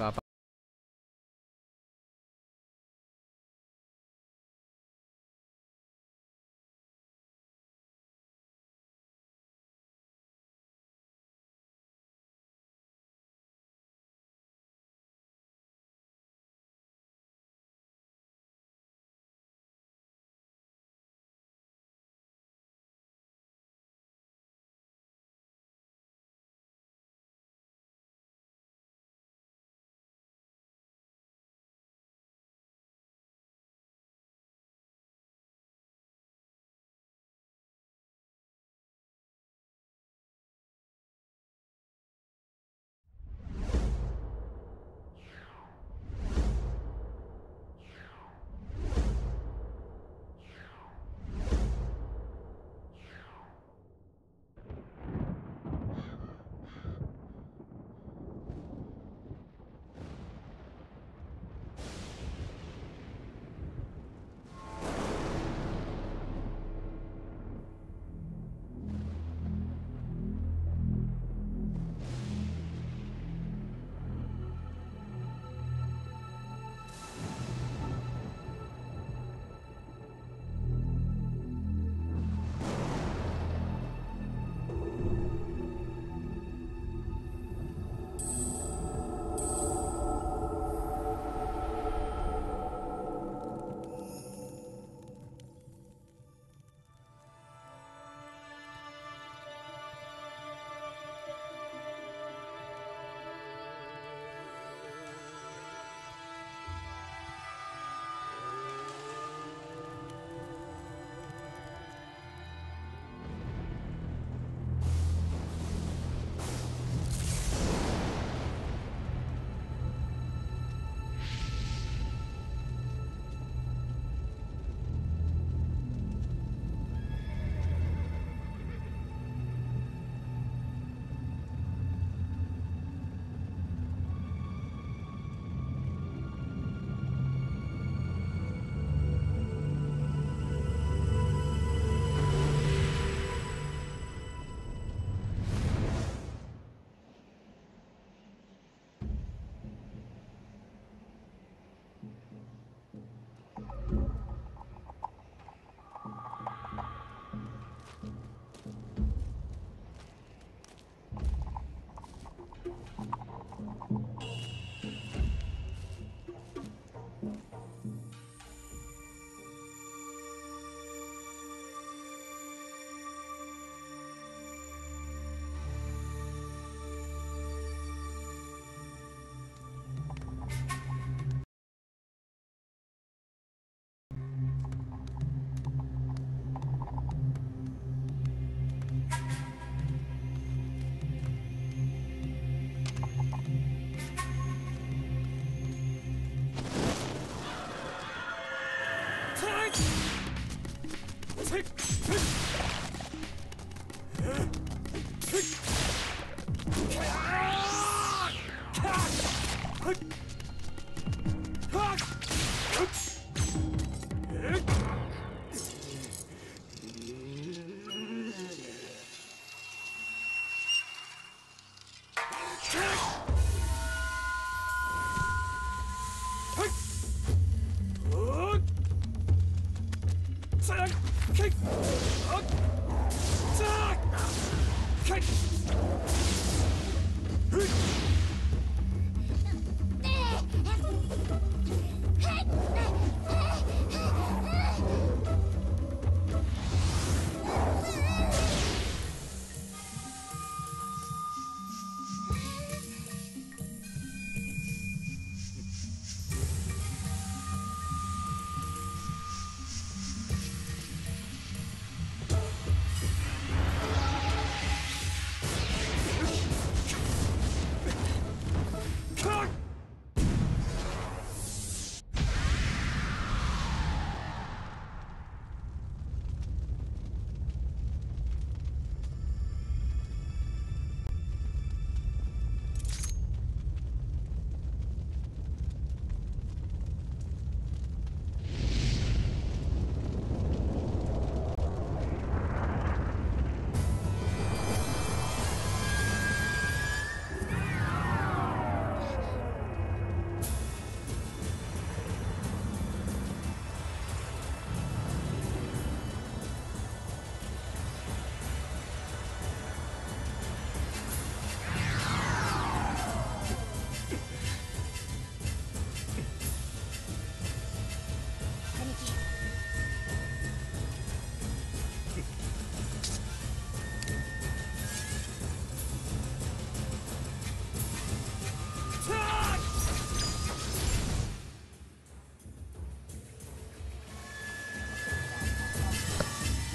吧？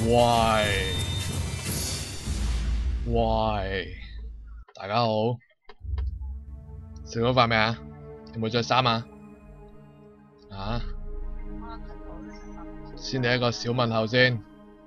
喂，大家好，食咗飯未啊？有冇着衫啊？啊？先嚟一個小問候先。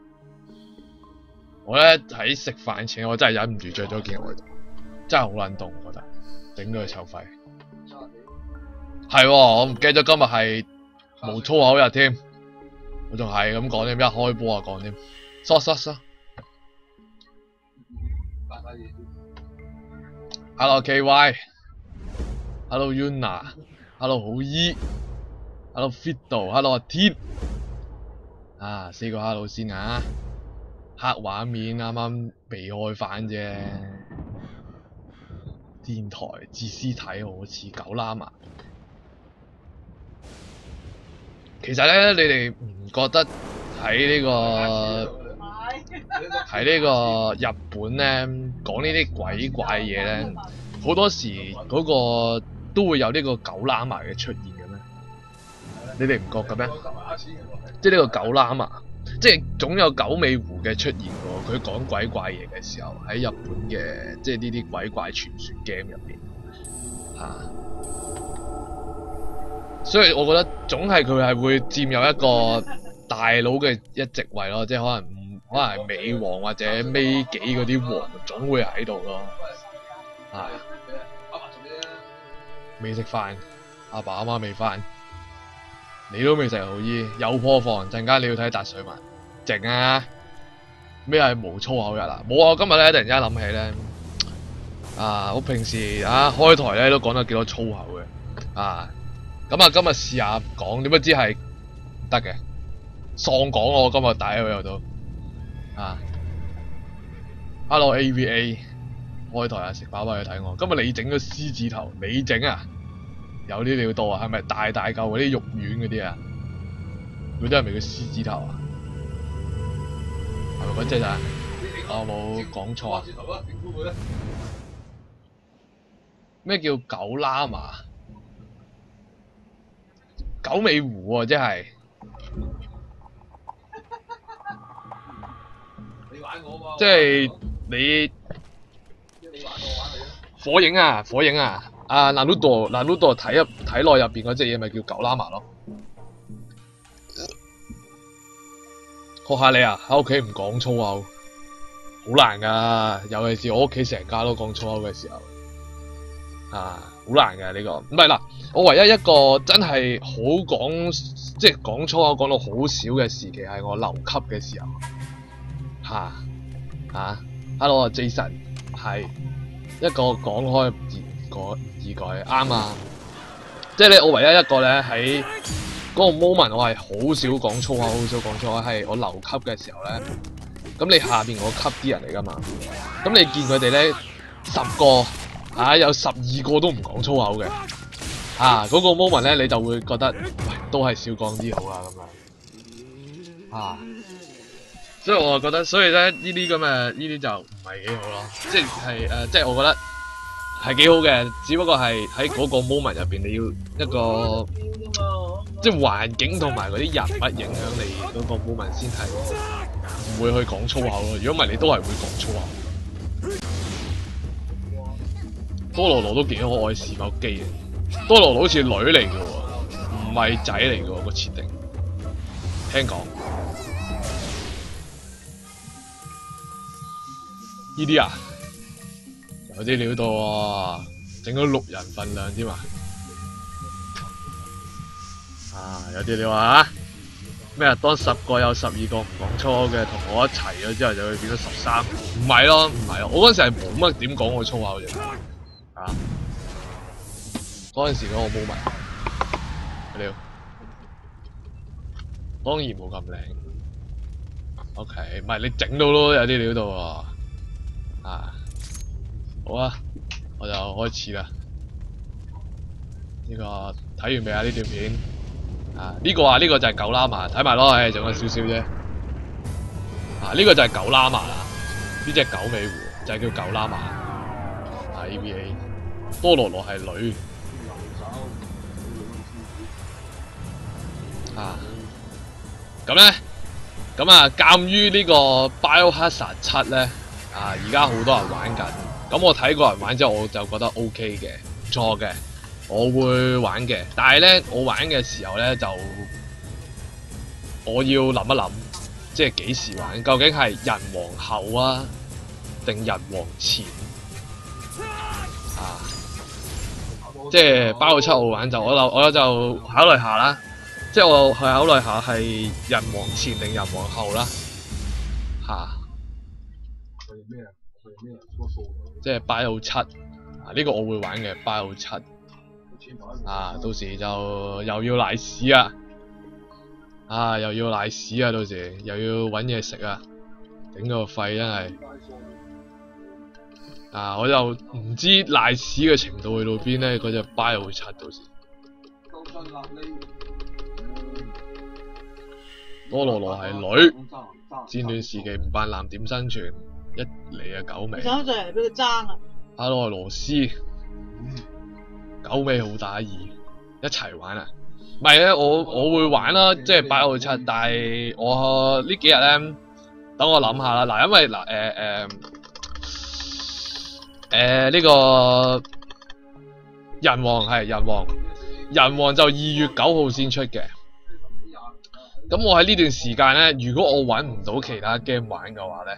我咧喺食飯前，我真係忍唔住着咗件外套，真係好撚凍，我覺得頂佢臭肺。係喎，我唔記得咗今日係無粗口日添，我仲係咁講添，一開波就講添。嗦。Hello KY，Hello Yuna，Hello 好姨，Hello Fido，Hello 阿天，啊4個 Hello 先啊，黑畫面啱啱避開翻啫，電台自私體好似狗啦嘛。其實咧，你哋唔覺得喺呢個日本咧講呢啲鬼怪嘢咧，好多時嗰個都會有呢個狗喇嘛嘅出現嘅咩？你哋唔覺嘅咩？即係呢個狗喇嘛，即係總有九尾狐嘅出現喎。佢講鬼怪嘢嘅時候，喺日本嘅即係呢啲鬼怪傳說 game 入邊所以我覺得總係佢係會佔有一個大佬嘅一席位咯，即係可能係尾王或者尾幾嗰啲王總會喺度咯。未食飯，阿爸阿媽未返，你都未食好姨，有破防，陣間你要睇達水文，靜啊！咩係無粗口日啊？冇啊！今日咧突然間諗起咧，我平時開台咧都講得幾多粗口嘅咁今日試下唔講，點不知係得嘅，喪講我今日帶喺佢度Hello AVA， 開台食飽飽去睇我。今日你整咗獅子頭，你整啊？有啲料到啊？係咪大嚿嗰啲肉丸嗰啲啊？嗰啲係咪叫獅子頭啊？係咪嗰隻啊？我冇講錯啊？咩叫狗喇嘛？九尾狐喎，即係。即係你火影啊！ナルト睇內入邊嗰隻嘢咪叫狗喇嘛咯。學下你啊！喺屋企唔講粗口，好難㗎。尤其是我屋企成家都講粗口嘅時候，好難㗎呢個。唔係嗱，我唯一一個真係好講，即係講粗口講到好少嘅時期係我留級嘅時候。Hello Jason， 係一個講開易改啱啊！即係咧，我唯一一個咧喺嗰個 moment， 我係好少講粗口，係我留級嘅時候咧。咁你下邊我級啲人嚟㗎嘛？咁你見佢哋咧10個有12個都唔講粗口嘅嗰個 moment 咧，你就會覺得喂，都係少講啲好啦咁樣所以我就覺得，所以咧呢啲咁嘅呢啲就唔係幾好咯，即係即係我覺得係幾好嘅，只不過係喺嗰個 moment 入邊，你要一個即係環境同埋嗰啲人物影響你嗰個 moment 先係唔會去講粗口咯。如果唔係，你都係會講粗口。多羅羅都幾可愛，試某機嘅。多羅羅好似女嚟嘅喎，唔係仔嚟嘅喎個設定，聽講。呢啲有啲料到喎，整咗6人份量添有啲料咩當10個有12個唔講粗口嘅同我一齊咗之後就會變咗13，唔係咯，我嗰陣時係冇乜點講過粗口嘅嗰陣時嗰個冇乜料，當然冇咁靚。OK， 唔係你整到咯，有啲料到喎。好啊，我就開始啦。呢個睇完未啊？呢段片呢個就係狗喇嘛，睇埋咯，仲有少少啫。呢個就係狗喇嘛啦，呢隻九尾狐就係叫狗喇嘛。EVA 多羅羅係女。咁咁啊，鑑於呢個 Biohazard 7咧，啊而家好多人玩緊，咁我睇過人玩之後，我就覺得 OK 嘅，唔錯嘅，我會玩嘅。但係咧，我玩嘅時候咧就我要諗一諗，即係幾時玩？究竟係人王後啊，定人王前？啊，即係包到7號玩就我就考慮下啦。即係我去考慮下係人王前定人王後啦，即係 Bio 7啊，呢個我會玩嘅 Bio 7啊，到時就又要賴屎啊，又要賴屎啊，到時又要搵嘢食啊，頂個肺真係啊！我就唔知賴屎嘅程度去到邊咧，嗰隻 Bio 7到時。多羅羅係女，戰亂時期唔扮男點生存？一嚟啊九尾。想上嚟俾佢爭啊！阿羅羅斯，九尾好打意，一齊玩啊！唔係咧，我會玩啦，即係8號7，但係我呢幾日咧，等我諗下啦。嗱，因為呢個人王係人王就2月9號先出嘅。咁我喺呢段時間咧，如果我揾唔到其他 game 玩嘅話咧，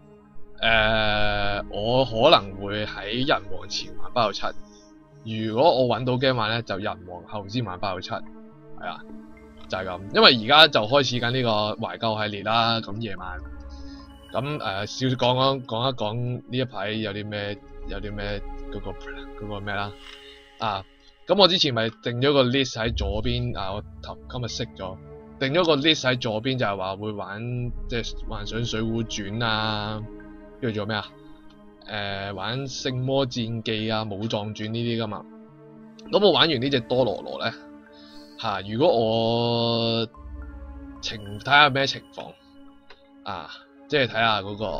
我可能會喺人王前玩8號7。如果我揾到 game 玩咧，就人王後先玩8號7。係啊，就係咁。因為而家就開始緊呢個懷舊系列啦。咁夜晚，咁少少講一講呢一排有啲咩嗰個咩啦。咁我之前咪定咗個 list 喺左邊我今日熄咗。定咗個 list 喺左邊就係話會玩即係幻想水滸傳啊，跟住做咩玩聖魔戰記啊、武藏傳呢啲噶嘛。咁我玩完呢隻多羅羅咧如果我睇下咩情況即係睇下嗰個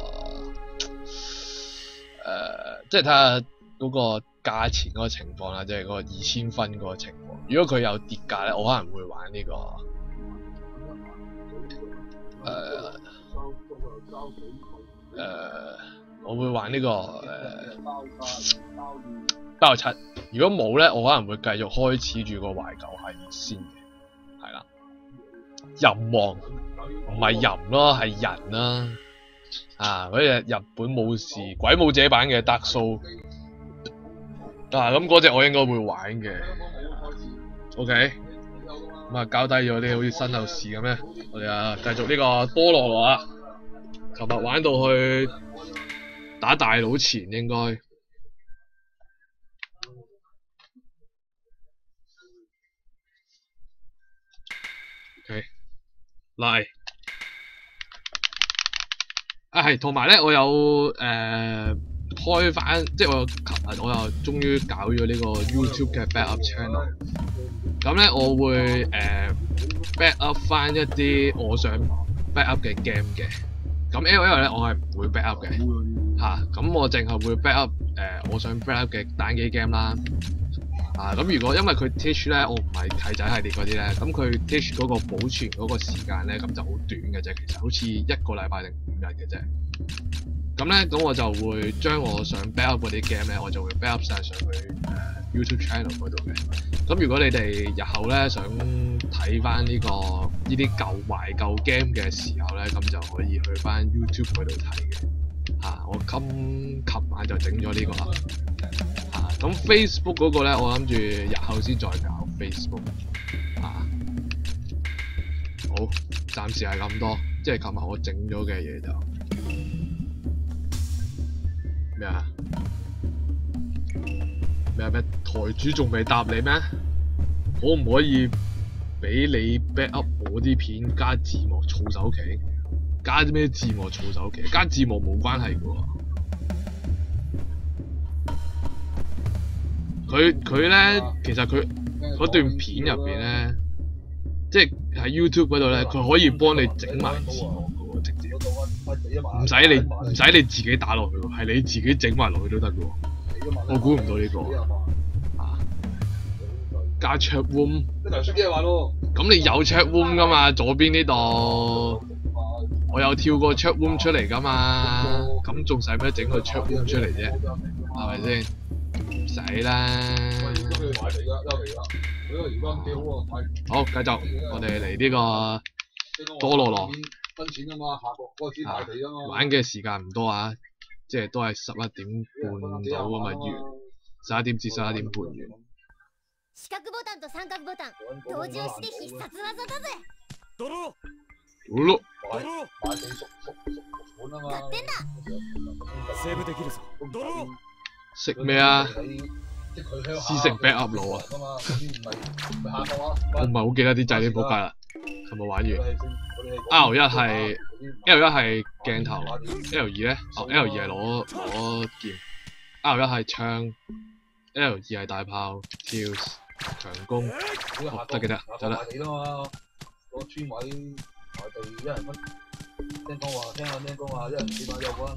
即係睇下嗰個價錢嗰個情況啦，即係嗰個2000分嗰個情況。如果佢有跌價咧，我可能會玩呢個。我會玩呢個8號7。如果冇咧，我可能會繼續開始住個懷舊系列先嘅，係啦。人王唔係人咯，係人啦。嗰隻日本武士鬼武者版嘅Dark Souls咁嗰隻我應該會玩嘅。OK。咁交低咗啲好似身後事咁咧，我哋繼續呢個多羅羅啊！琴日玩到去打大佬前應該。OK， 嚟係，同埋咧我有開翻，即係琴日我又終於搞咗呢個 YouTube 嘅 backup channel。咁咧我會backup 翻一啲我想 backup 嘅 game 嘅。咁 LOL 咧我係唔會 backup 嘅咁我淨係會 backup 我想 backup 嘅單機 game 啦。咁如果因為佢 Teach 咧，我唔係契仔系列嗰啲咧，咁佢 Teach 嗰個保存嗰個時間咧，咁就好短嘅啫，其實好似1個禮拜定5日嘅啫。咁咧，咁我就會將我想 backup 嗰啲 game 咧，我就會 backup 晒上去YouTube channel 嗰度嘅。咁如果你哋日後咧想睇翻呢啲懷舊 game 嘅時候咧，咁就可以去翻 YouTube 嗰度睇嘅。我琴晚就整咗呢個啦。咁 Facebook 嗰個咧，我諗住日後先再搞 Facebook。好，暫時係咁多，即係琴日我整咗嘅嘢就咩台主仲未答你咩？可唔可以俾你 backup 我啲片加字幕儲首期？加啲咩字幕儲首期？加字幕冇關係嘅喎。佢咧，其實佢嗰段片入邊咧，即係喺 YouTube 嗰度咧，佢可以幫你整埋字幕嘅喎，直接唔使你自己打落去喎，係你自己整埋落去都得嘅喎。我估唔到呢個加 chat room，咁你有 chat room 噶嘛？左邊呢度我有跳過 chat room 出嚟噶嘛，咁仲使咩整個 chat room 出嚟啫？係咪先？唔使啦。好，繼續，我哋嚟呢個多羅羅。玩嘅時間唔多啊，即係都係11點半到咁啊完，11點至11點半完。四角ボタンと三角ボタン同時押しで必殺技だぜ。ドロー。買ってんだ。セーブできるぞ。ドロー。食咩啊？師承 backup 路啊！我唔係好記得啲掣，啲仆街啦。係咪玩完 ？L1 係鏡頭 ，L2 咧？哦 ，L2 係攞劍 ，R1 係槍 ，L2 係大炮，跳強攻，得嘅得，走啦。攞村位埋地一人分，聽下聽講話，一人4萬有分。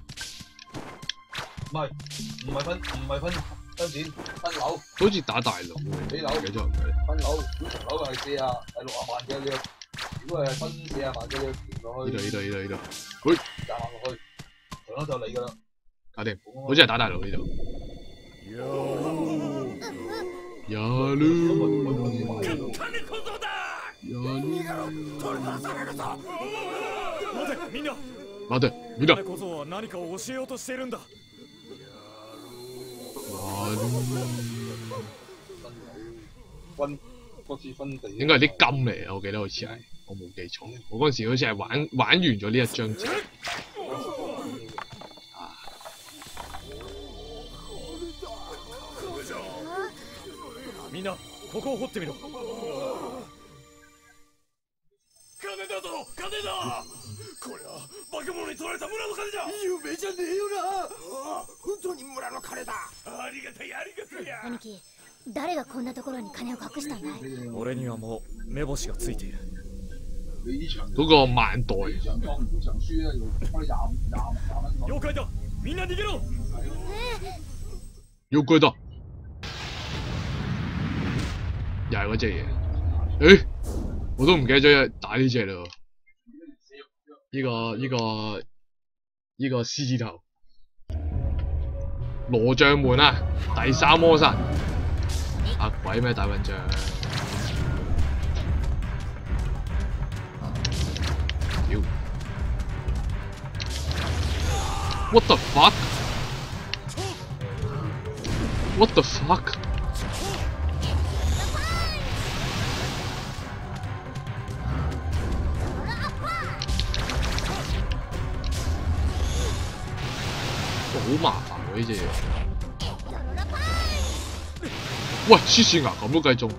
唔係分錢，分樓。好似打大佬喎，幾樓？幾多人嘅？分樓，如果層樓係60萬嘅，你如果係分40萬嘅，你填落去。呢度，喂，行落去，層樓就你㗎啦。搞掂，好似係打大佬呢度。やる待て、みんな。應該係啲金嚟，我記得好似係，我冇記錯。我嗰陣時好似係玩完咗呢一張紙。みんな、ここを掘ってみろ。金だぞ、金だ！これは化け物に取られた村の金じゃ。夢じゃねえよな。本当に村の金だ。ありがたい。兄貴、誰がこんなところに金を隠したんだい？俺にはもう目星がついている。嗰個萬代。妖怪だ！みんな逃げろ！妖怪だ！又係嗰隻嘢，我都唔記得咗打呢隻啦。呢個獅子頭，羅將門啊，第3魔殺，嚇鬼咩大笨象？屌 ！What the fuck？What the fuck？好麻煩喎呢隻嘢。喂，黐線牙咁都計中。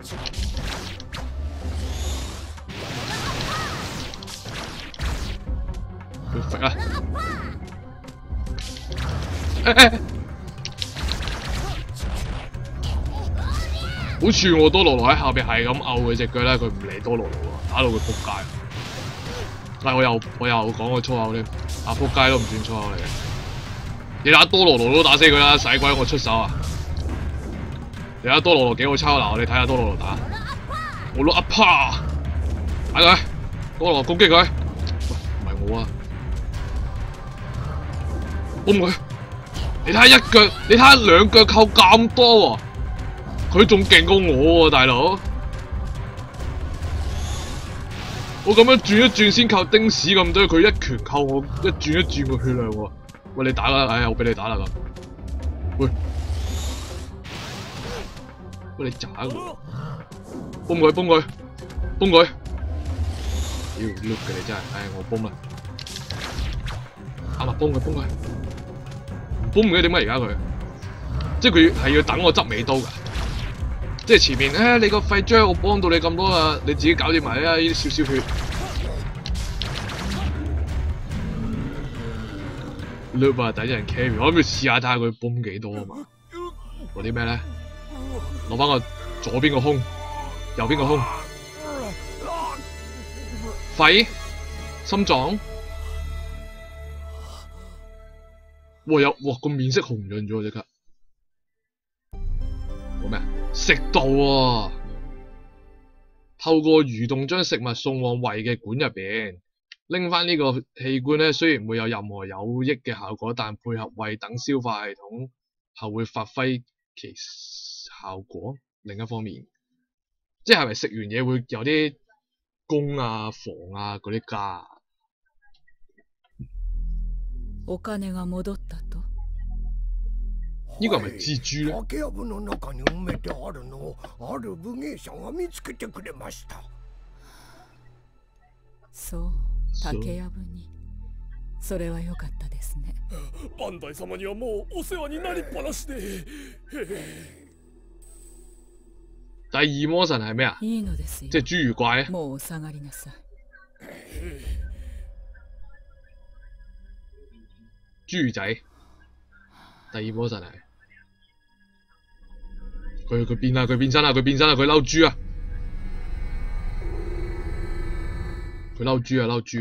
佢揈啊！好似我多羅羅喺下邊係咁拗佢隻腳咧，佢唔理多羅羅喎，打到佢仆街。但係我又講個粗口添，啊仆街都唔算粗口嚟嘅。你打多羅羅都打死佢啦，使鬼我出手啊！你打多羅羅幾好抽嗱，我哋睇下多羅羅打，我攞 up 打佢，多羅羅攻擊佢，喂唔係我啊，攻佢！你睇下一腳，你睇下兩腳扣咁多喎，佢仲勁過我喎，大佬！我咁樣轉一轉先扣丁屎咁多，佢一拳扣我一轉個血量喎。喂，你打啦！哎呀，我俾你打啦咁。喂，你渣喎！崩佢！屌，碌嘅你真係，唉，我崩啦！啱啦，崩佢！唔崩嘅點解而家佢？即係佢係要等我執尾刀㗎。即係前面，你個廢章我幫到你咁多啊，你自己搞掂埋啦，呢啲少少血。loop 啊，第一人 carry， 我諗住試下睇下佢崩幾多啊嘛。攞啲咩咧？攞翻個左邊個胸，右邊個胸，肺、心臟。哇個面色紅潤咗即刻。攞咩啊？食道喎！透過蠕動將食物送往胃嘅管入邊， 拎翻呢個器官咧，雖然冇有任何有益嘅效果，但配合胃等消化系統後會發揮其效果。另一方面，即係咪食完嘢會有啲功啊、防啊嗰啲加啊？ お金が戻ったと。 呢個係咪蜘蛛咧？ 竹やぶの中に埋めてあるのをある武芸者が見つけてくれました。 そう、竹やぶに。それは良かったですね。 バンダイ様にはもうお世話になりっぱなしで。 第二魔神係咩啊？ いいのですよ。 即係侏儒怪啊！ もうお下がりなさい。 侏儒仔，第二魔神係佢變啦，佢變身啦，佢變身啦，佢嬲豬啊！佢嬲豬啊，嬲豬！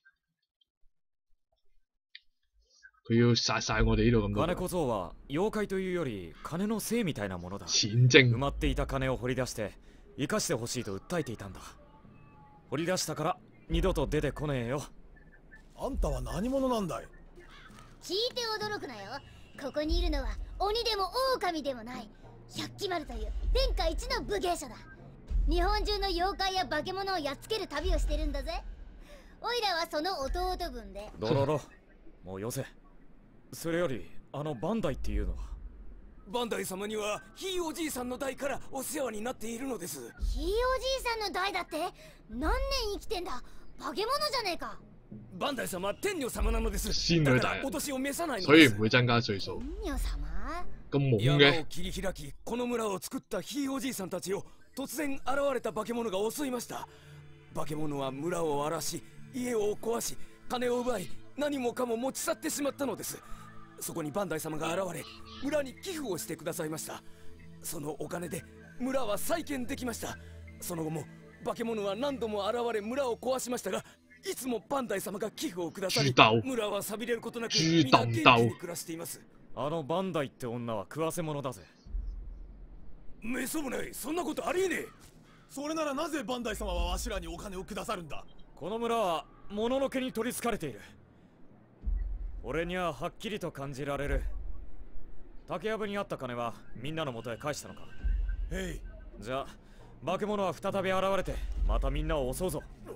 佢要殺晒我哋呢度咁多。 金小僧は妖怪というより金のせいみたいなものだ。 錢精埋まっていた金を掘り出して生かしてほしいと訴えていたんだ。掘り出したから二度と出てこねえよ。 あんたは何者なんだい？ 聞いて驚くなよ。ここにいるのは鬼でも狼でもない百鬼丸という天下一の武芸者だ。日本中の妖怪や化け物をやっつける旅をしてるんだぜ。おいらはその弟分で。 ドロロ、もうよせ。それよりあのバンダイっていうのは？ バンダイ様にはひいおじいさんの代からお世話になっているのです。 ひいおじいさんの代だって？何年生きてんだ。化け物じゃねえか。 バンダイ様は天女様なのです。 仙女大人， お年を召さないの所以です。 唔會增加歲數。 天女様？ 咁懵山嘅を切り開き、この村を作ったひいおじいさんたちを突然現れた化け物が襲いました。化け物は村を荒らし、家を壊し、金を奪い、何もかも持ち去ってしまったのです。そこにバンダイ様が現れ、村に寄付をしてくださいました。そのお金で村は再建できました。その後も化け物は何度も現れ村を壊しましたが、いつもバンダイ様が寄付をくださり、村は寂れることなくみんな元気に暮らしています。 あのバンダイって女は食わせ者だぜ。 めそもない、そんなことありえねえ。 それならなぜバンダイ様はわしらにお金をくださるんだ？ この村は物のけに取りつかれている。俺にははっきりと感じられる。竹やぶにあった金はみんなの元へ返したのか？ へい。 じゃあ化け物は再び現れてまたみんなを襲うぞ。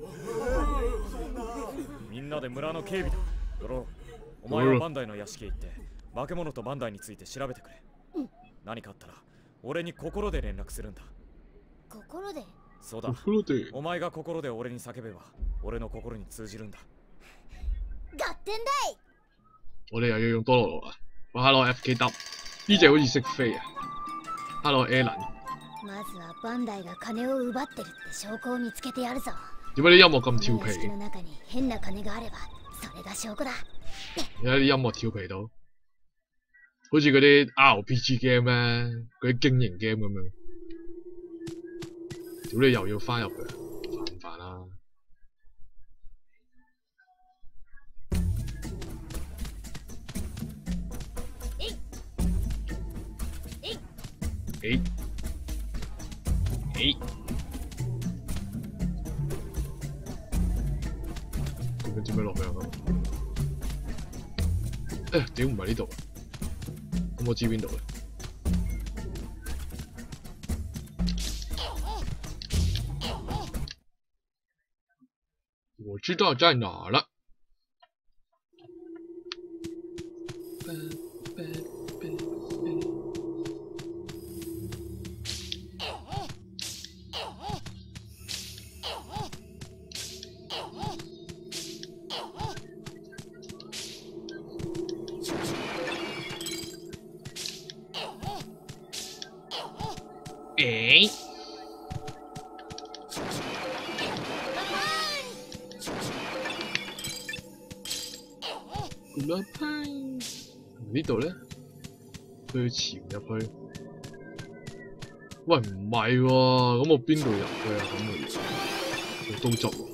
みんなで村の警備だ。ドロロ、お前はバンダイの屋敷へ行って化け物とバンダイについて調べてくれ。何かあったら俺に心で連絡するんだ。 心で？ そうだ。 心でお前が心で俺に叫べば俺の心に通じるんだ。 合點だい。 我哋又要用多羅羅啊！哇 ，Hello FKW，呢隻好似識飛啊 ！Hello Alan， まずはバンダイが金を奪ってるって証拠を見つけてやるぞ。 點解啲音樂咁調屋敷皮？ の中に変な金があれば、それが証拠だ。 有啲音樂調皮到，好似嗰啲 RPG game 咧，嗰啲經營 game 咁樣。屌你又要翻入去，煩唔煩啊？誒點樣落去啊？屌唔係呢度，咁我知邊度啦。我知道在哪了。呢度咧，佢要潛入去。喂，唔係喎，咁我邊度入去啊？咁我要刀執喎。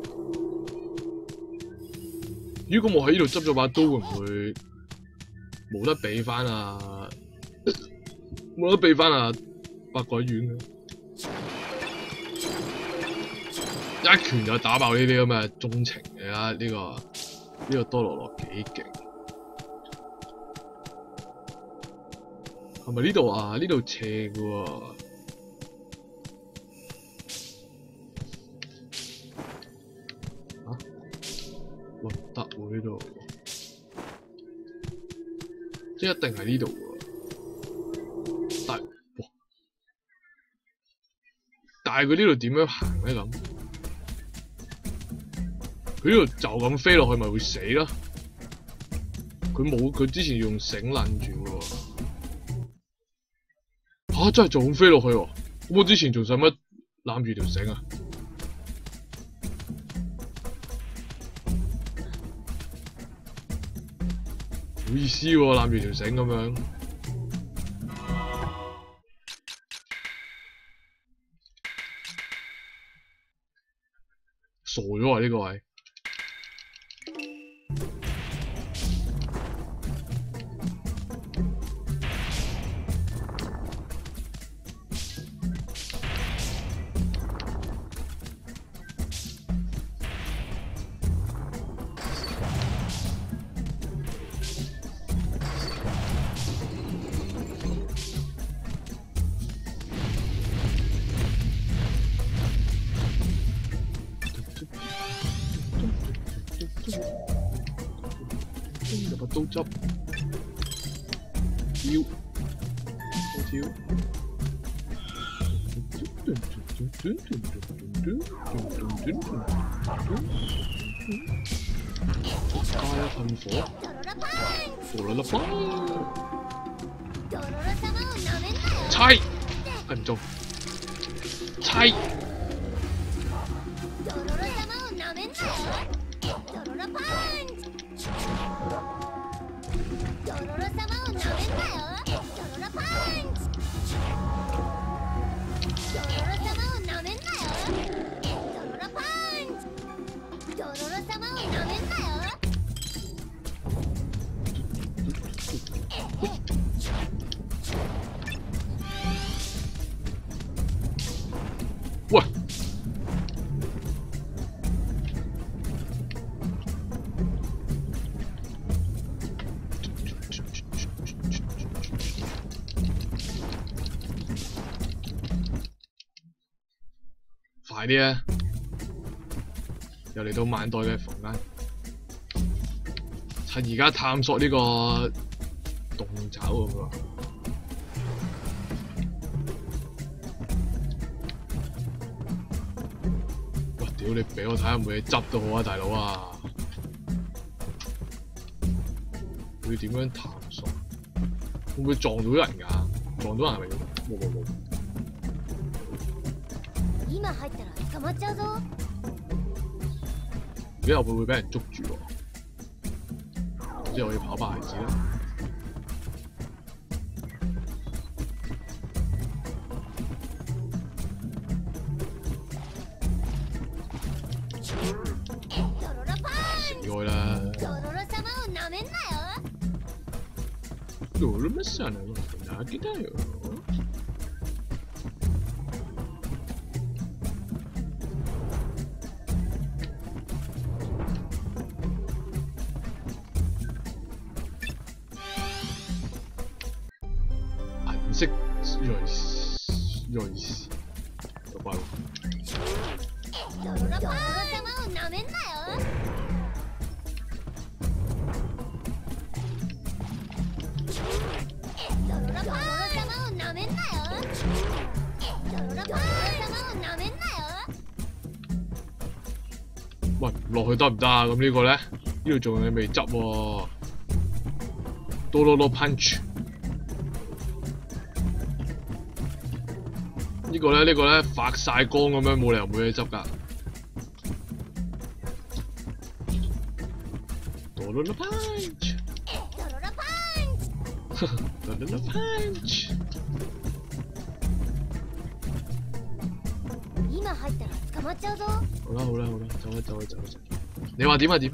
如果我喺呢度執咗把刀，會唔會冇得俾翻啊？冇得俾翻啊！百鬼丸嘅。 一拳就打爆呢啲咁嘅中情嘅啦！呢個多羅羅幾勁，係咪呢度啊？呢度斜嘅喎。核突喎呢度，即係一定係呢度喎。但係佢呢度點樣行咧咁？佢呢度就咁飛落去咪會死咯？佢之前用繩攆住喎。嚇！真係就咁飛落去喎！咁我之前仲使乜攬住條繩啊？冇意思喎，攬住條繩咁樣。傻咗啊！呢個位。有把刀執，跳，跳。加一噴火，火啦啦棒，猜，係唔中，猜。喂！快啲啊！又嚟到萬代嘅房間，趁而家探索呢個洞爪咁喎。哇！屌你俾我睇下冇嘢執都好啊，大佬啊！會點樣探索？會唔會撞到人㗎？撞到人係咪？冇。 今入ったら捕まっちゃうぞ。 而家會唔會俾人捉住喎？即係我要跑把孩子啦。死開啦！ドロメサナの投げだよ。銀色瑞士，有怪喎。喂，落去得唔得啊？咁呢個咧，呢度仲有未執喎。多羅羅 punch。呢個咧發晒光咁樣，冇理由冇嘢執㗎。多羅羅 punch。多羅羅 punch。好啦，走啦！你話點啊點？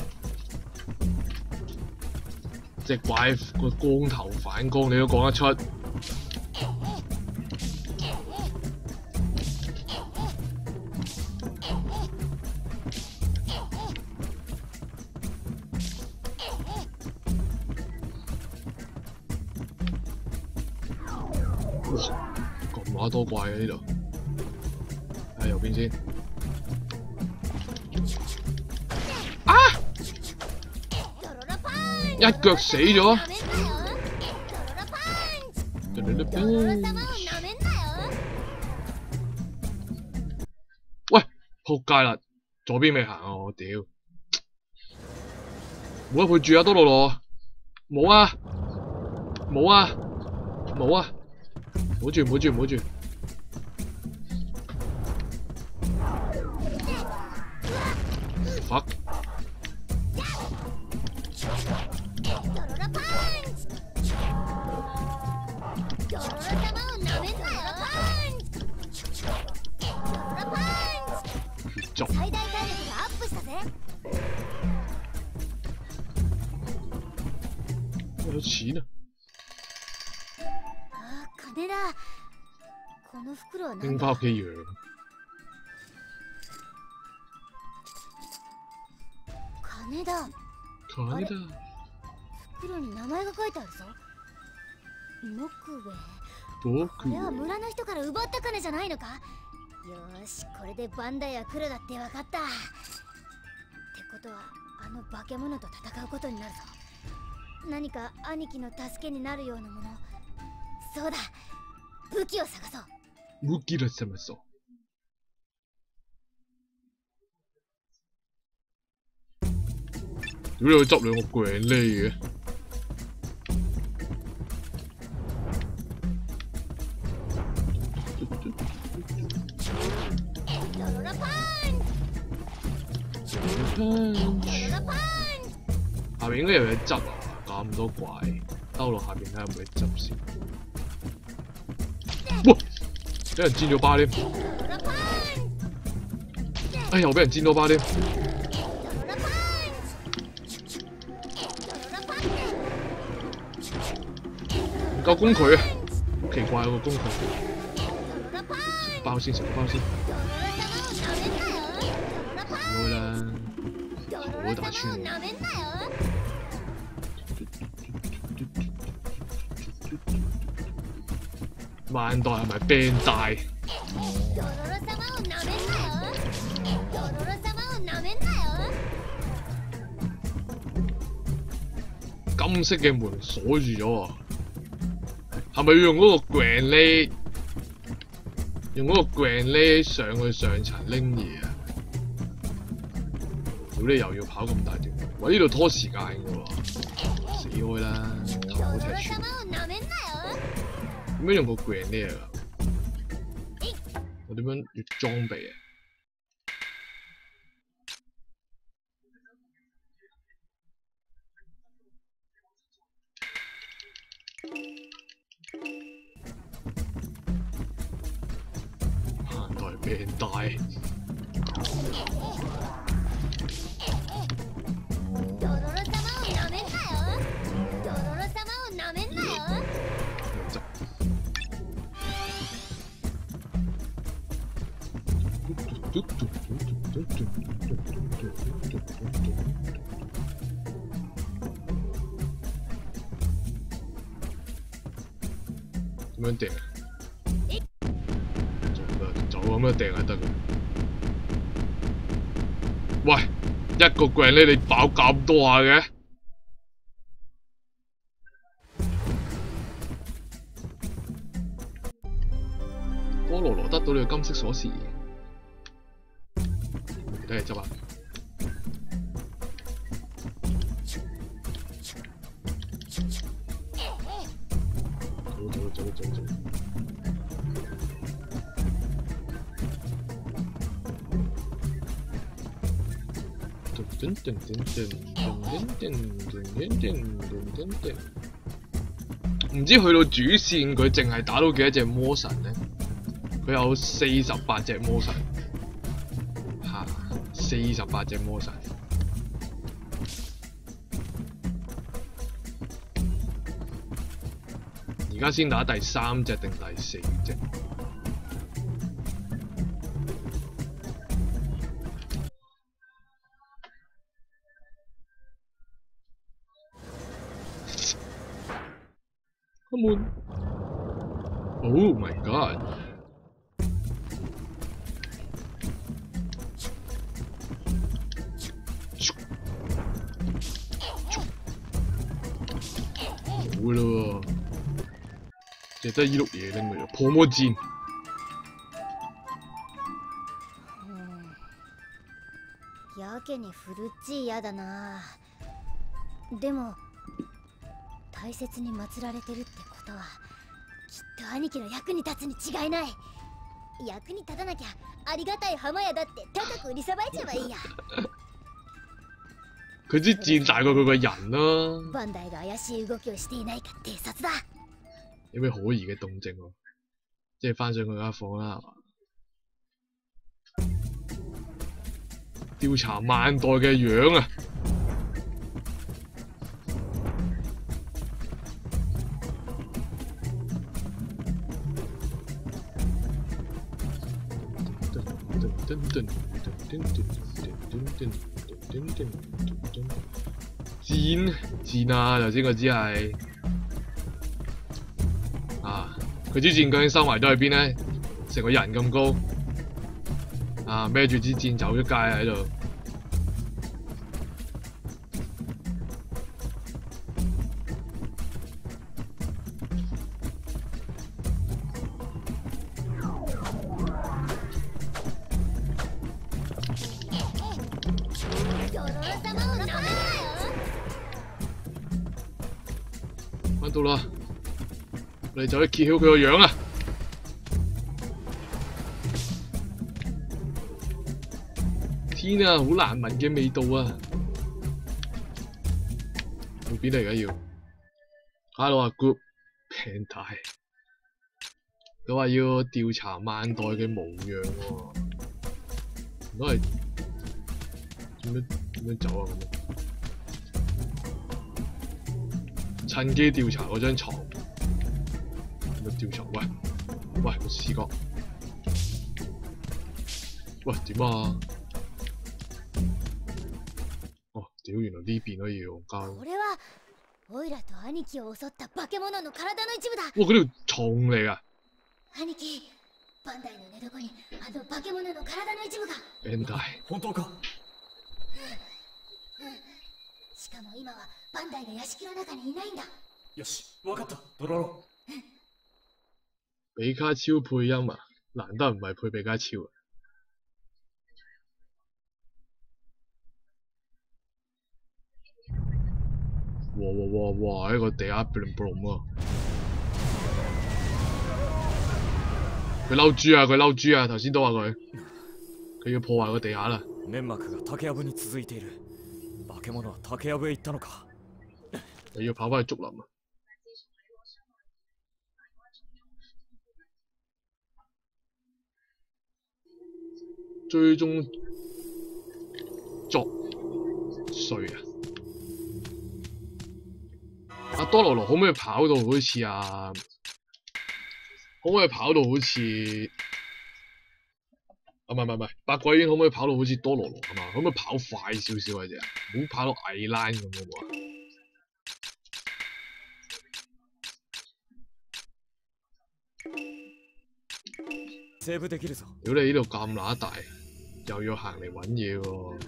隻怪個光頭反光，你都講得出。 哇，咁乸多怪嘅呢度。喺右邊先。啊！一腳死咗。喂，仆街啦！左邊未行啊！我屌，冇得配住啊，多羅羅，冇啊，冇啊，冇啊，唔好住，唔好住，唔好住。fuck！ 血族。 最大火力がアップしたぜ。 有錢啊！ あ、金だ。この袋は拎何だ。 翻屋企養。 金だ。 金だ。 袋に名前が書いてあるぞ。木兵衛。こ僕れは村の人から奪った金じゃないのか。よーし、これでバンダイは来るだって分かった。ってことはあの化け物と戦うことになるぞ。何か兄貴の助けになるようなもの。そうだ、武器を探そう。 武器啦，係咪傻？屌你去執兩個 grenade 嘅，下面應該有嘢執啊！咁多怪，兜落下邊睇下有冇嘢執先。哇！俾人煎咗巴添，哎又俾人煎多巴添。唔夠攻佢啊！好奇怪個攻佢。食包先，食包先。好啦，好大穿喎。萬代係咪病大？金色嘅門鎖住咗喎，係咪要用嗰個 grenade？ 用嗰個 grenade 上去上層拎嘢啊！屌你又要跑咁大段，喂呢度拖時間嘅喎，死開啦！頭好踢穿。點樣用個 grenade 啊？我點樣越裝備啊？限代病大。點樣掟啊？就咁樣掟係得嘅。喂，一個 grenade 你爆咁多下嘅？菠蘿羅得到你個金色鎖匙，睇嚟執啊！走！唔知去到主線佢淨係打到幾多隻魔神呢？佢有48隻魔神，嚇48隻魔神。而家先打第3隻定第4隻？Come on！ Oh my god！ 冇啦喎，就得依碌嘢拎嘅啫，破魔箭。 やけに古っちい矢だな。でも大切に祀られてるってことはきっと兄貴の役に立つに違いない。役に立たなきゃありがたい浜屋だって高く売りさばいちゃえばいいや。 佢支箭大過佢個人啦。 バンダイが怪しい動きをしていないか偵察だ。 有咩可疑嘅動靜喎？即係翻上佢間房啦，係嘛？調查萬代嘅樣啊！箭啊！頭先嗰支係啊，佢支箭究竟收埋咗喺邊咧？成個人咁高啊，孭住支箭走出街喺度。翻到啦，我哋就可以揭曉佢個樣啊！天啊，好難聞嘅味道啊！去邊嚟㗎要 ？Hello 啊 ，Group 平大，佢話要調查萬代嘅模樣喎，唔該係點樣走啊咁樣？趁機調查嗰張床，咁樣調查？喂，個視覺，喂點啊？哦，屌，原來呢邊可以用膠。 これはオイラと兄貴を襲った化け物の体の一部だ。 哇！嗰條蟲嚟㗎。 兄貴、バンダイの寝床にあの化け物の体の一部が。 バンダイ。 本当か？ しかも今はバンダイの屋敷の中にいないんだ。 よし、わかった。ドロロ。 比卡超配音啊，難得唔係配比卡超啊。哇！呢個地下 boom boom 喎，佢嬲豬啊！頭先都話佢要破壞個地下啦。 粘膜が竹やぶに続いている。化け物は竹やぶへ行ったのか。 又要跑翻去竹林啊！追蹤作祟啊！阿多羅羅可唔可以跑到好似啊？可唔可以跑到好似啊？唔係，百鬼丸可唔可以跑到好似多羅羅啊嘛？可唔可以跑快少少嘅啫？唔好跑到矮欄咁好唔好啊？屌你呢度咁乸大，又要行嚟揾嘢喎！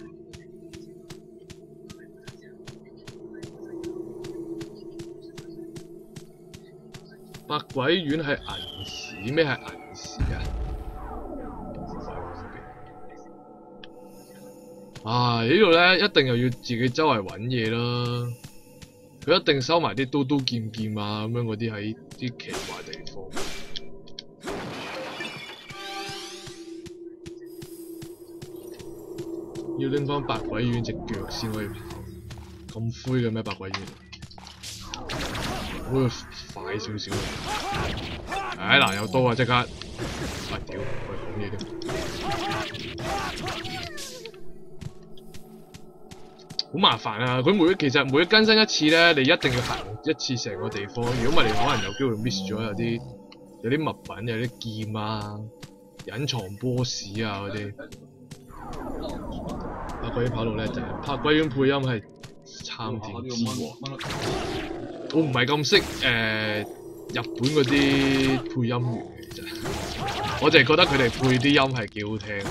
百鬼丸係銀市，咩係銀市啊？呢度咧一定又要自己周圍揾嘢啦。佢一定收埋啲刀劍啊咁樣嗰啲喺啲奇怪地方。要拎翻百鬼丸隻腳先可以跑，咁灰嘅咩百鬼丸？好快少少。唉嗱，有刀啊！即刻，屌，喂講嘢添，好麻煩啊！佢其實每更新一次咧，你一定要行一次成個地方，如果唔係你可能有機會 miss 咗有啲物品，有啲劍啊、隱藏 boss 啊嗰啲。百鬼丸跑到叻就係百鬼丸配音係參天之王。我唔係咁識日本嗰啲配音員嘅啫，我淨係覺得佢哋配啲音係幾好聽。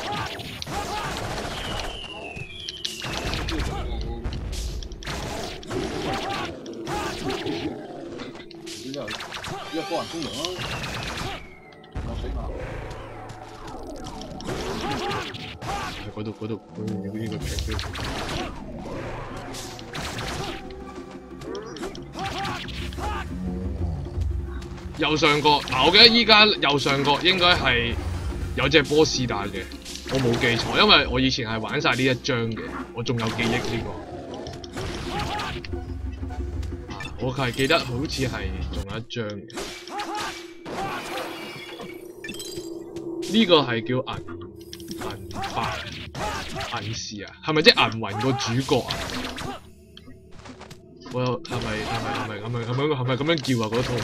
一個人沖涼咯，落水馬。 喺嗰度有呢個劇嘅。右上角嗱，我記得依家右上角應該係有隻波士打嘅，我冇記錯，因為我以前係玩晒呢一張嘅，我仲有記憶呢個。我係記得好似係仲有一張嘅，呢個係叫銀髮銀士啊，係咪即係銀魂個主角啊？我有係咪咁樣叫啊？嗰套，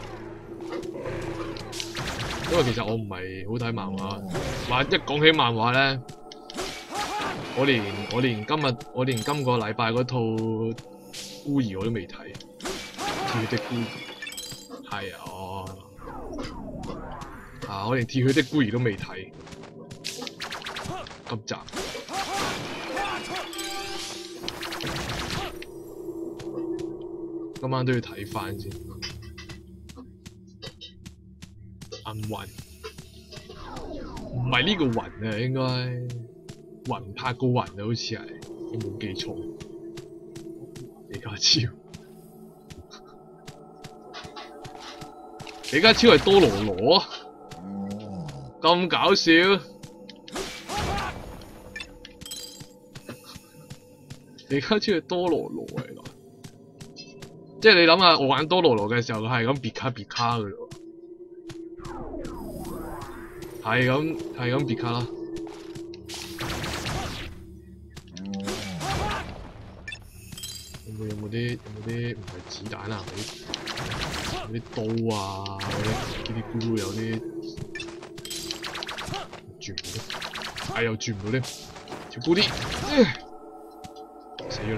因為其實我唔係好睇漫畫，話一講起漫畫咧，我連今個禮拜嗰套孤兒我都未睇。鐵血的孤兒係啊，我連鐵血的孤兒都未睇，今集今晚都要睇翻先。銀魂唔係呢個魂啊，應該魂魄個魂啊，好似係我冇記錯。李家超。李家超係多羅羅，咁搞笑。李家超係多羅羅嚟㗎，即係你諗下，我玩多羅羅嘅時候，佢係咁別卡㗎咯，係咁別卡啦。有冇啲唔係子彈啊？有啲刀啊，嘰哩咕嚕有啲轉唔到，又轉唔到添，跳高啲，死咗啦！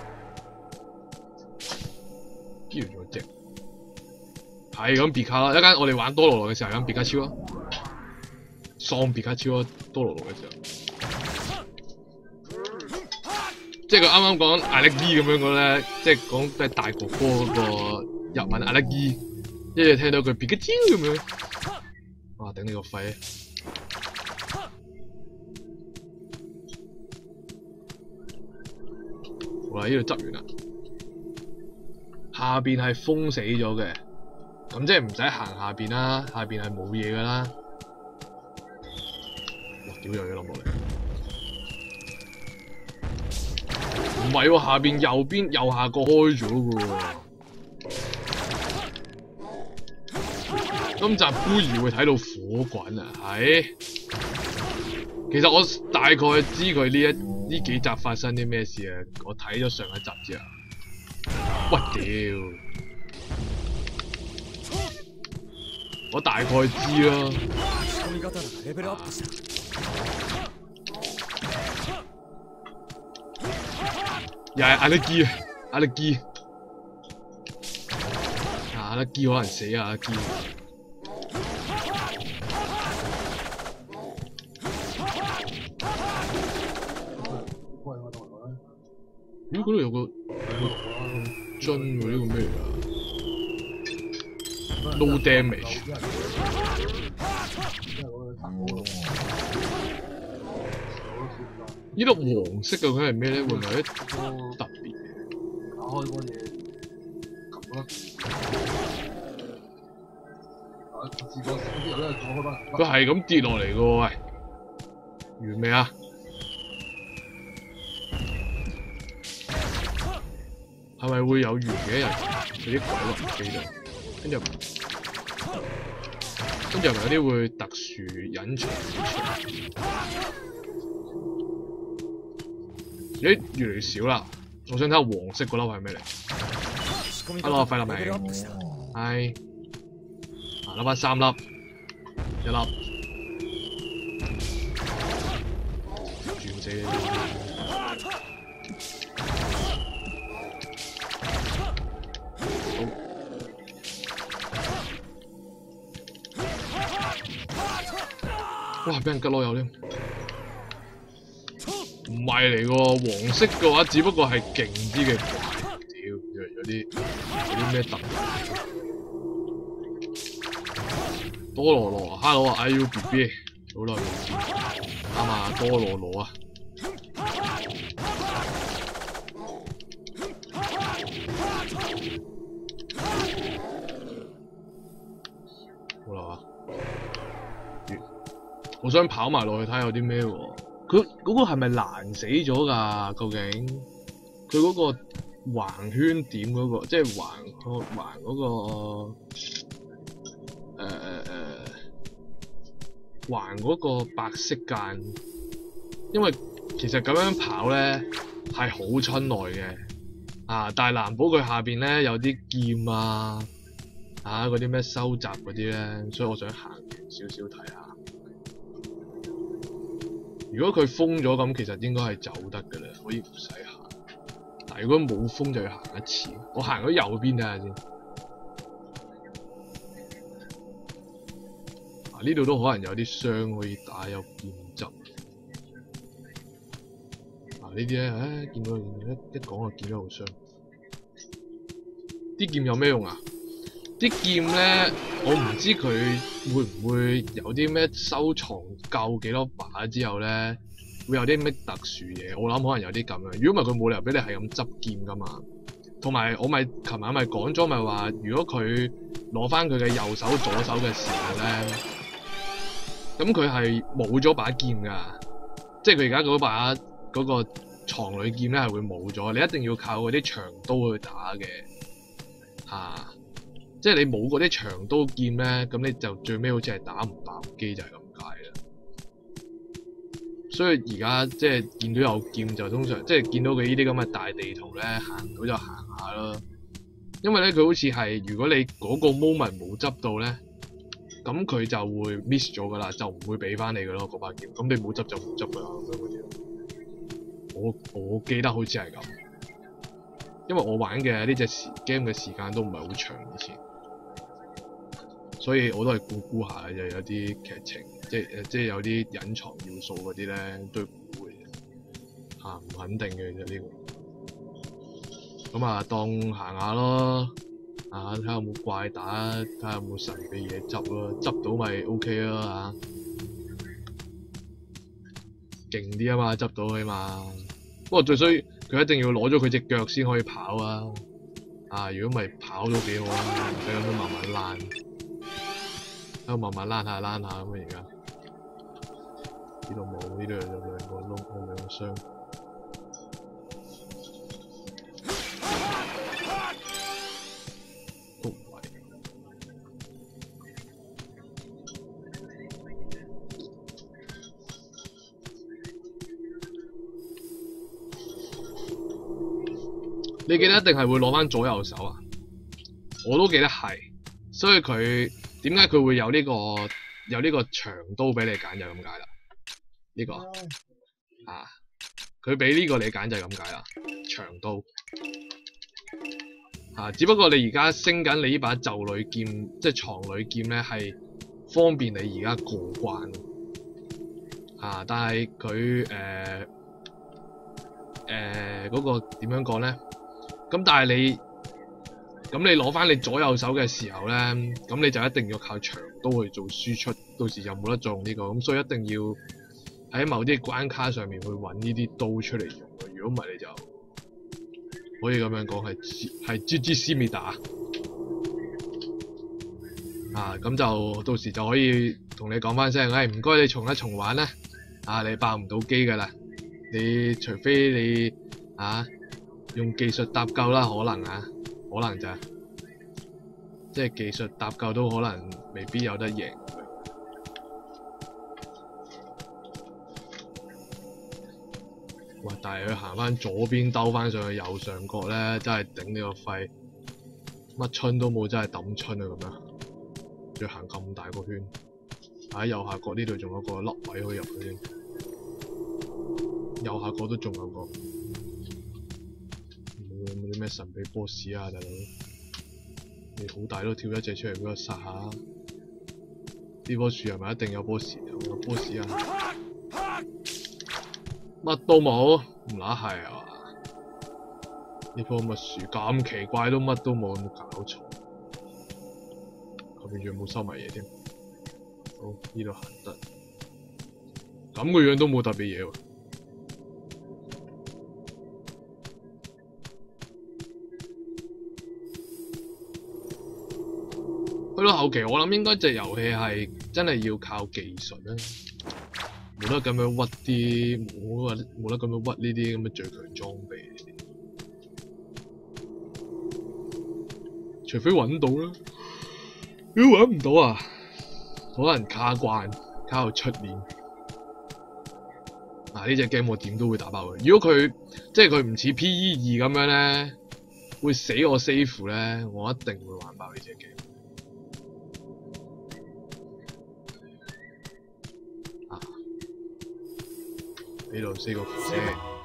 邊度仲有隻？係咁別卡啦！一間我哋玩多羅羅嘅時候係咁別卡超啊，喪別卡超啊！多羅羅嘅時候。即係佢啱啱講艾力伊咁樣嘅咧，即係講即係大哥哥嗰個日文艾力伊，一係聽到佢別卡超咁樣，哇！頂你個肺！好啦，呢度執完啦，下邊係封死咗嘅，咁即係唔使行下邊啦，下邊係冇嘢噶啦。哇！屌又要冧落嚟。唔係喎，下邊右下角開咗嘅喎。今集孤兒會睇到火滾啊，係。其實我大概知佢呢幾集發生啲咩事啊，我睇咗上一集之後。喂屌！我大概知啦。又係阿力基啊！阿力基，阿力基可能死啊！阿力基，咦？嗰度有個樽喎，呢個咩嚟㗎 ？No damage。呢粒黃色究竟係咩咧？會唔會係啲特別？打開嗰嘢，撳啦。佢係咁跌落嚟嘅喎，喂，完未啊？係咪會有完嘅人？佢啲鬼魂機度，跟住係咪有啲會特殊隱藏嘅出？咦，越嚟越少啦！我想睇下黃色嗰粒係咩嚟？Hello，費立明，係，攞翻3粒，一粒，轉死你！好， 哇！俾人吉攞有添，唔係嚟喎，黃色嘅話只不過係勁啲嘅怪，屌有啲咩特？多羅羅 ，Hello 啊 ，IU BB， 好耐冇見，啱啊，多羅羅啊！好啦，我想跑埋落去睇下有啲咩喎。佢嗰個係咪難死咗㗎？究竟佢嗰個橫圈點嗰個，即係橫嗰個橫嗰個白色間，因為其實咁樣跑咧係好親耐嘅啊，但係難保佢下邊咧有啲劍啊嗰啲咩收集嗰啲咧，所以我想行遠少少睇下。如果佢封咗咁，其實應該係走得㗎啦，可以唔使行。但係如果冇封就要行一次。我行咗右邊睇下先。呢度都可能有啲箱可以打，有劍執。呢啲咧，唉，見到一講就見到好傷。啲劍有咩用啊？啲劍咧，我唔知佢會唔會有啲咩收藏夠幾多把之後咧，會有啲咩特殊嘢。我諗可能有啲咁樣。如果唔係佢冇理由俾你係咁執劍噶嘛。同埋我咪琴晚咪講咗咪話，如果佢攞翻佢嘅右手左手嘅時候咧，咁佢係冇咗把劍噶，即係佢而家嗰把嗰個藏裏劍咧係會冇咗，你一定要靠嗰啲長刀去打嘅，即係你冇嗰啲長刀劍咧，咁你就最尾好似係打唔爆機就係咁解啦。所以而家即係見到有劍就通常即係見到佢呢啲咁嘅大地圖咧，行到就行下咯。因為咧佢好似係如果你嗰個 moment 冇執到咧，咁佢就會 miss 咗噶啦，就唔會俾翻你噶咯嗰把劍。咁你冇執就冇執噶啦咁樣嗰啲。我記得好似係咁，因為我玩嘅呢隻 game 嘅時間都唔係好長以前。所以我都係估下嘅，有啲劇情，即係有啲隱藏要素嗰啲咧，都係估嘅唔肯定嘅啫呢個。咁當行下咯，睇下有冇怪打，睇下有冇神秘嘢執咯，執到咪 OK 咯勁啲啊嘛，執到起碼。不過最衰佢一定要攞咗佢隻腳先可以跑如果唔係跑都幾好啊，唔使咁樣慢慢躝。喺度慢慢躝下咁啊！而家呢度冇，呢度有兩個窿，有兩個箱。都唔係。你記得一定係會攞返左右手啊？我都記得係，所以佢。點解佢會有呢個長刀俾你揀就咁解啦？呢個佢俾呢個你揀就係咁解啦，長刀只不過你而家升緊你呢把袖女劍，即係藏女劍咧，係方便你而家過關但係佢嗰個點樣講咧？咁但係咁你攞翻你左右手嘅時候咧，咁你就一定要靠長刀去做輸出，到時就冇得用呢個，咁所以一定要喺某啲關卡上面去揾呢啲刀出嚟用。如果唔係你就可以咁樣講係 GG 思密達咁就到時就可以同你講翻聲，唔該你重一重玩啦，你爆唔到機噶啦，你除非你用技術搭救啦，可能咋，即係技術搭救都可能未必有得贏。哇！但係佢行翻左邊兜翻上去右上角咧，真係頂你個肺，乜春都冇，真係抌春咁樣，要行咁大個圈。喺右下角呢度仲有個凹位可以入去添，右下角都仲有個。有冇啲咩神秘 boss 大佬？你好大都跳一隻出嚟俾我殺下， 呢棵樹係咪一定有 boss？ 有 boss 啊？乜都冇，唔乸係啊！呢棵乜樹咁奇怪，都乜都冇，有冇搞錯？後面仲有冇收埋嘢添？好，呢度行得。咁個樣都冇特別嘢喎。去到後期，我諗應該隻遊戲係真係要靠技術啦，冇得咁樣屈啲，冇得咁樣屈呢啲咁嘅最強裝備。除非揾到啦，如果揾唔到啊，可能卡關，卡到出年。嗱呢隻 game 我點都會打爆佢。如果佢即係佢唔似 PE2咁樣咧，會死我 save 咧，我一定會玩爆呢隻 game。呢度4個符先。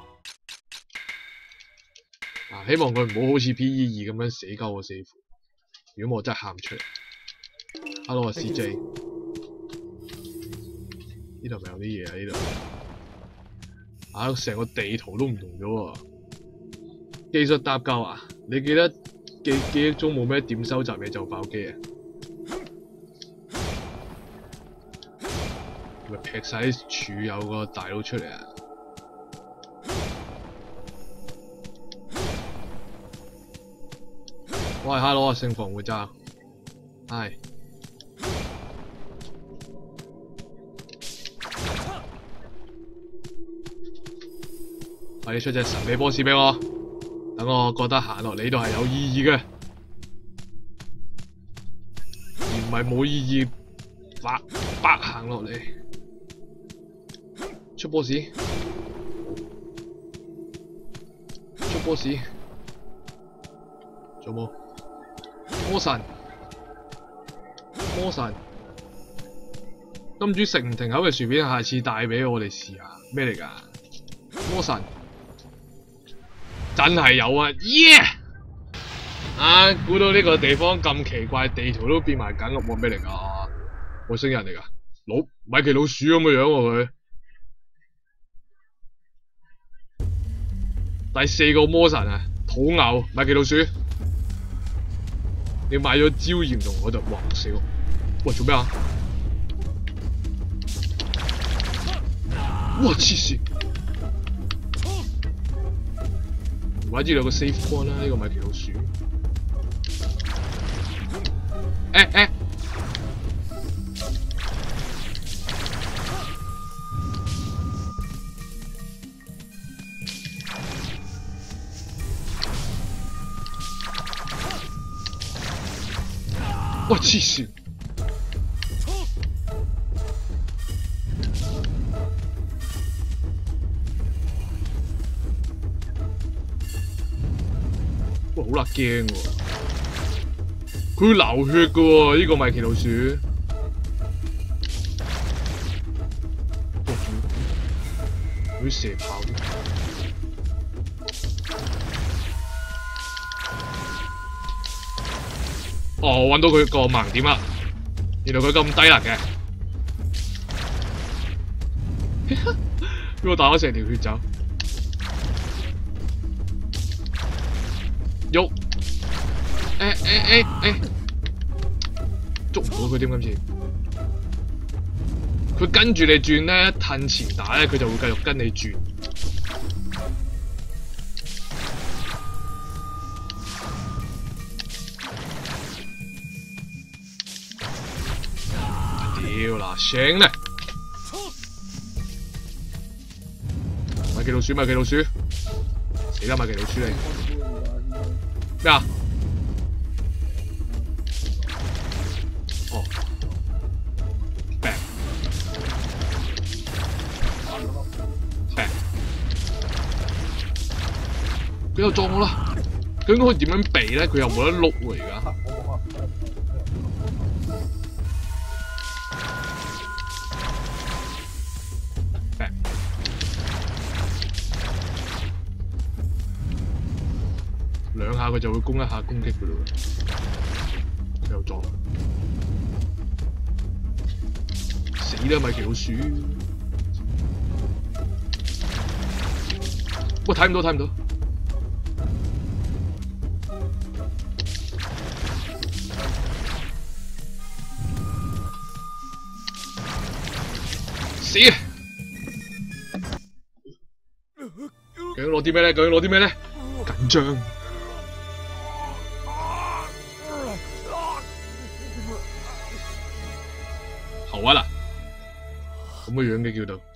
希望佢唔好好似 PE2咁樣死鳩我4符。如果我真係喊出嚟。Hello 啊 CJ， 呢度咪有啲嘢啊？呢度成個地圖都唔同咗喎。技術搭救啊！你記得記憶中冇咩點收集嘢就爆機啊？咪劈晒啲柱有個大佬出嚟啊！我係 Hello 啊，聖防護罩，係。快啲出隻神秘 boss 俾我，等我覺得行落嚟呢度係有意義嘅，而唔係冇意義白行落嚟。出 boss， 出 boss， 仲冇？魔神，金主食唔停口嘅薯片，下次帶俾我哋試下，咩嚟㗎？魔神，真係有啊！耶！啊，估到呢個地方咁奇怪，地圖都變埋緊喎，咩嚟㗎？外星人嚟㗎？米奇老鼠咁嘅樣喎佢。第4個魔神啊，土牛米奇老鼠。你買咗椒鹽同我就哇死我！喂做咩啊？哇黐線！唔怪之有個 save point 啦，呢個米奇老鼠。哇！黐線！哇！好辣驚喎，佢會流血㗎喎，呢個米奇老鼠。哇！佢射炮添。哦，我揾到佢個盲點啦！原來佢咁低能嘅，俾我打咗成條血走。喐！捉唔到佢添今次。佢跟住你轉咧，一褪前打咧，佢就會繼續跟你轉。屌嗱醒咧！米奇老鼠，死啦！米奇老鼠你咩啊？哦 ，back， 佢又撞我啦！佢應該可以點樣避咧？佢又冇得碌喎而家。2下佢就會攻1下攻擊㗎喇喎，佢又撞。 死啦，米奇老鼠！我睇唔到，睇唔到。死啊！究竟攞啲咩咧？究竟攞啲咩咧？緊張。後屈啦，咁嘅樣嘅叫到。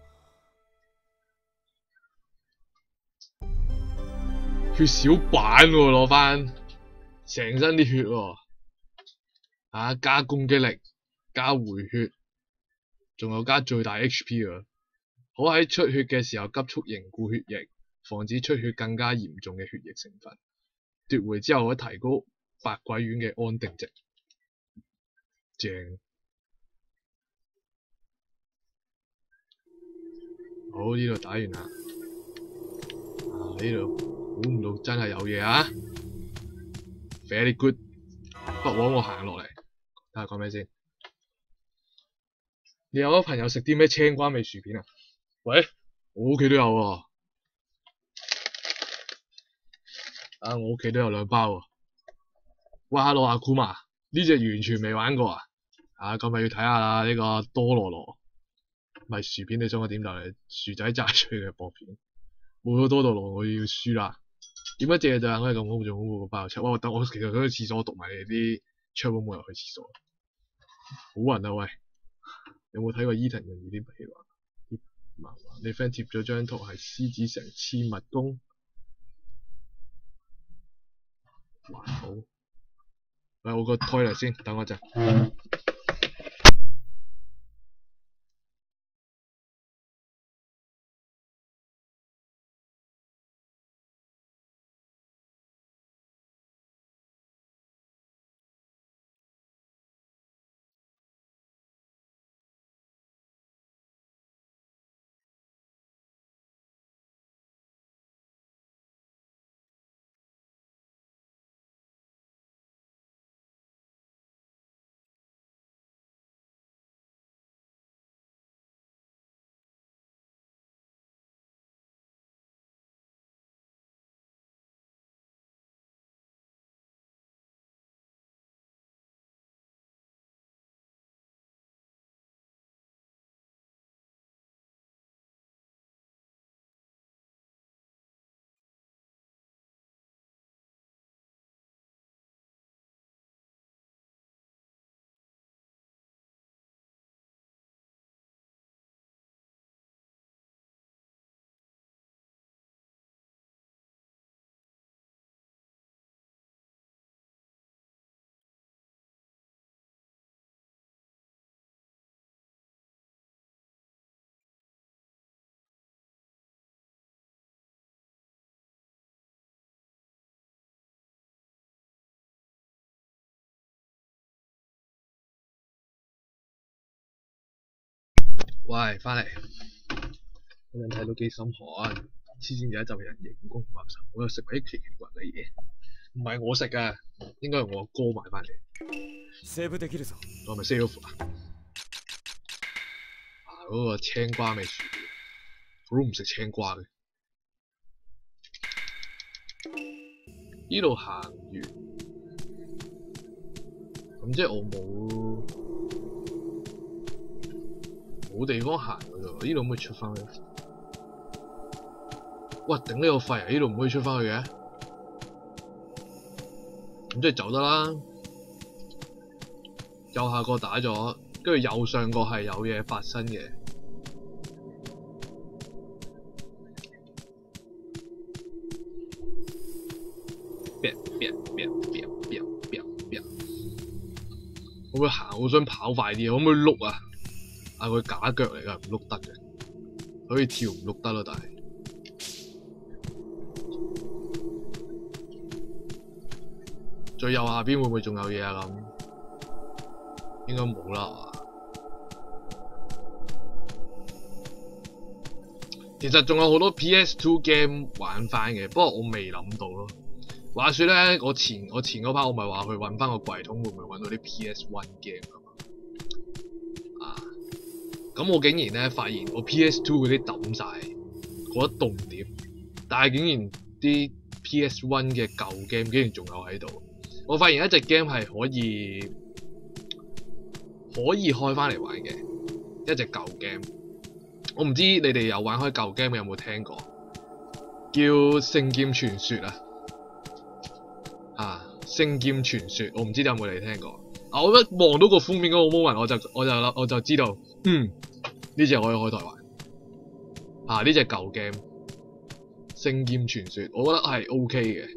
血小板喎，攞翻成身啲血喎，加攻擊力，加回血，仲有加最大 HP 啊！好喺出血嘅時候急速凝固血液，防止出血更加嚴重嘅血液成分。奪回之後可以提高百鬼丸嘅安定值，正。好，呢度打完啦，呢度估唔到真係有嘢啊 ！Very good， 不枉我行落嚟，睇下講咩先。你有個朋友食啲咩青瓜味薯片啊？喂，我屋企都有喎。我屋企都有2包喎。喂 ，Hello 阿 Kuma， 呢隻完全未玩過啊！咁咪要睇下啦，呢個多羅羅。咪薯片，你想我點嚟？薯仔炸出嚟嘅薄片，冇咗多羅羅，我要輸啦。點解隻隻可以咁好，仲好過個爆出？哇！等我其實嗰個廁所讀埋你啲窗冇冇入去廁所，好暈啊！喂，有冇睇過伊藤潤二啲漫畫？你 friend 貼咗張圖係獅子城黐密宮，還好。喂，我個推嚟先，等我陣。喂，翻嚟，嗰陣睇到幾心寒，黐線有一集人形公話神，我又食埋啲奇奇怪怪嘅嘢，唔係我食㗎，應該係我哥買翻嚟。我係咪 save 啊？嗰個青瓜味薯片，我都唔食青瓜嘅。呢度行完，咁即係我冇地方行㗎啫，呢度可唔可以出翻去？哇！頂呢個肺啊！呢度唔可以出翻去嘅，咁即係走得啦。右下角打咗，跟住右上角係有嘢發生嘅。可唔可以行？我想跑快啲，可唔可以碌啊？佢假腳嚟㗎，唔碌得嘅，可以跳唔碌得咯，但係最右下邊會唔會仲有嘢啊？咁應該冇啦，係嘛？其實仲有好多 PS2 game 玩翻嘅，不過我未諗到咯。話說咧，我前嗰 part 我咪話去揾翻個櫃桶，會唔會揾到啲 PS1 game 㗎嘛？ 咁我竟然咧發現我 PS2 嗰啲抌晒嗰一棟碟，但係竟然啲 PS1 嘅舊 game 竟然仲有喺度。我發現一隻 game 係可以開翻嚟玩嘅，一隻舊 game。我唔知你哋有玩開舊 game 有冇聽過，叫《聖劍傳說》啊，《聖劍傳說》，我唔知你有冇你聽過。我一望到個封面嗰個 moment， 我就知道，呢隻可以開台玩。呢隻舊 game《聖劍傳說》，我覺得係 OK 嘅。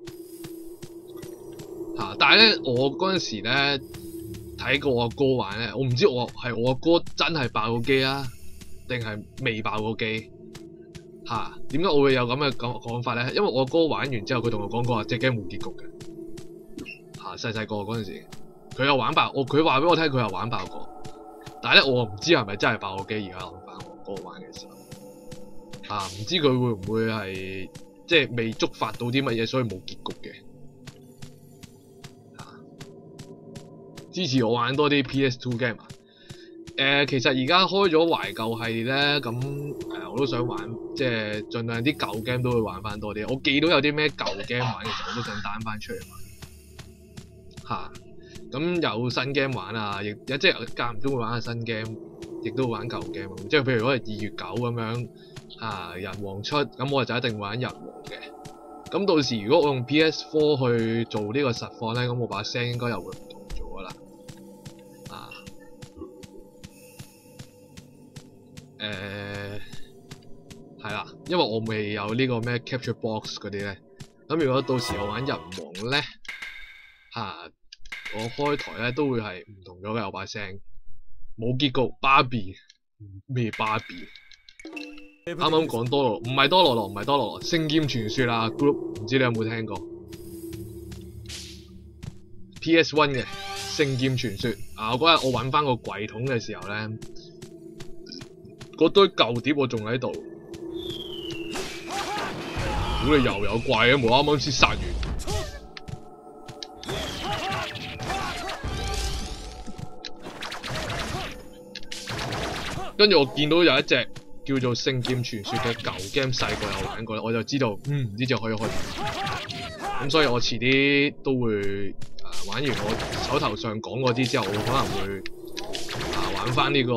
但係咧，我嗰陣時咧睇過我哥玩咧，我唔知我阿哥真係爆個機啊，定係未爆個機？點解我會有咁嘅講法咧？因為我阿哥玩完之後，佢同我講過話，隻 game 冇結局嘅。細個嗰陣時。佢有玩爆，佢話俾我聽佢有玩爆過，但係咧我唔知係咪真係爆個機。而家諗翻我哥玩嘅時候，唔知佢會唔會係即係未觸發到啲乜嘢，所以冇結局嘅。支持我玩多啲 PS2 game 其實而家開咗懷舊系列咧，咁我都想玩，即係盡量啲舊 game 都會玩翻多啲。我記到有啲咩舊 game 玩嘅時候，我都想 down 翻出嚟玩。咁有新 game 玩啊，亦即係間唔中會玩下新 game， 亦都會玩舊 game。即係譬如如果係2月9咁樣，人王出，咁我就一定玩人王嘅。咁到時如果我用 PS4 去做呢個實況咧，咁我把聲應該又會唔同咗噶啦。係啦，因為我未有呢個咩 Capture Box 嗰啲咧。咁如果到時我玩人王咧，我開台咧都會係唔同咗嘅，我把聲冇結局。芭比咩芭比？啱啱講多羅，唔係多羅羅，唔係多羅羅，聖劍傳說啊 group， 唔知你有冇聽過 ？PS1 嘅聖劍傳說我嗰日我揾翻個櫃桶嘅時候咧，嗰堆舊碟我仲喺度。估你又有怪嘅，我啱啱先殺完。跟住我見到有一隻叫做《聖劍傳說》嘅舊 game， 細個有玩過啦，我就知道，呢隻可以開。咁所以我遲啲都會玩完我手頭上講嗰啲之後，我可能會玩翻呢個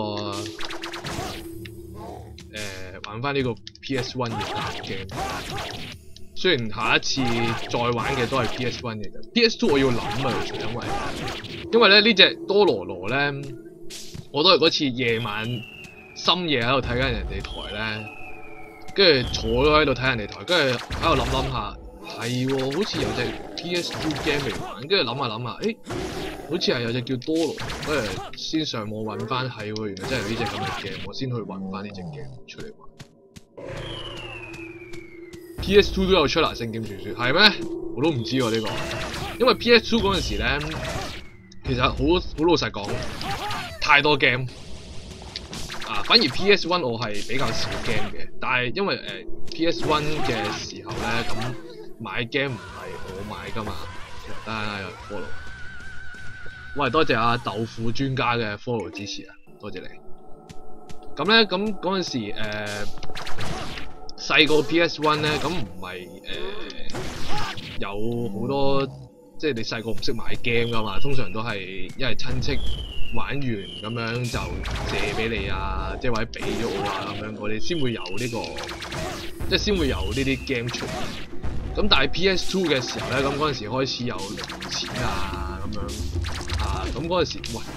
玩翻呢個 PS1 嘅舊 game。雖然下一次再玩嘅都係 PS1 嘅，PS2 我要諗啊，其實因為咧呢隻多羅羅咧，我都係嗰次夜晚。深夜喺度睇緊人哋台咧，跟住坐咗喺度睇人哋台，跟住喺度諗下，係好似有隻 PS2 game 未玩，跟住諗下，好似係有隻叫多羅，跟住先上網揾翻，係喎，原來真係呢隻咁嘅 game， 我先去揾翻呢隻 game 出嚟玩。PS2 都有出啦，《聖劍傳說》係咩？我都唔知喎呢個，因為 PS2 嗰陣時咧，其實好老實講，太多 game。反而 PS1 我係比較少 game 嘅，但係因為PS1 嘅時候咧，咁買 game 唔係我買噶嘛，等下有 follow。喂，多謝阿豆腐專家嘅 follow 支持啊，多謝你。咁咧，咁嗰陣時細個 PS1 咧，咁唔係有好多，即係你細個唔識買 game 噶嘛，通常都係一係親戚。玩完咁樣就借俾你啊，即係或者俾咗我啊咁樣，我哋先會有呢個，即係先會有呢啲 game 出現。咁但係 PS2 嘅時候咧，咁嗰陣時開始有零用錢啊咁樣咁嗰陣時，喂，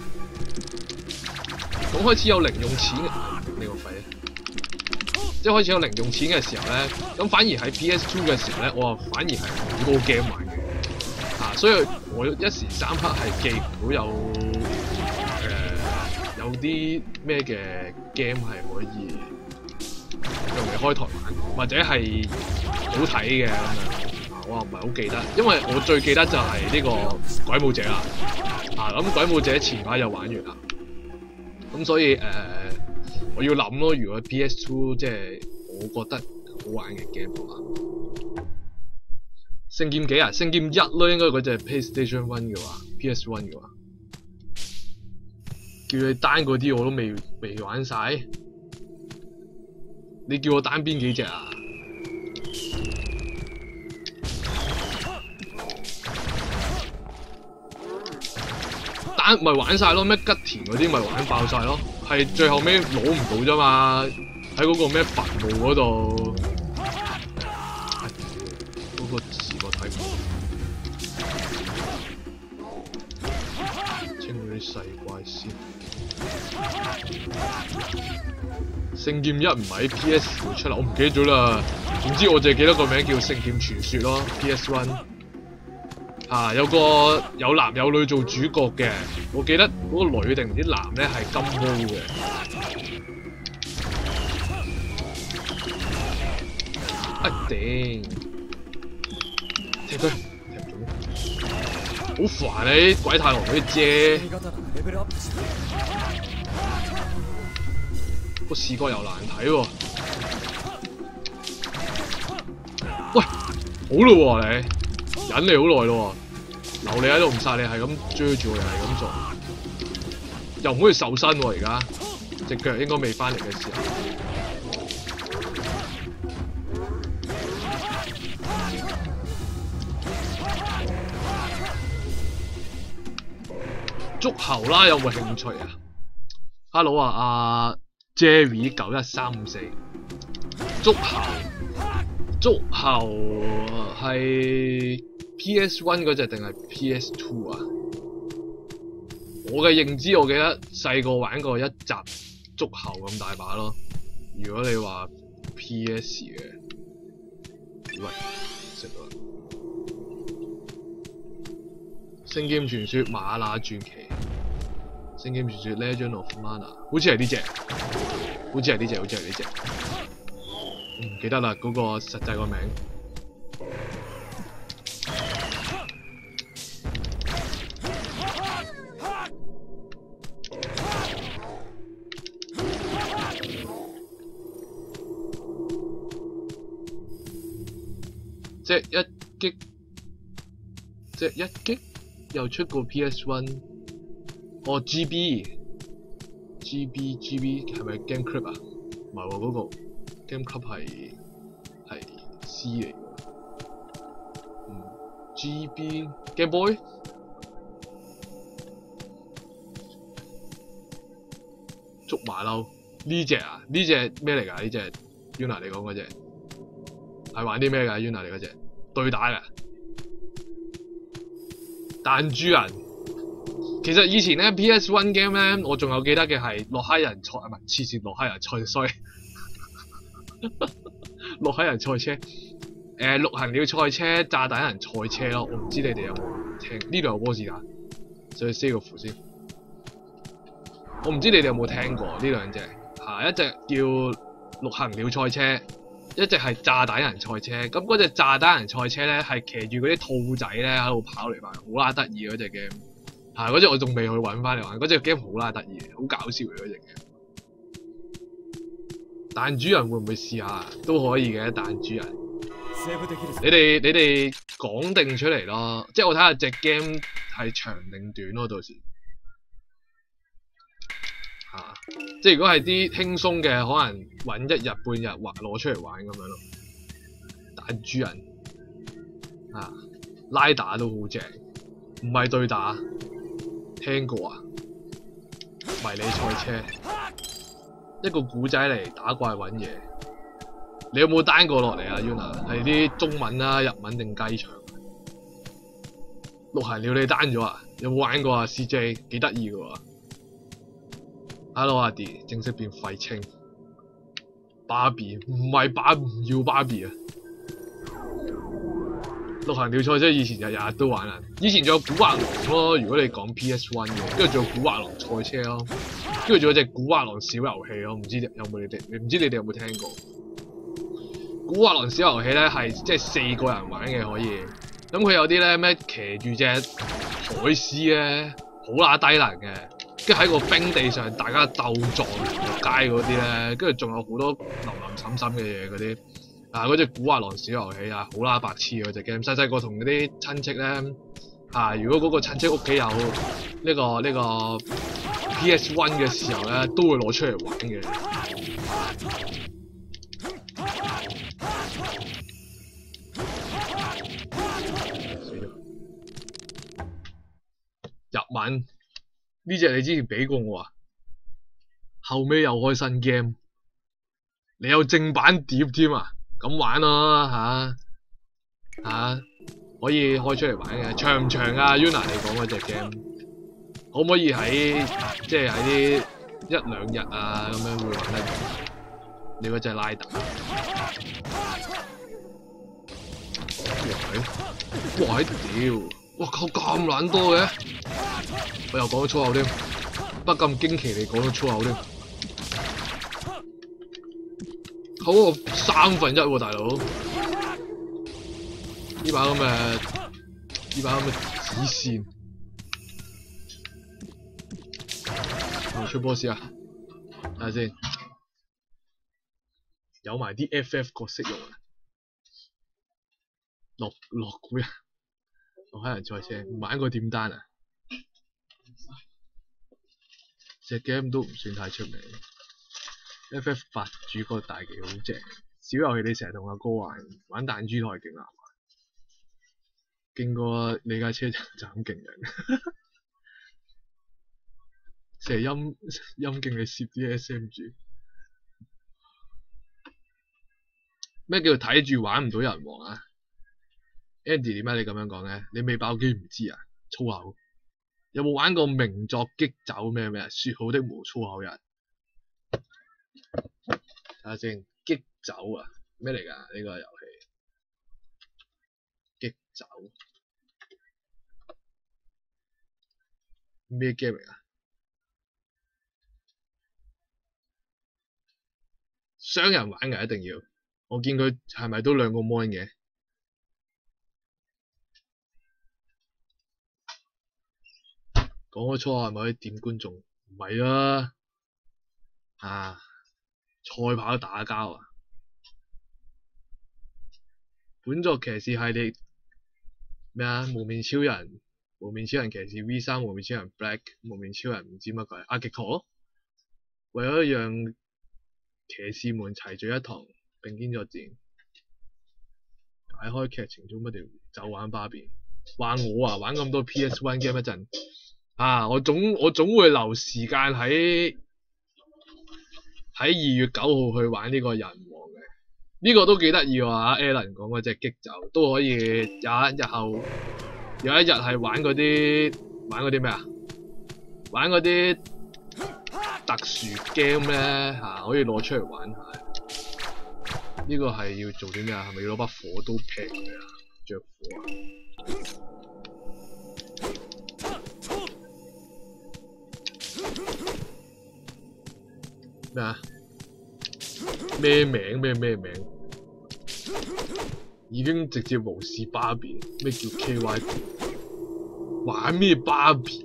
咁開始有零用錢，你個肺，即係開始有零用錢嘅時候咧，咁反而喺 PS2 嘅時候咧，我反而係好多 game 玩嘅，所以我一時三刻係記唔到有啲咩嘅 game 係可以用嚟開台玩，或者係好睇嘅咁樣。我唔係好記得，因為我最記得就係呢個鬼武者啦。咁鬼武者前排就玩完啦。咁所以我要諗咯。如果 PS2 即係我覺得好玩嘅 game 嘅話，聖劍幾啊？聖劍1咯，應該嗰隻 PlayStation 1嘅話 ，PS1 嘅話。 叫你單嗰啲我都未玩晒，你叫我單邊幾隻啊？單咪玩晒咯，咩吉田嗰啲咪玩爆晒咯，係最後尾攞唔到啫嘛，喺嗰個咩墳墓嗰度，嗰個字我睇唔到，清嗰啲細怪先。聖劍1唔係喺 PS 度出嚟，我唔記得咗啦。總之我淨係記得個名叫《聖劍傳說》咯 ，PS1。有男有女做主角嘅，我記得嗰個女定唔知男咧係金毛嘅。頂！踢佢，踢唔到。好煩啊！啲鬼太郎嗰啲啫。個視覺又難睇喎。喂，好咯喎你，忍你好耐咯喎，留你喺度唔殺你，係咁追住我，又係咁做，又唔可以瘦身喎而家，隻腳應該未翻嚟嘅時候。足球啦，有冇興趣啊 ？Hello 啊，阿 Jerry 91354，足球係 PS1 嗰隻定係 PS2 啊？我嘅認知，我記得細個玩過一集足球咁大把咯。如果你話 PS 嘅，喂，食咗啦。聖劍傳說馬那傳奇，聖劍傳說 Legend of Mana， 好似係呢隻，好似係呢隻，唔記得啦，嗰個實際個名。隻一擊又出過 PS1， 哦 GB 係咪 Game Club 啊？唔係喎，嗰個 Game Club 係 C 嚟嘅。GB Game Boy 捉馬騮呢隻啊？呢隻咩嚟㗎？呢隻 Yuna 你講嗰隻係玩啲咩㗎 ？Yuna 你嗰隻對打㗎？彈珠人，其實以前咧 PS1 game 咧，我仲有記得嘅係洛克人賽，唔係黐線洛克人賽衰，洛克人賽車，陸行鳥賽車、炸彈人賽車咯，我唔知你哋有冇聽？呢度有波士打，所以 say 個符先。我唔知你哋有冇聽過呢兩隻，一隻叫陸行鳥賽車。一隻係炸彈人賽車，咁嗰隻炸彈人賽車咧係騎住嗰啲兔仔咧喺度跑嚟跑去，好啦得意嗰隻 game，嗰隻我仲未去揾翻嚟玩，嗰隻 game 好啦得意，好搞笑嘅嗰隻 game。彈珠人會唔會試下？都可以嘅彈珠人。你哋講定出嚟咯，即係我睇下隻 game 係長定短咯，到時。即係如果係啲輕鬆嘅，可能揾1日半日攞出嚟玩咁樣咯。彈珠人拉打都好正，唔係對打，聽過啊？迷你賽車，一個古仔嚟打怪揾嘢。你有冇 down 過落嚟啊 ？Yuna 係啲中文啊、日文定雞腸？陸行鳥你 down 咗啊？有冇玩過啊 ？CJ 幾得意嘅喎。Hello 阿 D， 正式變廢青。芭比唔係唔要芭比啊！陸行鳥賽車以前日日都玩啊，以前仲有古惑狼咯。如果你講 PS1 嘅，跟住仲有古惑狼賽車咯，跟住仲有隻古惑狼小遊戲咯。唔知有冇你哋？唔知你哋有冇聽過？古惑狼小遊戲咧係即係4個人玩嘅可以。咁佢有啲咧咩騎住隻海獅咧，好乸低能嘅。跟住喺個冰地上，大家鬥撞落街嗰啲咧，跟住仲有好多林滲嘅嘢嗰啲，嗰隻古惑狼小遊戲啊，好啦白痴嗰隻 game，細細個同嗰啲親戚咧，如果嗰個親戚屋企有呢個 PS1 嘅時候咧，都會攞出嚟玩嘅。日文呢隻你之前俾過我啊，後尾又開新 game， 你有正版碟添啊，咁玩咯吓，可以開出嚟玩嘅，長唔長啊 ？Yuna 你講嗰隻 game， 可唔可以喺即係喺啲1-2日啊咁樣會玩得到？你嗰隻拉特，喂，屌！哇靠咁撚多嘅，我又講咗粗口添，不咁驚奇地講咗粗口添，好我1/3喎大佬，呢把咁嘅紙線，我出 boss 啊，睇下先，有埋啲 FF 角色用啊，落股啊！我開人賽車，玩過點單啊？隻 game 都唔算太出名。FF8 主角大技好正，小遊戲你成日同阿哥玩彈珠台勁難玩，勁過你架車就咁勁人。成日陰勁你攝啲 SMG。咩叫睇住玩唔到人王啊？ Andy 點解你咁樣講嘅？你未爆機唔知啊？粗口有冇玩過名作激走咩？說好的無粗口人？睇下先，激走啊？咩嚟㗎？呢個遊戲激走咩 game 嚟㗎？雙人玩㗎一定要，我見佢係咪都2個 mon 嘅？講咗粗口係咪可以點觀眾？唔係啊！賽跑打交啊！本作騎士系列咩啊？無面超人、無面超人騎士 V3、無面超人 Black、無面超人唔知乜鬼阿極陀，為咗讓騎士們齊聚一堂並肩作戰，解開劇情中不條就玩芭比。話我啊玩咁多 PS1 game 一陣。我總會留時間喺2月9號去玩呢個人王嘅，呢個都幾得意喎！Alan 講嗰隻激走都可以有一日係玩嗰啲咩啊？玩嗰啲特殊 game 咧可以攞出嚟玩下。呢個係要做啲咩啊？係咪要攞把火刀劈佢啊？着火啊！咩啊？咩名？已經直接無視芭比。咩叫 KY？ 玩咩芭比？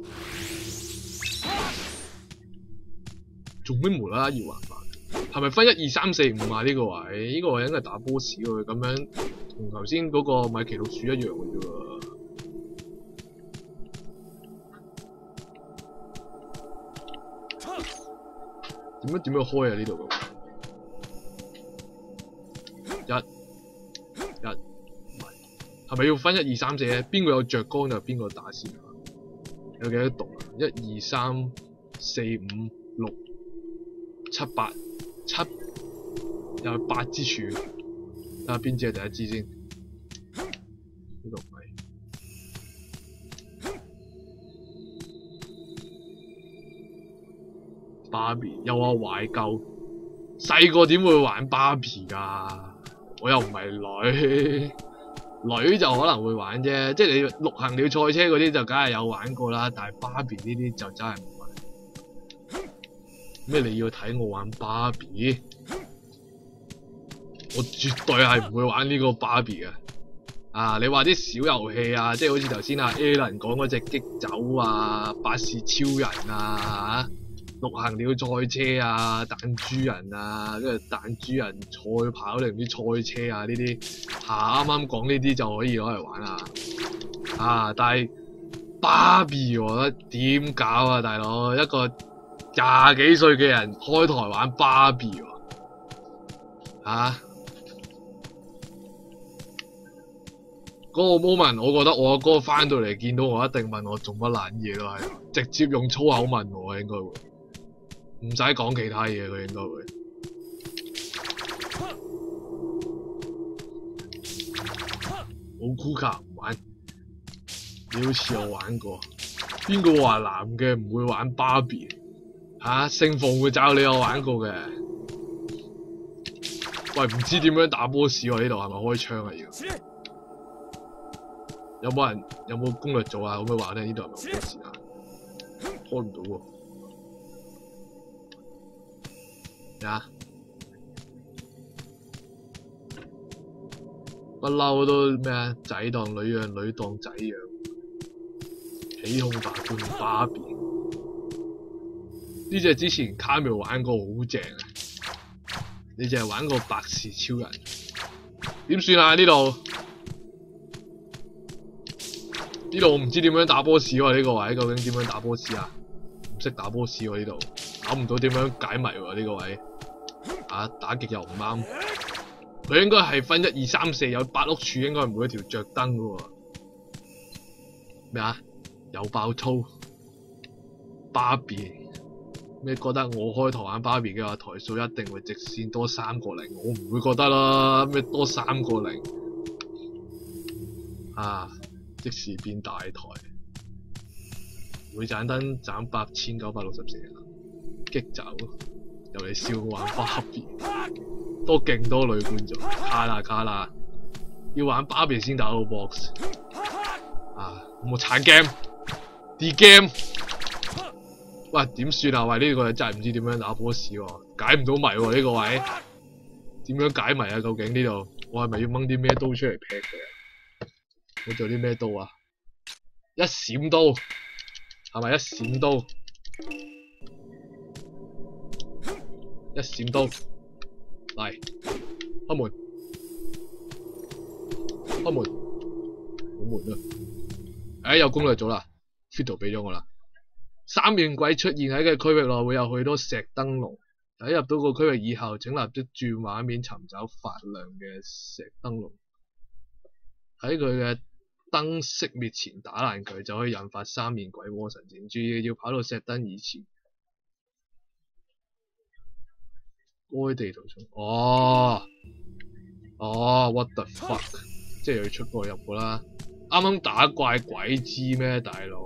做咩無啦啦要玩芭比？係咪分1、2、3、4、5啊？呢個位，呢個位應該係打 boss 喎，咁樣同頭先嗰個米奇老鼠一樣嘅啫喎。點樣開啊？呢度係咪要分1、2、3、4咧？邊個有着光就邊個打先啊？有幾多毒啊？1、2、3、4、5、6、7、8，有8支柱。睇下邊支係第一支先。呢個唔係。芭比又話懷舊，細個點會玩芭比㗎？我又唔係女，女就可能會玩啫。即係你陸行鳥賽車嗰啲就梗係有玩過啦，但係芭比呢啲就真係唔玩。咩你要睇我玩芭比？我絕對係唔會玩呢個芭比嘅。你話啲小遊戲啊，即係好似頭先阿 Alan 講嗰隻激走啊、巴士超人啊、陸行鳥賽車啊、彈珠人啊，跟住彈珠人賽跑定唔知賽車啊呢啲，啱啱講呢啲就可以攞嚟玩啦。但係芭比我覺得點搞啊，大佬一個廿幾歲嘅人開台玩芭比喎，嗰個 moment， 我覺得我阿哥翻到嚟見到我一定問我做乜撚嘢咯，係直接用粗口問我應該會，唔使講其他嘢佢應該會。冇酷卡唔玩，你好似有玩過。邊個話男嘅唔會玩芭比？聖鳳會找你有玩過嘅。喂，唔知點樣打 boss 喎？呢度係咪開槍啊？要有冇攻略做啊？可唔可以話咧？呢度係咪 boss 啊？開唔到喎。不嬲都咩啊？仔當女養，女當仔養。起哄大官芭比呢隻之前卡繆玩過好正啊！你淨係玩過白事超人，點算啊？呢度我唔知點樣打 boss 喎，呢個位究竟點樣打 boss 啊？唔識打 boss 喎，呢度打唔到點樣解謎喎，呢個位打極又唔啱。佢應該係分1、2、3、4，有8碌柱，應該唔會一條着燈噶喎。咩啊？有爆粗芭比，你覺得我開台玩芭比嘅話，台數一定會直線多3個0，我唔會覺得啦。咩多3個0即時變大台，每盞燈斬8964，激走，又嚟笑我玩芭比。多勁多女觀眾，卡啦，要玩芭比先打到 box， 我鏟 game，D game， 喂點算啊？喂呢個真係唔知點樣打 boss 喎，解唔到謎喎呢個位，點樣解謎啊？究竟呢度我係咪要掹啲咩刀出嚟劈佢啊？我做啲咩刀啊？一閃刀，係咪一閃刀？一閃刀。嚟，開門，冇門啊！有攻略咗啦 ，Fiddle 俾咗我啦。3面鬼出現喺嘅區域內會有許多石燈籠，喺入到個區域以後，請立即轉畫面尋找發亮嘅石燈籠，喺佢嘅燈熄滅前打爛佢，就可以引發3面鬼魔神戰。注意要跑到石燈以前。開地圖中，what the fuck， 即係又要出過入過啦。啱啱打怪鬼知咩，大佬？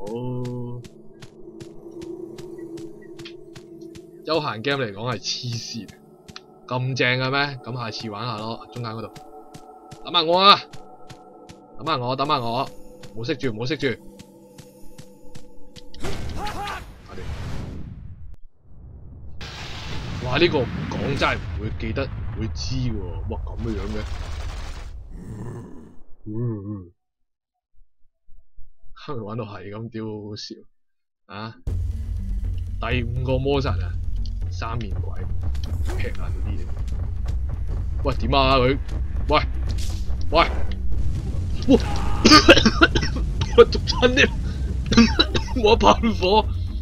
休閒 game 嚟講係黐線，咁正嘅咩？咁下次玩下咯，中間嗰度。等下我啊！等下我，冇熄住。哇！呢個唔講真係唔會記得，唔會知喎。哇咁嘅樣嘅，玩到係咁屌，好好笑啊！第5個魔神啊，3面鬼劈爛啲嘢。喂點啊佢？喂，哇！我捉親添，我噴火。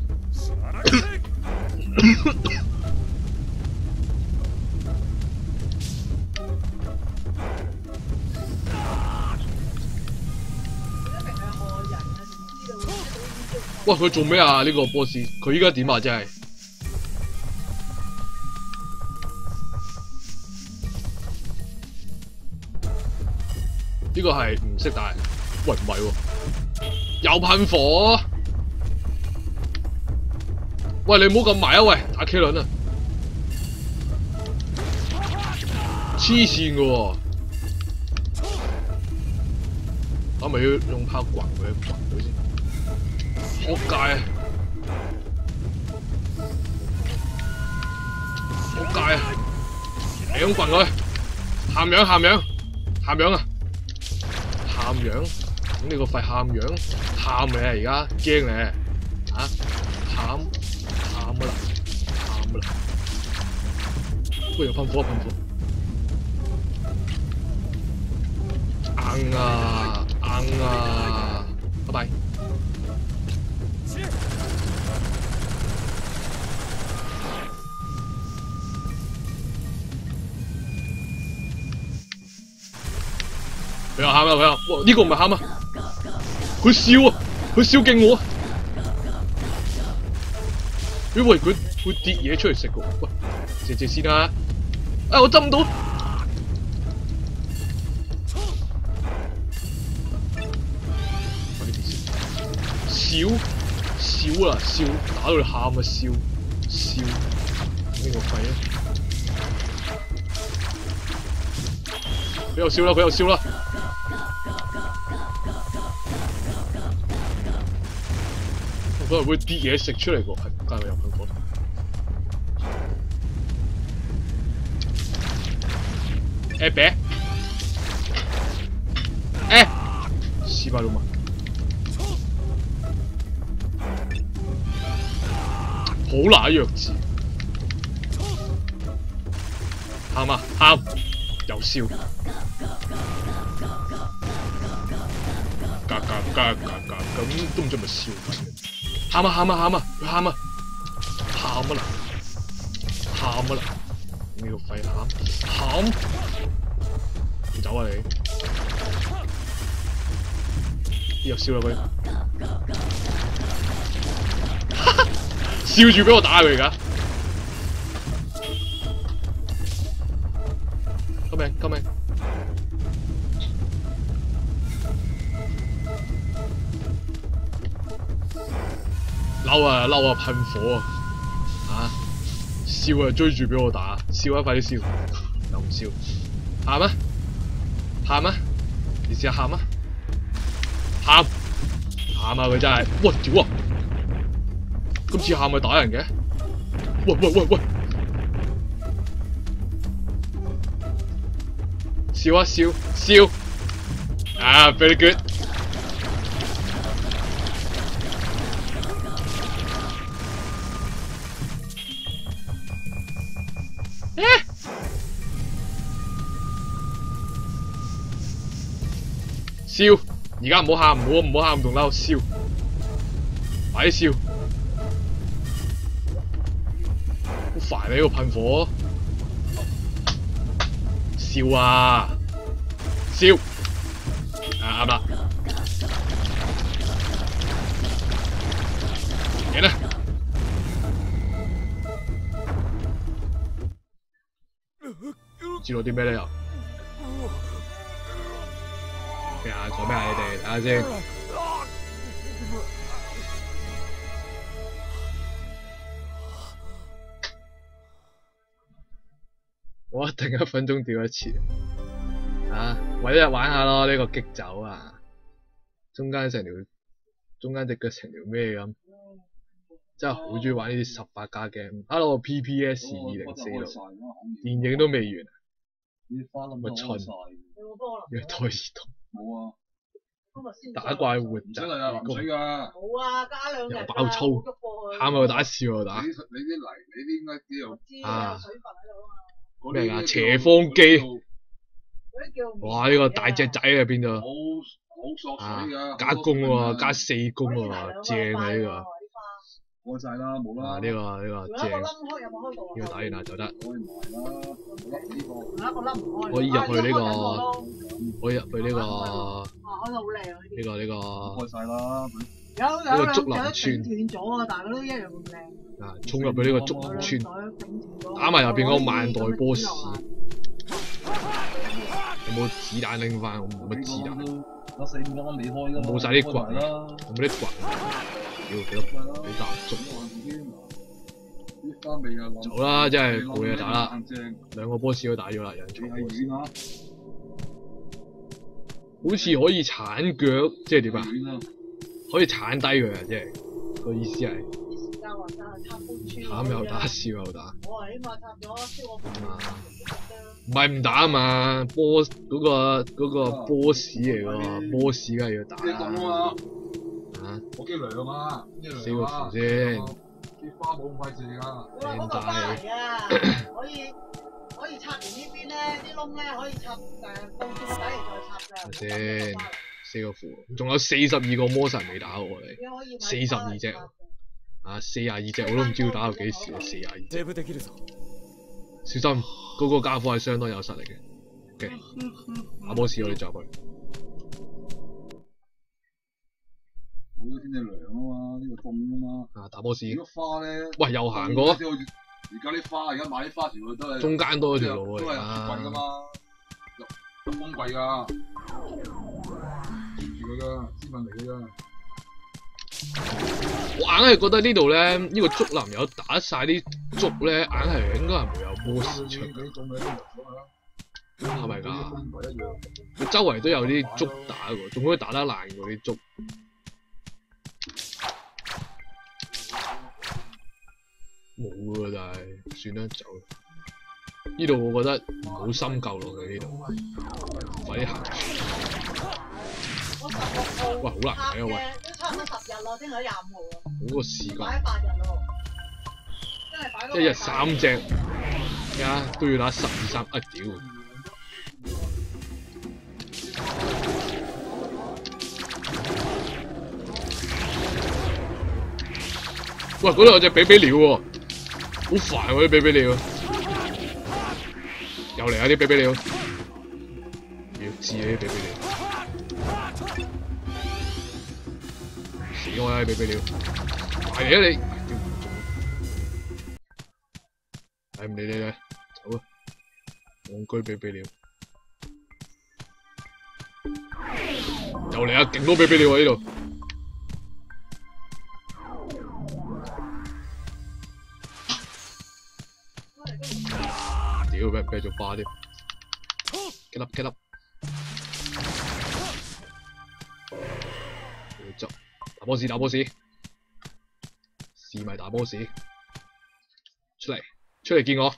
哇！佢做咩啊？呢個 boss 佢依家點啊？真係呢個係唔識打。喂唔係喎，又噴火！喂你唔好咁埋啊！喂打 K 輪啊！黐線㗎喎，我咪要用炮滾佢先。仆街啊！係咁棍佢，喊樣啊！喊樣，咁你個肺喊樣，喊你啊！而家驚你啊！喊噶啦！不如噴火！硬啊！拜拜。 又喊啦，佢又，哇！呢個唔係喊啊，佢笑啊，佢笑勁我啊！喂，佢跌嘢出嚟食喎，喂，謝先啦，啊我針唔到，快啲跌先，笑啦，笑，打到佢喊啊，笑，呢個肺啊！佢又笑啦，佢又笑啦。佢係會跌嘢食出嚟喎，係加佢入噴火。別，西巴魯嘛，好乸弱智，喊啊喊，又笑。咁都唔知咪笑緊嘅，喊啊，佢喊啊啦，你個肺喊，唔走啊你，又笑啦佢，笑住俾我打佢而家，救命！嬲啊！噴火啊！笑啊！追住俾我打，笑啊！快啲笑，又唔笑，喊啊！你試下喊啊！喊啊！佢真係，哇屌啊！今次喊咪打人嘅，喂！笑啊！笑啊 ！Very good。笑，而家唔好喊，唔好喊，唔同嬲，笑，快啲笑，好煩你呢個噴火，笑啊，笑，啱啦，贏啦，知道啲咩咧又？咩啊？講咩啊？你哋睇下先。我一定1分鐘掉一次。啊，為咗玩下咯，呢個激走啊！中間隻腳成條咩咁？真係好中意玩呢啲18加 game。Hello PPS 2046，電影都未完。咪蠢。虐待兒童。冇啊！打怪活集，冇啊！加2日。 又爆粗，喊又打，笑又打。 你啲泥，你啲應該啲有啊！咩㗎？斜方機。哇！呢個大隻仔啊變咗。啊！加攻喎，加4攻喎，正啊呢個。 開晒啦，冇啦。 啊！呢個正。呢個打完啦就得。可以入去呢個。 開得好靚啊！ 呢個開晒啦。 呢個竹林村。 斷咗啊，但係佢都一樣咁靚。 啊！衝入去呢個竹林村，打埋入邊嗰個萬代 boss。有冇子彈拎翻？我冇乜子彈。 我4、5蚊未開㗎嘛。 冇晒啲棍，有冇啲棍？要幾大竹？走啦！真係冇嘢打啦，2個 boss 都打咗啦，人場 boss。好似可以鏟腳，即係點啊？可以鏟低佢啊！即係個意思係。慘又打，笑又打。 我起碼插咗超過唔係唔打啊嘛，boss 嗰個 boss 嚟㗎 ，boss 梗係要打啦。啊！ 我機2啊 ，4個符先。 啲花冇咁費事㗎。 嗰個花嚟啊！可以插完呢邊咧，啲窿咧可以插到住個底嚟再插㗎。 先，4個符，仲有42個魔神未打我哋，42隻。啊，42隻我都唔知要打到幾時啊，42隻。小心，嗰個家伙係相當有實力嘅。OK，打 boss 我哋再入去。 個天氣涼啊嘛，呢個凍啊嘛。 啊，打 boss。 如果花咧， 喂，又行過。 而家啲花，而家買啲花全部都係中間多條路都係貴噶嘛，入風櫃㗎，住佢㗎，私品嚟㗎啫。 我硬係覺得呢度咧，呢個竹林有打晒啲竹咧，硬係應該係冇有 boss 出嘅。係咪㗎？佢周圍都有啲竹打喎，仲可以打得爛嗰啲竹。冇㗎，但係算啦，走。呢度我覺得唔好深究落去呢度，快啲行。喂，好難睇啊！喂， 都差唔多10日啦，先喺25號啊。 好個時間。 擺8日咯，真係擺多。 一日3隻，呀都要打12、3，啊屌！喂，嗰度有隻比比鳥喎，好煩喎啲比比鳥，又嚟啊啲比比鳥，要知啊啲比比鳥，死我啦啲比比鳥，係嚟啊你！係唔理你啦，走啊！戇居比比鳥，又嚟啊！勁多比比鳥喎呢度。屌，俾人繼續霸添，激粒激粒，要執打 boss 打 boss， 試咪打 boss， 出嚟見我，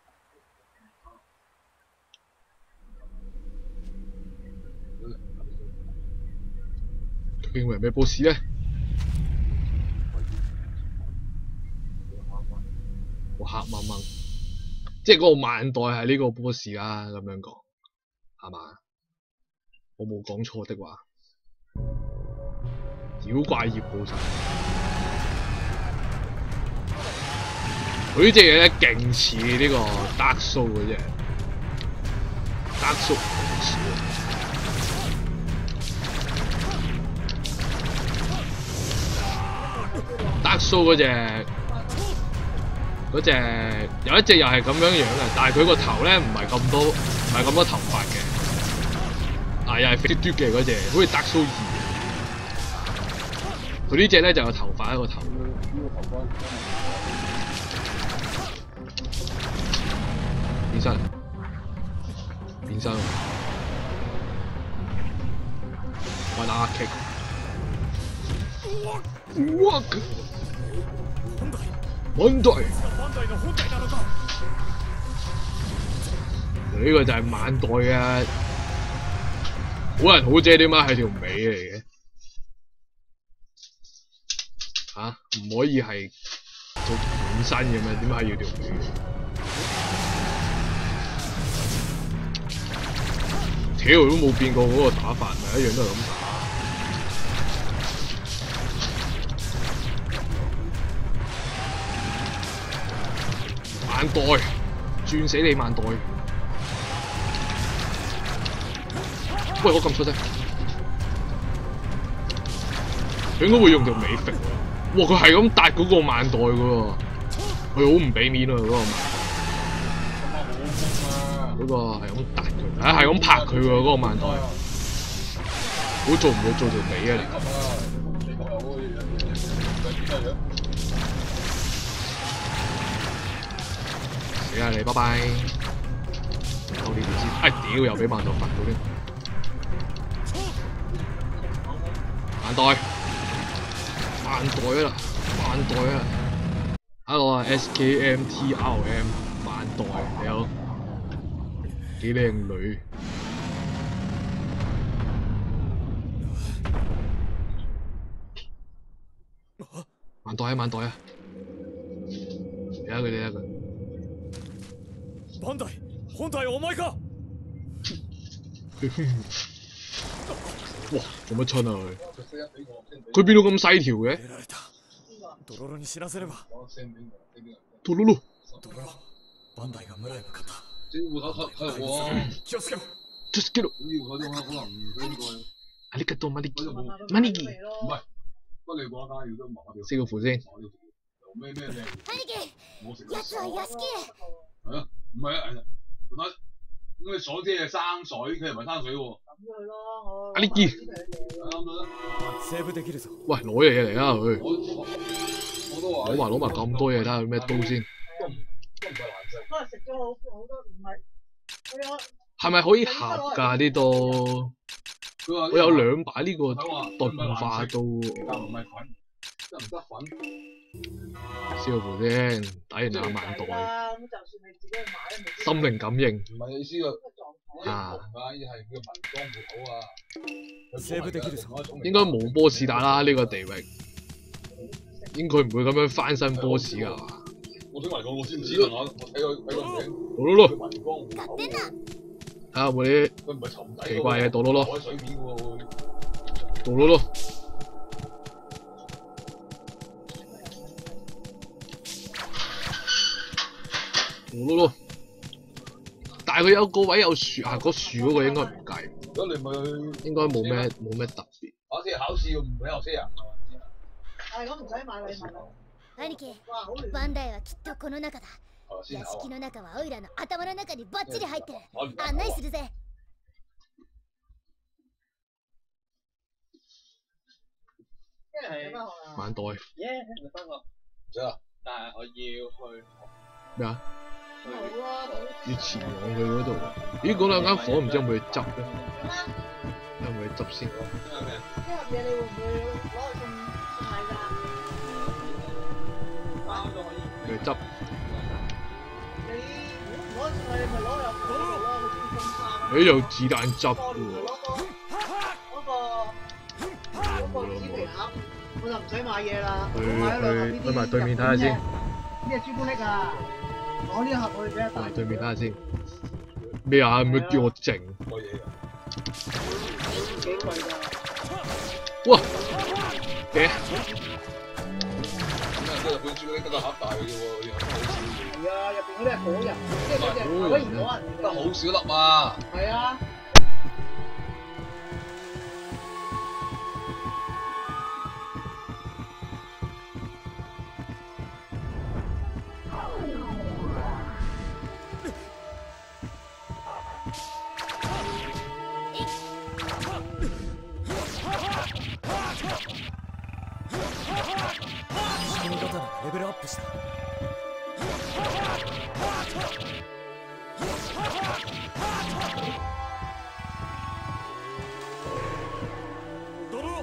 究竟會係咩 boss 咧？我黑掹掹。即係嗰個萬代係呢個 boss 啦，咁樣講係嘛？我冇講錯的話，妖怪葉報仇，佢呢隻嘢咧勁似呢個 Dark Soul 嘅啫 ，Dark Soul 好似，Dark Soul 嗰隻。嗰隻有一隻又係咁樣樣嘅，但係佢個頭咧唔係咁多頭髮嘅，啊又係肥嘟嘟嘅嗰隻，好似Dark Soul 2。佢呢隻咧就有頭髮喺個頭。變身，我打kick。萬代，呢個就係萬代嘅好人好姐，點解係條尾嚟嘅？嚇，唔可以係做本身嘅咩？點解要條尾？屌都冇變過嗰個打法，咪一樣都係咁打。萬代，轉死你萬代！喂，我咁出聲，佢應該會用條尾揈喎。哇，佢係咁搭嗰個萬代嘅喎，佢好唔俾面啊！嗰個萬代，嗰個係咁搭佢，係咁拍佢喎！嗰個萬代，好做唔到做條尾啊你！死啦你，拜拜！偷呢條先，哎屌又俾萬代罰到添！萬代啊！萬代啊 ！Hello 啊 SKMTRM 萬代，你好，幾靚女！萬代啊！萬代啊！你睇佢，你睇佢。 萬代，本代お前か？ 哇！做乜春啊佢？佢變到咁細條嘅？ ドロロに知らせれば。 ドロロ。 バンダイが村へ向かった。 気をつけろ。気をつけろ。ありがとうマリギ。マリギ。 不過你講單要都麻煩。 燒符先。 咩？ 兄貴、 我食やつは屋敷へ。 係啊，唔係啊，咁你鎖啲係生水，佢又唔係生水喎。 抌咗佢咯，我。 阿力基。 啱啦。 セーブできるぞ。 喂，攞嘢嚟啦佢。 我都話。 攞埋咁多嘢，睇下佢咩刀先。 都唔係難食。 可能食咗好多，唔係。 係咪可以合㗎啲刀？我有2把呢個鈍化刀喎。 但唔係粉，得唔得粉？ 燒符先，打完2萬袋。心靈感應。 唔係意思個。啊！呢係叫民裝戶口啊。 セーブできるぞ。 應該冇波士打啦，呢個地域。應該唔會咁樣翻身波士㗎嘛？ 我想嚟講，我知唔知啊？我睇個名。 攞。 民裝戶口。 睇下有冇啲奇怪嘢倒攞。 海水面喎會。 倒攞。倒攞。但係佢有個位有樹啊，嗰樹嗰個應該唔計。 咁你咪應該冇咩特別。 考試唔俾學啊？ 係咁唔使買禮物啦。 兄貴、バンダイはきっとこの中だ。屋敷の中はオイラの頭の中にバッチリ入ってる。案内するぜ。 萬代。 但係我要去咩啊？要前往佢嗰度。咦，嗰2間房唔知有冇去執咧？有冇去執先？ 呢盒嘢你會唔會攞去送禮㗎？ 去執。 你如果唔攞送禮，你咪攞入嗰度咯，好似送餐。 誒，有子彈執喎。 嗰個紙皮盒，我就唔使買嘢啦。 去埋對面睇下先。 呢係朱古力啊！攞呢盒去俾阿大。 對面睇下先。咩啊？唔叫我靜。 幾貴㗎？ 哇！嘅。 日本朱古力得個盒大嘅啫喎， 係啊，入邊嗰啲係果仁，即係嗰隻果然果仁。 得好少粒啊！ 係啊。 仕組み刀がレベルアップした。ドロー。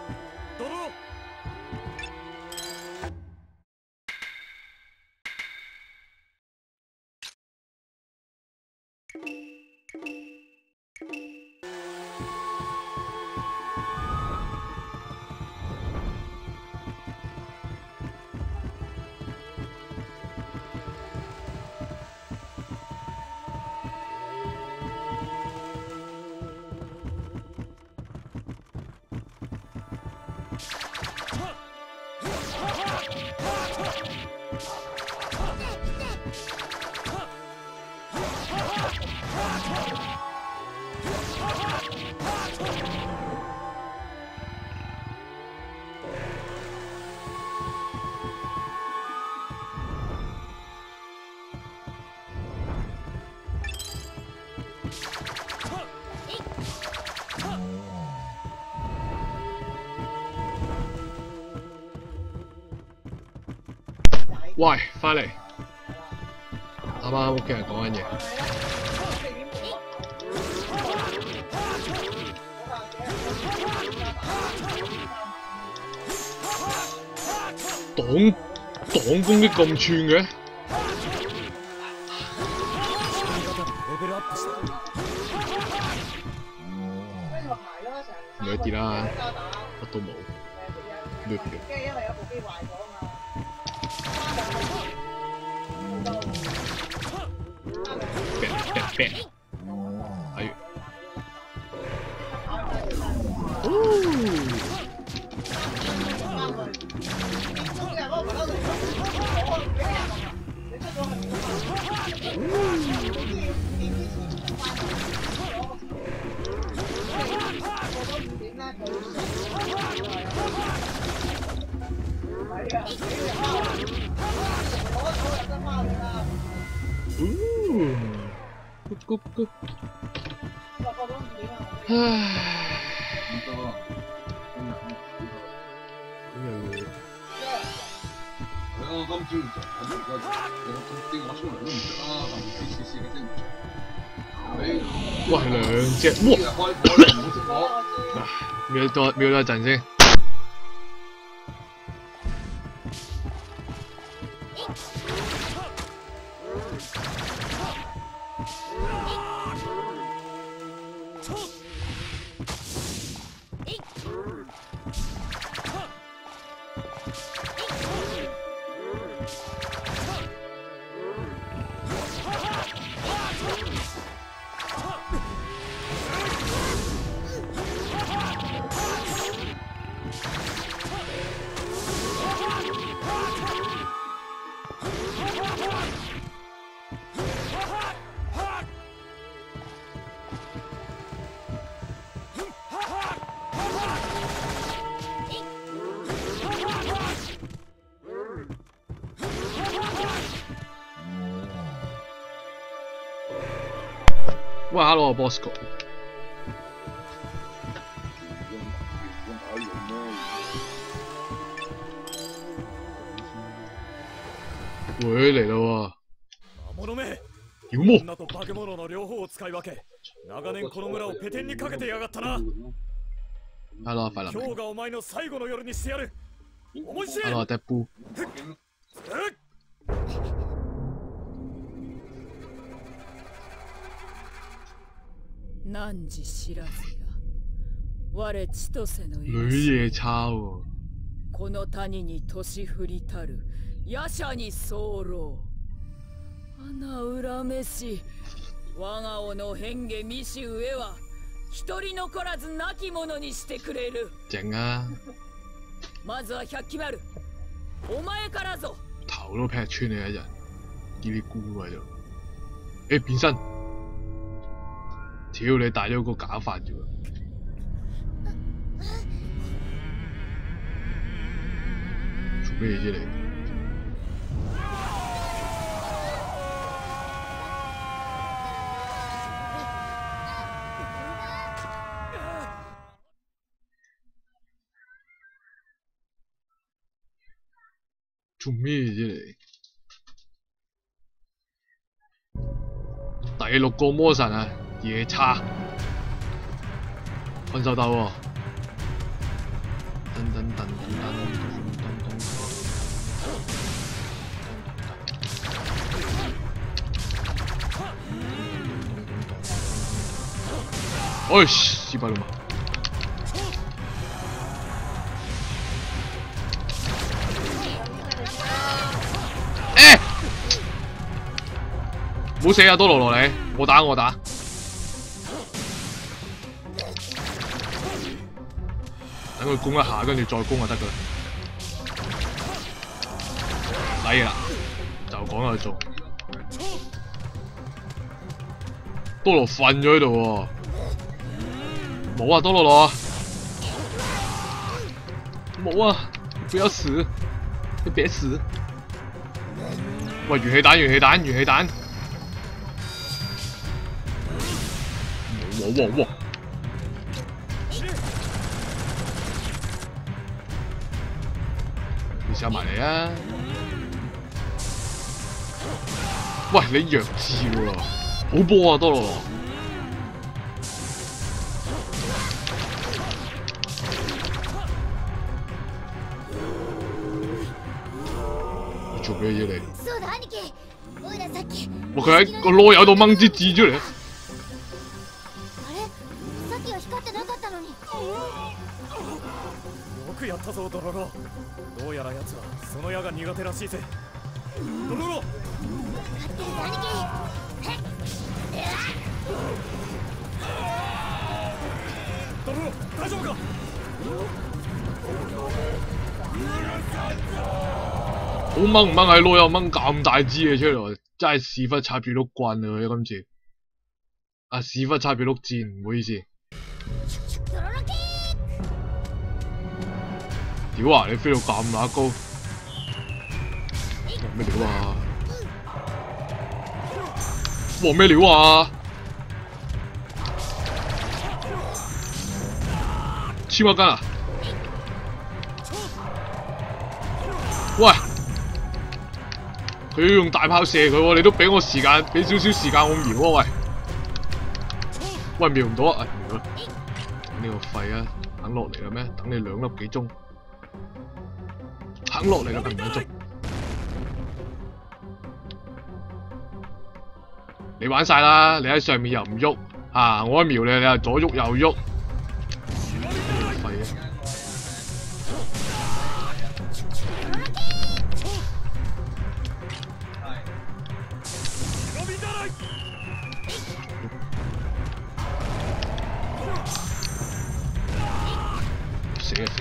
喂，翻嚟。啱啱屋企人講緊嘢。擋攻擊咁串嘅？唔會跌啦，乜都冇。略嘅。 因為有部機壞咗啊嘛。 Bang. Ayo. 咕咕。唉。 我今朝唔着，我啲我出嚟都唔着啦，就唔俾試試你先唔着。 喂，兩隻，哇！瞄多一陣先。喂 ，hello Bosco。喂，嚟啦喎！ 魔め！ 妖魔！ 女と化け物の両方を使い分け、長年この村をペテンにかけてやがったな。 Hello， 快樂。 今日がお前の最後の夜にしてやる。思い知れ。 Hello， Deadpool。 汝知らずや我千歳の女夜叉喎。 この谷に年振りたる夜叉に候。穴恨めし我が王の変化見し上は一人残らず亡き者にしてくれる。 正啊！ まずは百鬼丸、お前からぞ。 頭都劈穿你一人，叫你咕喺度。誒變身！屌你戴咗個假髮啫喎！做咩嘢啫你？做咩啫你？第六個魔神啊！夜叉，分手鬥喎！噔噔噔噔噔噔噔。哎，失敗啦嘛！誒，唔好死啊！多羅羅你，我打。等佢攻一下，跟住再攻就得噶啦。抵啦，就講就做。多羅瞓咗喺度喎，冇啊，多羅羅，冇啊，不要死，你別死。喂，元氣彈！哇！你上埋嚟啊！喂，你弱智喎，好波啊，多羅羅！你做咩嘢你？哇！佢喺個籮柚度掹支箭出嚟。 よくやったぞドロロ。どうやら奴はその矢が苦手らしいぜ。ドロロ。ドロロ大丈夫か？ 好掹唔掹喺籮柚掹咁大支嘢出嚟，真係屎忽插住碌棍啊！佢今次啊屎忽插住碌箭，唔好意思。屌啊！你飛到咁乸高， 咩料啊？哇咩料啊？黐孖筋啊！喂，佢要用大炮射佢喎，你都俾我時間，俾少少時間我瞄啊！喂，瞄唔到啊！瞄啦！呢個廢啊，肯落嚟啦咩？等你2粒幾鐘，肯落嚟啦，等2鐘。你玩晒啦！你喺上面又唔喐啊！我一瞄你，你又左喐右喐。廢啊！死啊！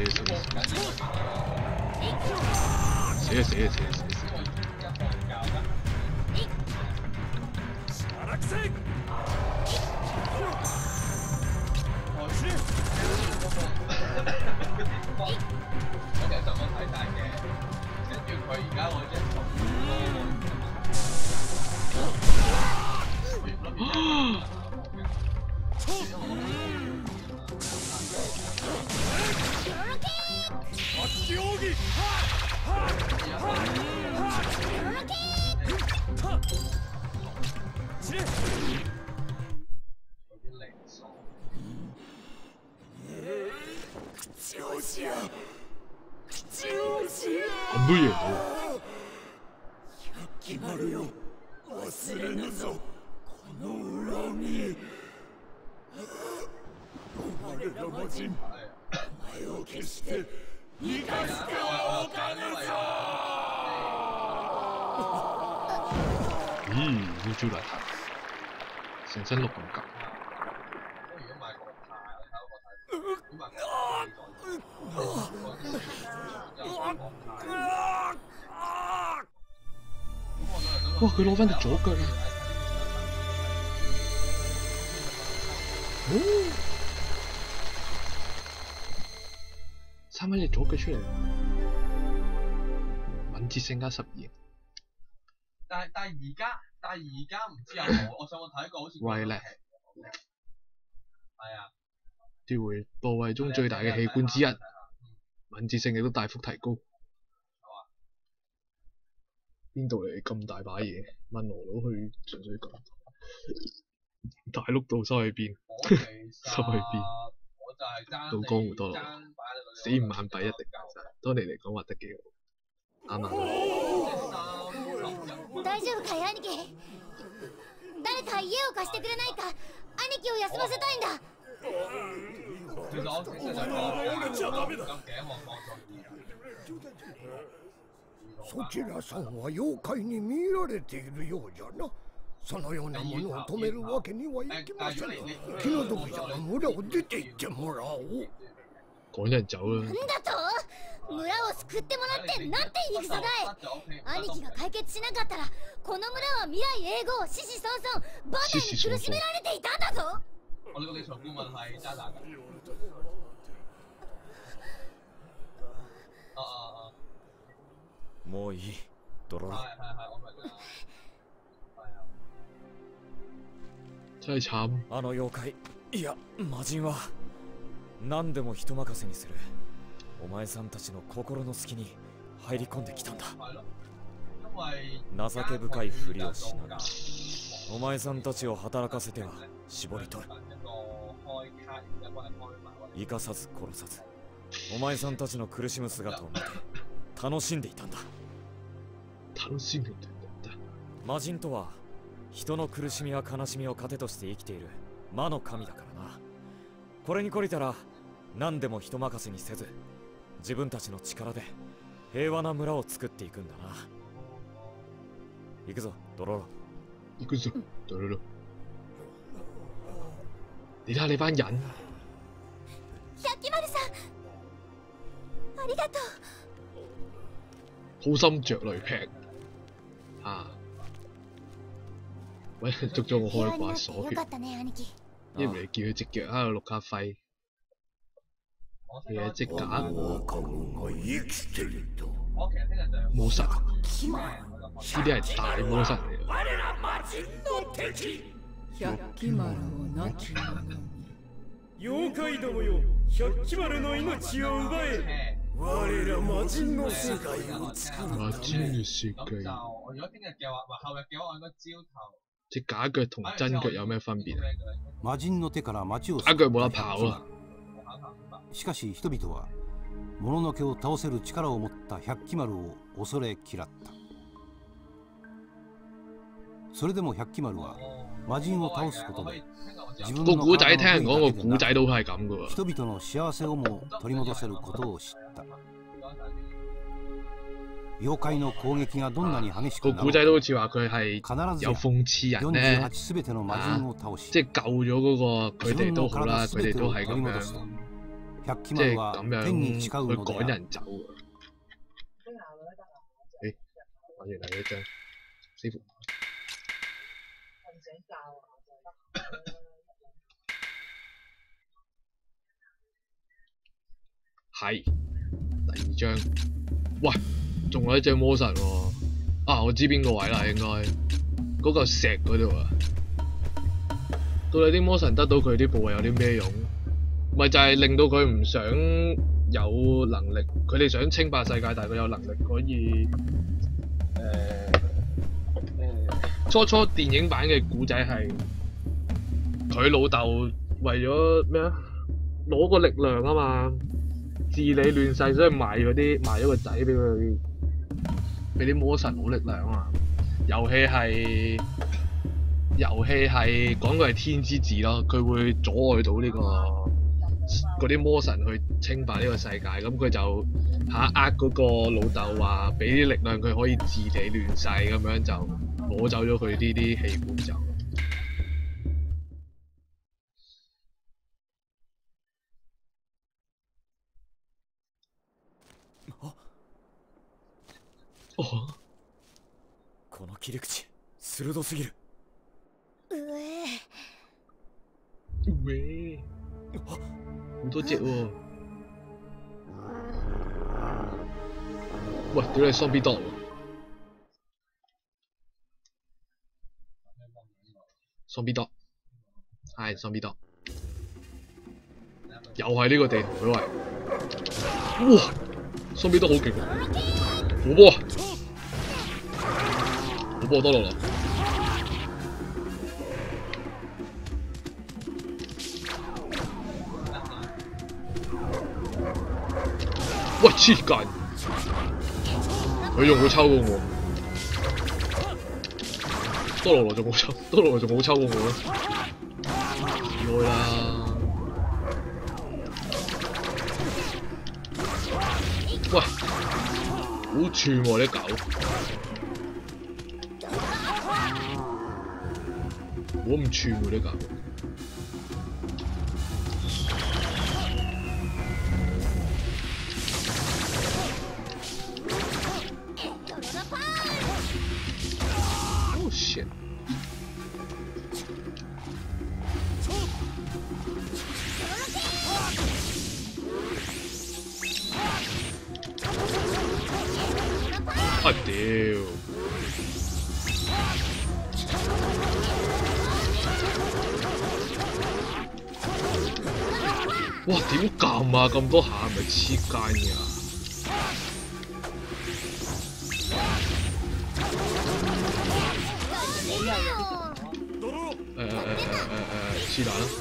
咁都贏到。 決まるよ。忘れぬぞ。この恨み。我ら魔人、名前を消して生かしておかぬぞ。 咦，呢招嚟行，成身6咁夾。哇！佢攞翻隻左腳啊！生翻隻左腳出嚟，敏捷性加12。 但係而家唔知有冇，我上網睇過好似威力係啊， 奪回部位中最大嘅器官之一，敏捷性亦都大幅提高。邊度嚟咁大把嘢？問羅佬去純粹講，大碌到收喺邊？收喺邊？到江湖多咯，死5萬幣一定賺晒。多你嚟講畫得幾好，啱大丈夫かい兄貴？誰か家を貸してくれないか？兄貴を休ませたいんだ。 其實我其實就講咁頸我放咗意。 そちらさんは妖怪に見られているようじゃな。そのようなものを止めるわけにはいきません。気の毒じゃが村を出て行ってもらおう。 趕人走啦！ なんだと？村を救ってもらってなんて言い草だい。兄貴が解決しなかったらこの村は未来永劫子々孫々バタに苦しめられていたんだぞ。 我呢個理財顧問係渣男㗎。 もういい、ドロロ。 真係慘。 あの妖怪、いや魔人は何でも人任せにする。お前さんたちの心の隙に入り込んできたんだ。情け深いふりをしながらお前さんたちを働かせては絞り取る。生かさず殺さずお前さんたちの苦しむ姿を見て楽しんでいたんだ。 楽しんでいたんだ。 魔人とは人の苦しみや悲しみを糧として生きている魔の神だからな。これに懲りたら何でも人任せにせず自分たちの力で平和な村を作っていくんだな。行くぞドロロ。 行くぞドロロ。你睇下你班人。 百鬼丸さん、ありがとう。好心着雷劈啊！喂，捉咗我開掛鎖血，因為你叫佢隻腳喺度碌下肺，你係隻假冇實。 呢啲係大魔神嚟嘅。 百鬼丸を亡き者に。 妖怪どもよ、百鬼丸の命を奪え。我ら魔人の世界を作る。 魔人嘅世界。 我如果聽日嘅話，後日嘅話，我應該朝頭。 隻假腳同真腳有咩分別？ 魔人の手から町を假腳冇得跑啦。 しかし人々はもののけを倒せる力を持った百鬼丸を恐れ嫌った。それでも百鬼丸は魔人を倒すことで自分の個古仔聽人講個古仔都係咁噶喎。 人々の幸せをも取り戻せることを知った。妖怪の攻撃がどんなに激しくなろうと、 個古仔都好似話佢係有諷刺人咧，即係救咗嗰個佢哋都好啦，佢哋都係咁樣，即係咁樣去趕人走。誒，我原來呢張師傅。係第二張，喂，仲有一隻魔神喎，啊，我知邊個位啦，應該嗰嚿石嗰度啊。到底啲魔神得到佢啲部位有啲咩用？咪就係令到佢唔想有能力，佢哋想稱霸世界，但係佢有能力可以初電影版嘅古仔係佢老豆為咗咩啊？攞個力量啊嘛，治理亂世，所以賣咗個仔俾佢，俾啲魔神冇力量啊嘛。遊戲係講佢係天之子咯，佢會阻礙到呢嗰啲魔神去稱霸呢個世界，咁佢就呃嗰個老豆話俾啲力量佢可以治理亂世，咁樣就攞走咗佢呢啲器官就。 この切り口鋭すぎる。 好多隻喎！喂，屌你雙 B 多！雙 B 多，係雙 B 多，又係呢個地圖佢喂！哇！雙 B 多好勁，好波啊！好波多落啦！喂，黐筋！佢用到抽過我，多羅羅仲冇抽，多羅羅仲冇抽過我啦，開啦！喂，好串喎啲狗，冇咁串喎啲狗。啊屌！哇點撳啊？咁多下係咪黐筋㗎？是但啦，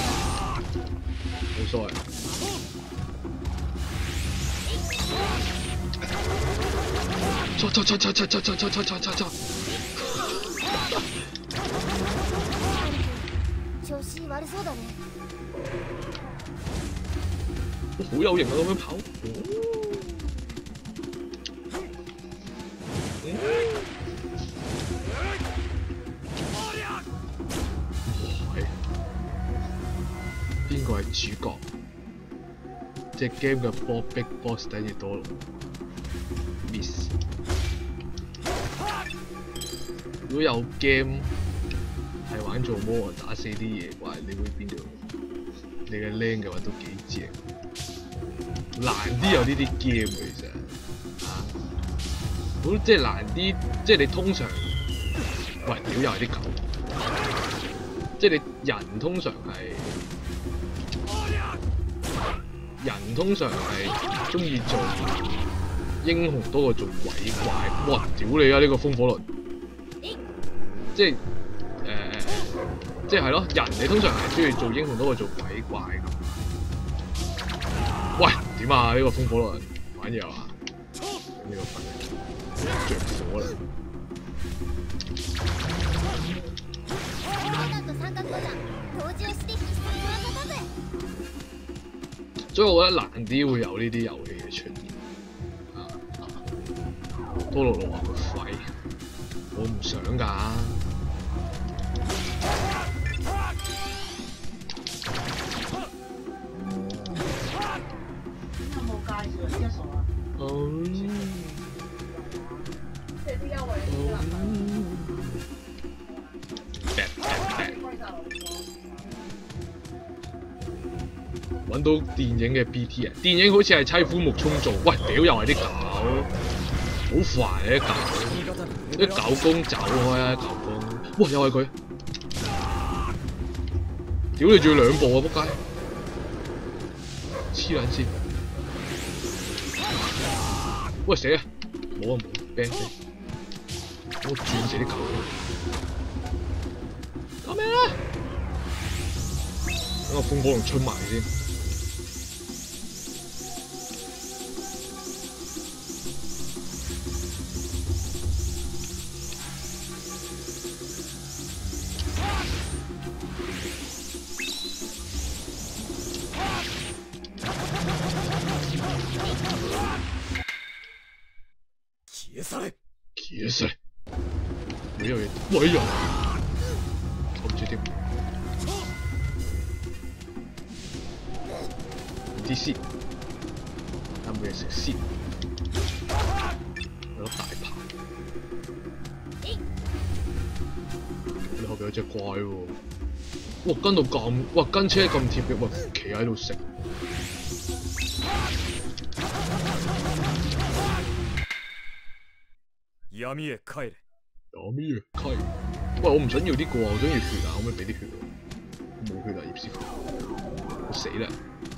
冇所謂。 調子悪そうだね。 好有型啊！咁樣跑。邊個係主角？隻 game 嘅Big Boss 等於多咯 ，Miss。如果有 game 係玩做魔王打死啲野怪，你會邊度？你嘅靚嘅話都幾正。難啲有呢啲 game 其實，好好即係難啲，即係你通常，喂屌又係啲狗，即係你人通常係中意做英雄多過做鬼怪。哇！屌你啊！呢個風火輪，即係即係咯，人你通常係中意做英雄多過做鬼怪咁。喂，點啊？呢個風火輪玩嘢啊！呢個份着火啦！所以我覺得難啲會有呢啲遊戲嘅出現。多羅羅話佢廢，我唔想㗎。 有冇介紹呢一數啊？即係啲優惠啲啦。 揾到電影嘅 BT 啊！電影好似係妻夫木聰做，喂屌又係啲狗，好煩啊啲狗，啲狗公走開啊狗公，哇又係佢，屌你仲要兩步啊仆街，黐撚線，喂死啊！冇啊冇 ，ban 死，我轉死啲狗，救命啊！等個風火龍出埋先。消失！呢樣嘢，喂呀！我唔知點。啲先，有冇嘢食先？有粒大炮。你後邊有隻怪喎！哇，跟到咁，哇，跟車咁貼嘅，哇，企喺度食。 闇へ帰れ。 闇へ帰れ。喂，我唔想要呢個啊，我想要血啊，可唔可以俾啲血我？冇血啊，葉師傅，我死啦！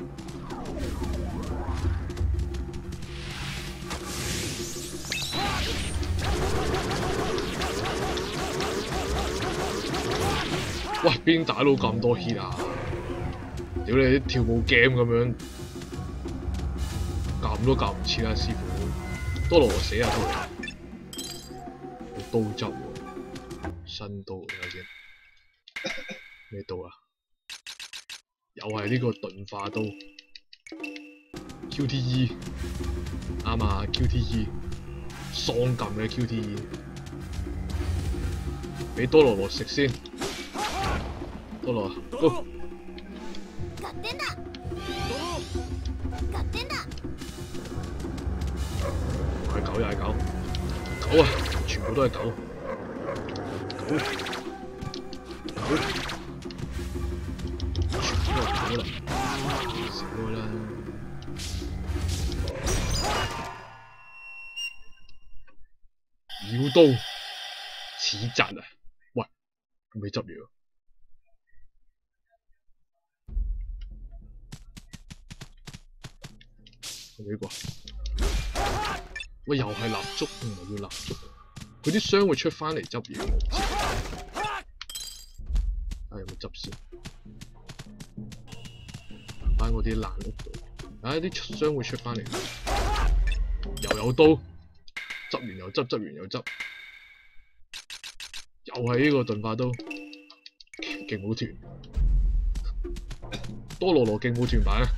喂，邊打到咁多 hit 啊？屌你啲跳舞 game 咁樣，撳都撳唔切啦，師傅。多羅死啊！多羅。刀執喎，新刀睇下先，咩刀啊？又係呢個鈍化刀 ，QTE 啱啊 ，QTE 喪撳嘅 QTE， 俾多羅羅食先，多羅，Go！ 係狗又係狗，狗啊！全部都係狗，狗，全部都係狗啦，少啦。妖刀，似疾啊！喂，未執嘢喎。係呢個。喂，又係蠟燭，唔係要蠟燭。佢啲箱會出翻嚟執嘢，我唔知。有冇執先？翻嗰啲爛屋度。啲箱會出翻嚟。又有刀，執完又執，執完又執。又係呢個鈍化刀，勁舞團。多羅羅勁舞團版啊！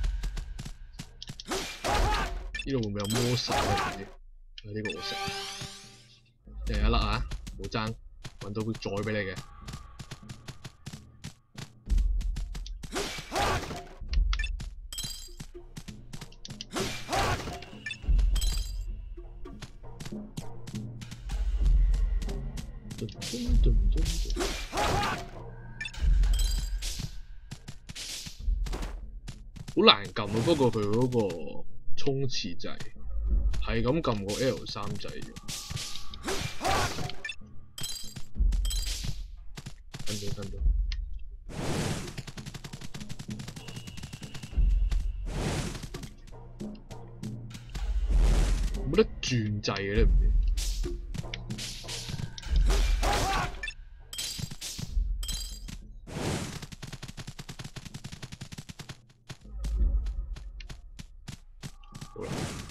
呢度會唔會有魔獸啊？呢個我食。一人一粒啊，冇爭，揾到再俾你嘅。好難撳啊！不過佢嗰個衝刺掣係咁撳個 L3掣嘅。 等到。冇得轉掣嘅咧，唔知。好啦。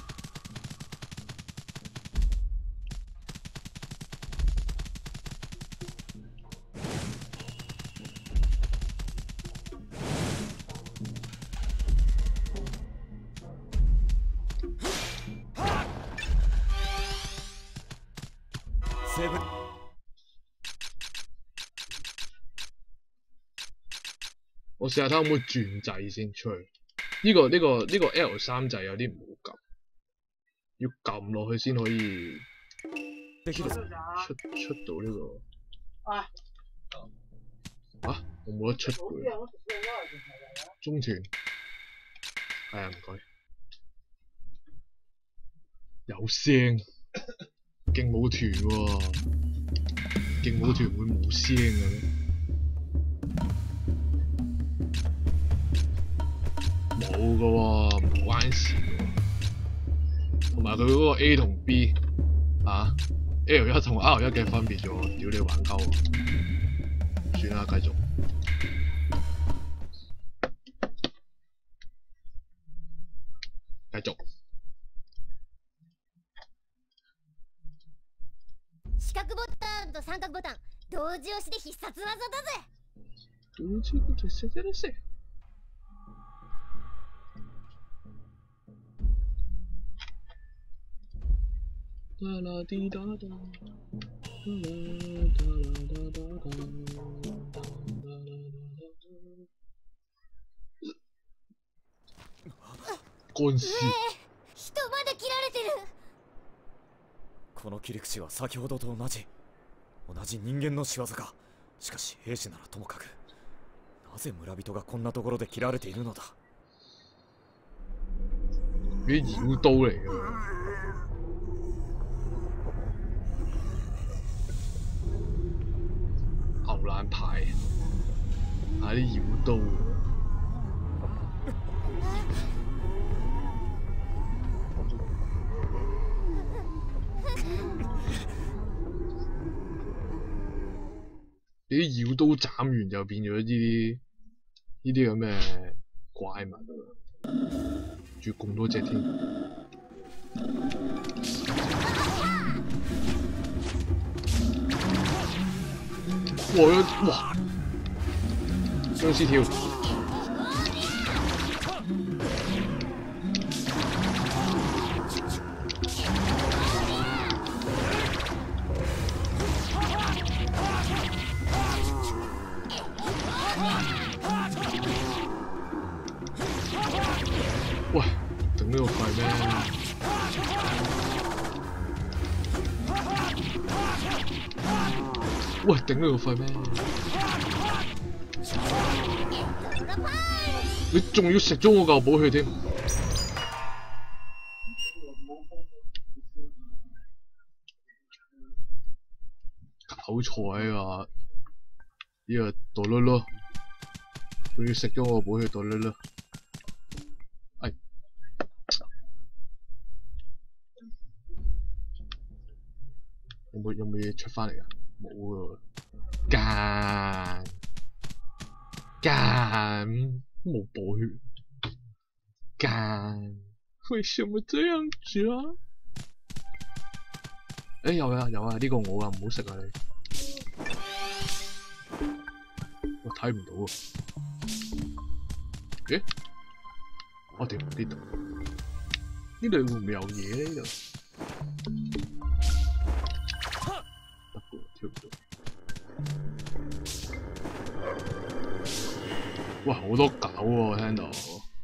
我試下睇可唔可以轉掣先出去。呢個 L3 掣有啲唔好撳，要撳落去先可以出到呢個。啊！我冇得出嘅。中團。係啊，唔該。有聲，勁舞團喎，勁舞團會冇聲嘅咩？冇㗎喎，唔關事喎。同埋佢嗰個 A 同 B 啊 ，L1 同 R1 嘅分別啫喎，屌你玩鳩喎！算啦，繼續。繼續。 四角ボタンと三角ボタン同時押しで必殺技だぜ。 同時押しで必殺技。哒啦滴哒哒，哒啦哒啦哒哒哒，干事。 人まで切られてる。 この切り口は先ほどと同じ人間の仕業か。しかし兵士ならともかく、なぜ村人がこんなところで切られているのだ。 啲妖刀嚟㗎。牛爛牌，係啲妖刀喎。啲妖刀斬完就變咗呢啲咁嘅怪物，仲要咁多隻添。哇！僵屍跳，喂，頂呢個肺咩？喂，頂呢個肺咩？你仲要食咗我嚿寶血添？搞錯啊！呢個哆嚕嚕，仲要食咗我寶血哆嚕嚕。哎，有冇嘢出翻嚟啊？冇喎，幹冇寶血，幹為什麼這樣子啊？誒有啊，呢個我㗎，唔好食啊你！我睇唔到啊！咦？我哋呢度會唔會有嘢咧？呢度得嘅，跳唔到。哇！好多狗喎，聽到。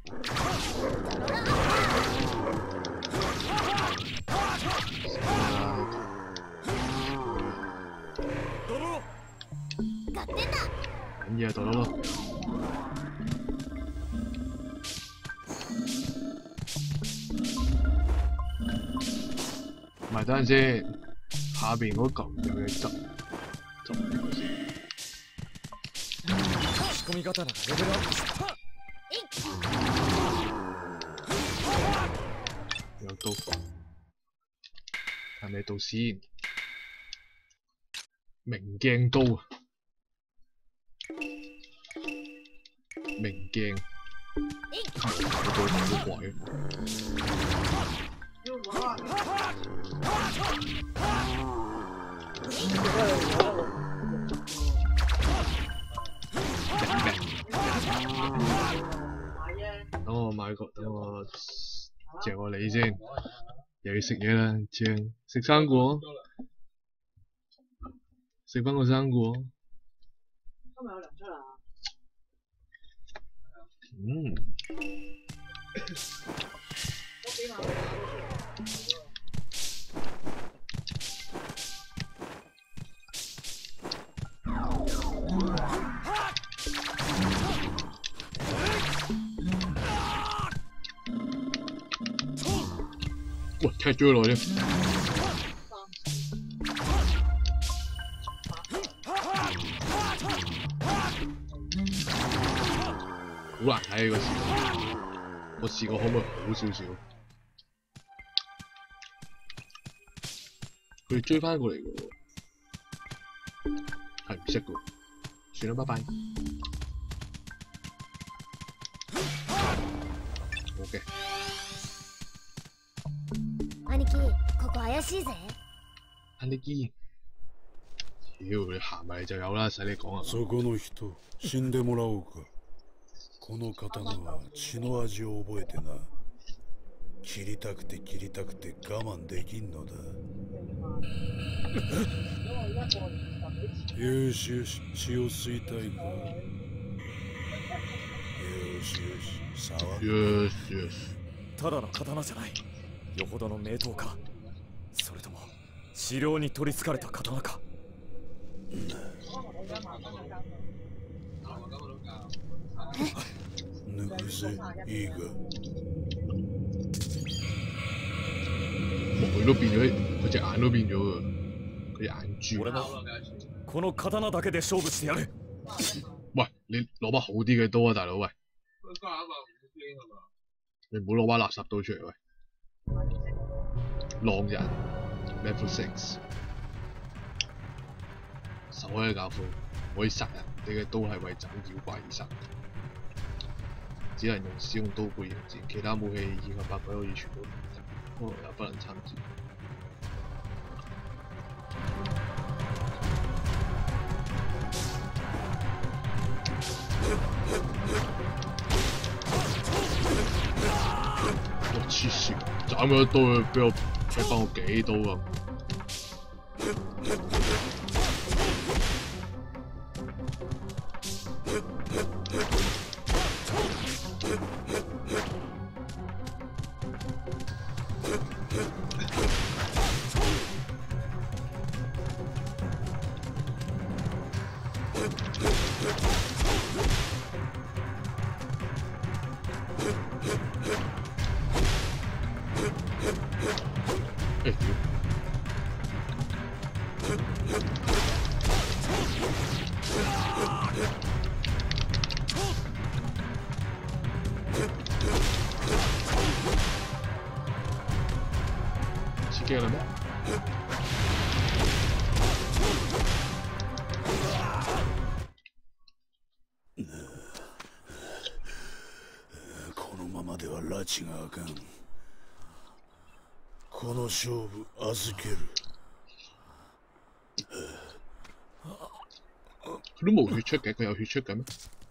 緊要啊，哆嚕嚕！唔係，等陣先。 下邊嗰嚿嘅執呢個先。 仕込み刀がレベルアップした。 有刀，係咪刀先？明鏡刀啊！明鏡，我做乜鬼？等我買個，等我借我你先，又要食嘢啦，正食生果，食翻個生果。 今日有糧出啦。嗰幾萬哇！踢咗佢落添。好難睇個視覺，我試過可唔可以好少少？佢追翻過嚟嘅喎，係唔識嘅喎，算啦，拜拜。OK。 兄貴，ここ怪しいぜ。 兄貴，屌你行埋嚟就有啦，使你講啊！ そこの人、死んでもらおうか。この刀は血の味を覚えてな。切りたくて切りたくて我慢できんのだ。よしよし、血を吸いたいか。よしよし、触る。 よしよし。 ただの刀じゃない。よほどの名刀か。それとも治療に取りつかれた刀か。 抜くぜ、いいか。 佢都變咗，佢隻眼都變咗㗎，佢隻眼珠。 俺もこの刀だけで勝負してやる。 喂，你攞把好啲嘅刀啊，大佬喂！你唔好攞把垃圾刀出嚟喂！狼人 Level 6，手開教父可以殺人，你嘅刀係為斬妖怪而殺，只能使用刀背迎戰，其他武器以及百鬼可以全部也不能參戰。我黐線，斬咗一刀佢俾我劈翻我幾刀咁。刺激了咩？ このままでは拉致があかん。この勝負預ける。 佢都冇血出嘅，佢有血出嘅咩？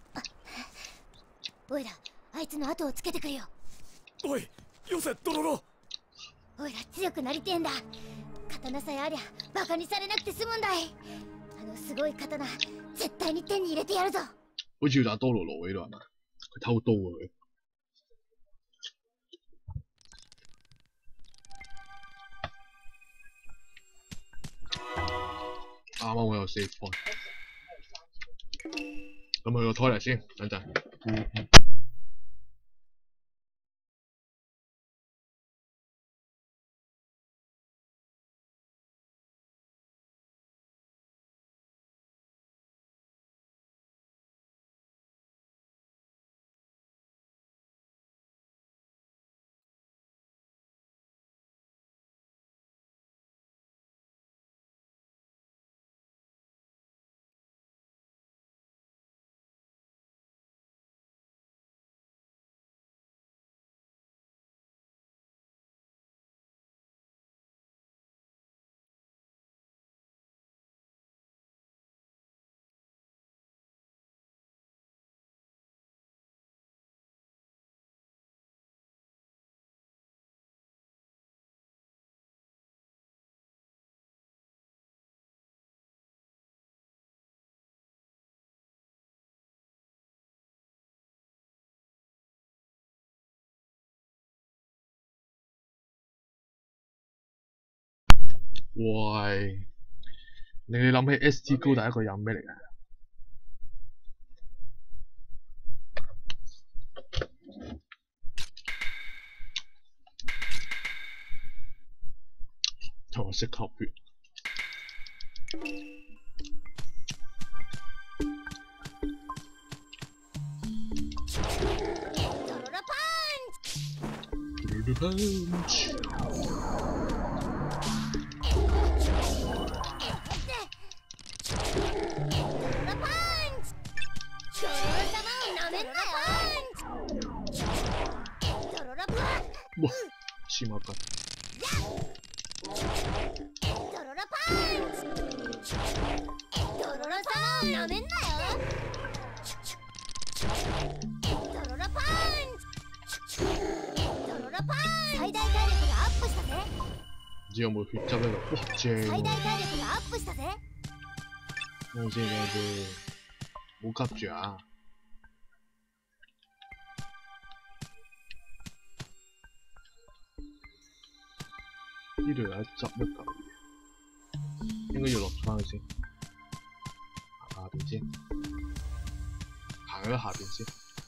おいら、あいつの後をつけてくるよ。 おい、よせ、ドロロ。 おいら強くなりてえんだ。刀さえありゃバカにされなくて済むんだい。あのすごい刀絶対に手に入れてやるぞ。 好似要打多羅羅喺度係嘛？佢偷刀啊佢。啱啱我有4 point，咁去個 toilet 先，等陣。 喂，令你諗起 ST 高達一個人咩嚟㗎？同我識吸血。哇！黐孖筋。 最大火力がアップしたぜ。 唔知有冇血汁喺度？哇，正！ 最大火力がアップしたぜ。 等先，唔好急住啊！呢度有一執一嚿嘢，應該要落翻去先。行下邊先，行喺下邊先。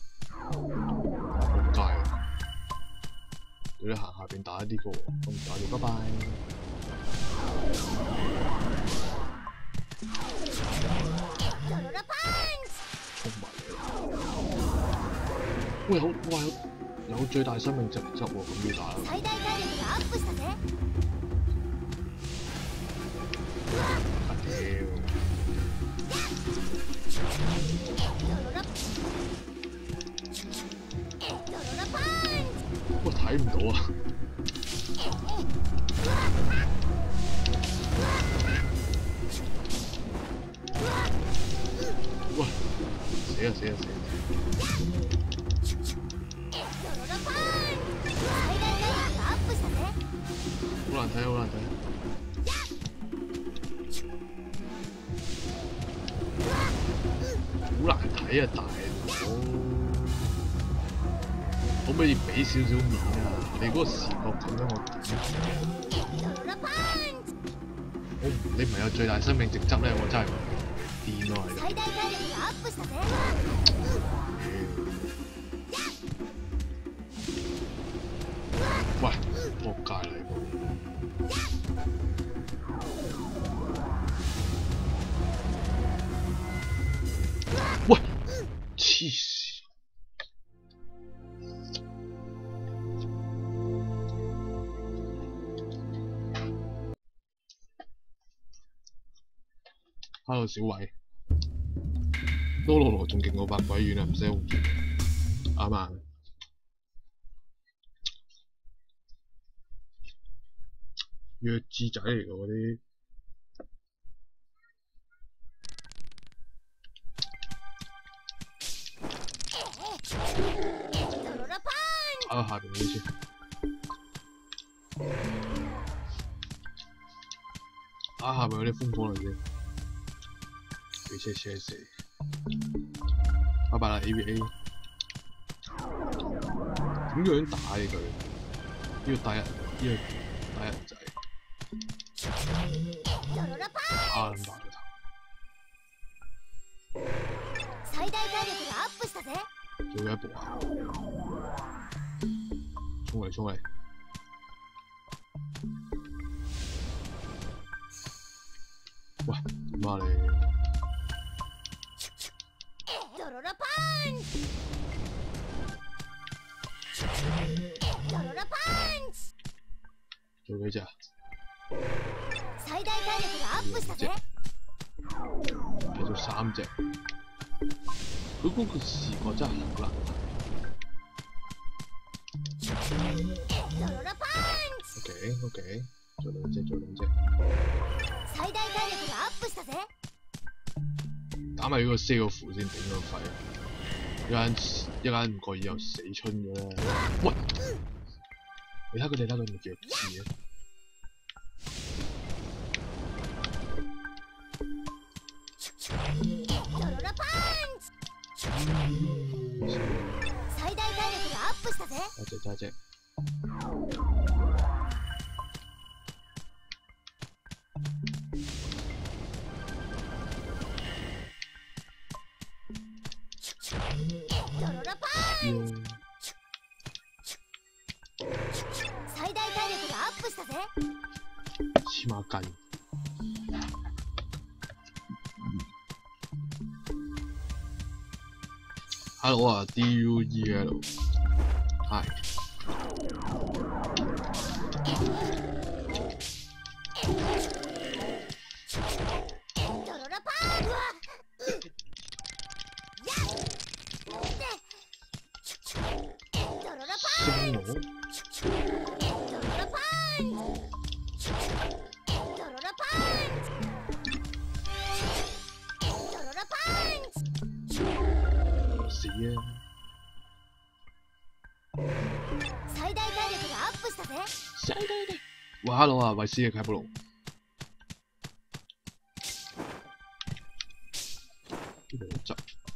仆街啊！叫你行下邊打一啲個喎，咁唔打你，拜拜。衝埋嚟！喂，有最大生命值執喎，咁要打啦。 最大火力がアップしたぜ。 我睇唔到啊！喂，死啊！好難睇，好難睇。好難睇啊，大佬！可唔可以俾少少面啊？你嗰個視覺咁樣你唔係有最大生命值執咧，我真係癲咯喺度。喂，仆街嚟喎！喂，黐線！Hello 小偉，多羅羅仲勁過百鬼丸啊，唔使用住，啱啊！弱智仔嚟㗎嗰啲。打下邊嗰啲先。打下邊嗰啲風火輪先。俾車死。拜拜啦 AVA。點樣打呢佢？呢個打人仔。打撚爆佢頭。 最大火力がアップしたぜ。 仲有一步啊！衝嚟！喂，點啊你？ ドロロパンチ！ドロロパンチ！ 仲有幾隻啊？ 最大火力がアップしたぜ。 繼續3隻。佢嗰個視覺真係好難睇。OK， 做兩隻。 最大火力がアップしたぜ。 打埋呢個4個符先頂到肺，一間唔覺意又死春咗咧。喂，你睇佢哋弱智啊！ 最大火力がアップしたぜ。 揸隻。 最大体力がアップしたぜ。 黐孖筋。Hello 啊 ，DUEL， Hi。 ドロラパーン。ドロラパーン。ドロラパーン。ドロラパーン。ドロラパーン。 死啊！ 最大体力がアップしたぜ。 最大力。喂 ，Hello 啊，維斯嘅啟布龍。呢度有汁。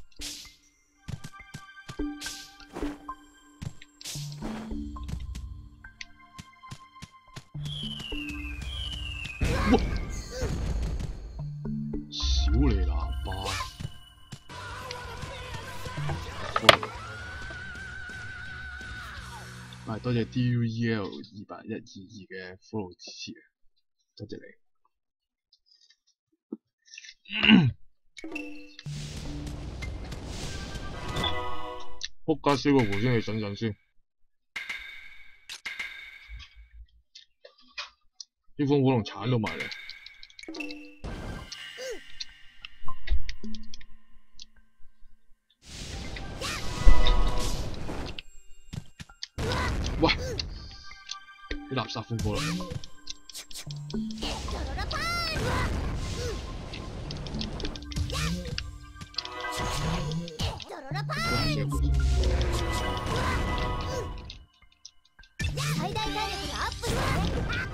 哇！小嚟喇叭。係多謝 DUEL 28122嘅 follow 支持啊！多謝你。仆街燒個胡先，你等陣先。啲風火龍鏟到埋嚟。喂！啲垃圾風火龍。 最大体力がアップしたぜ。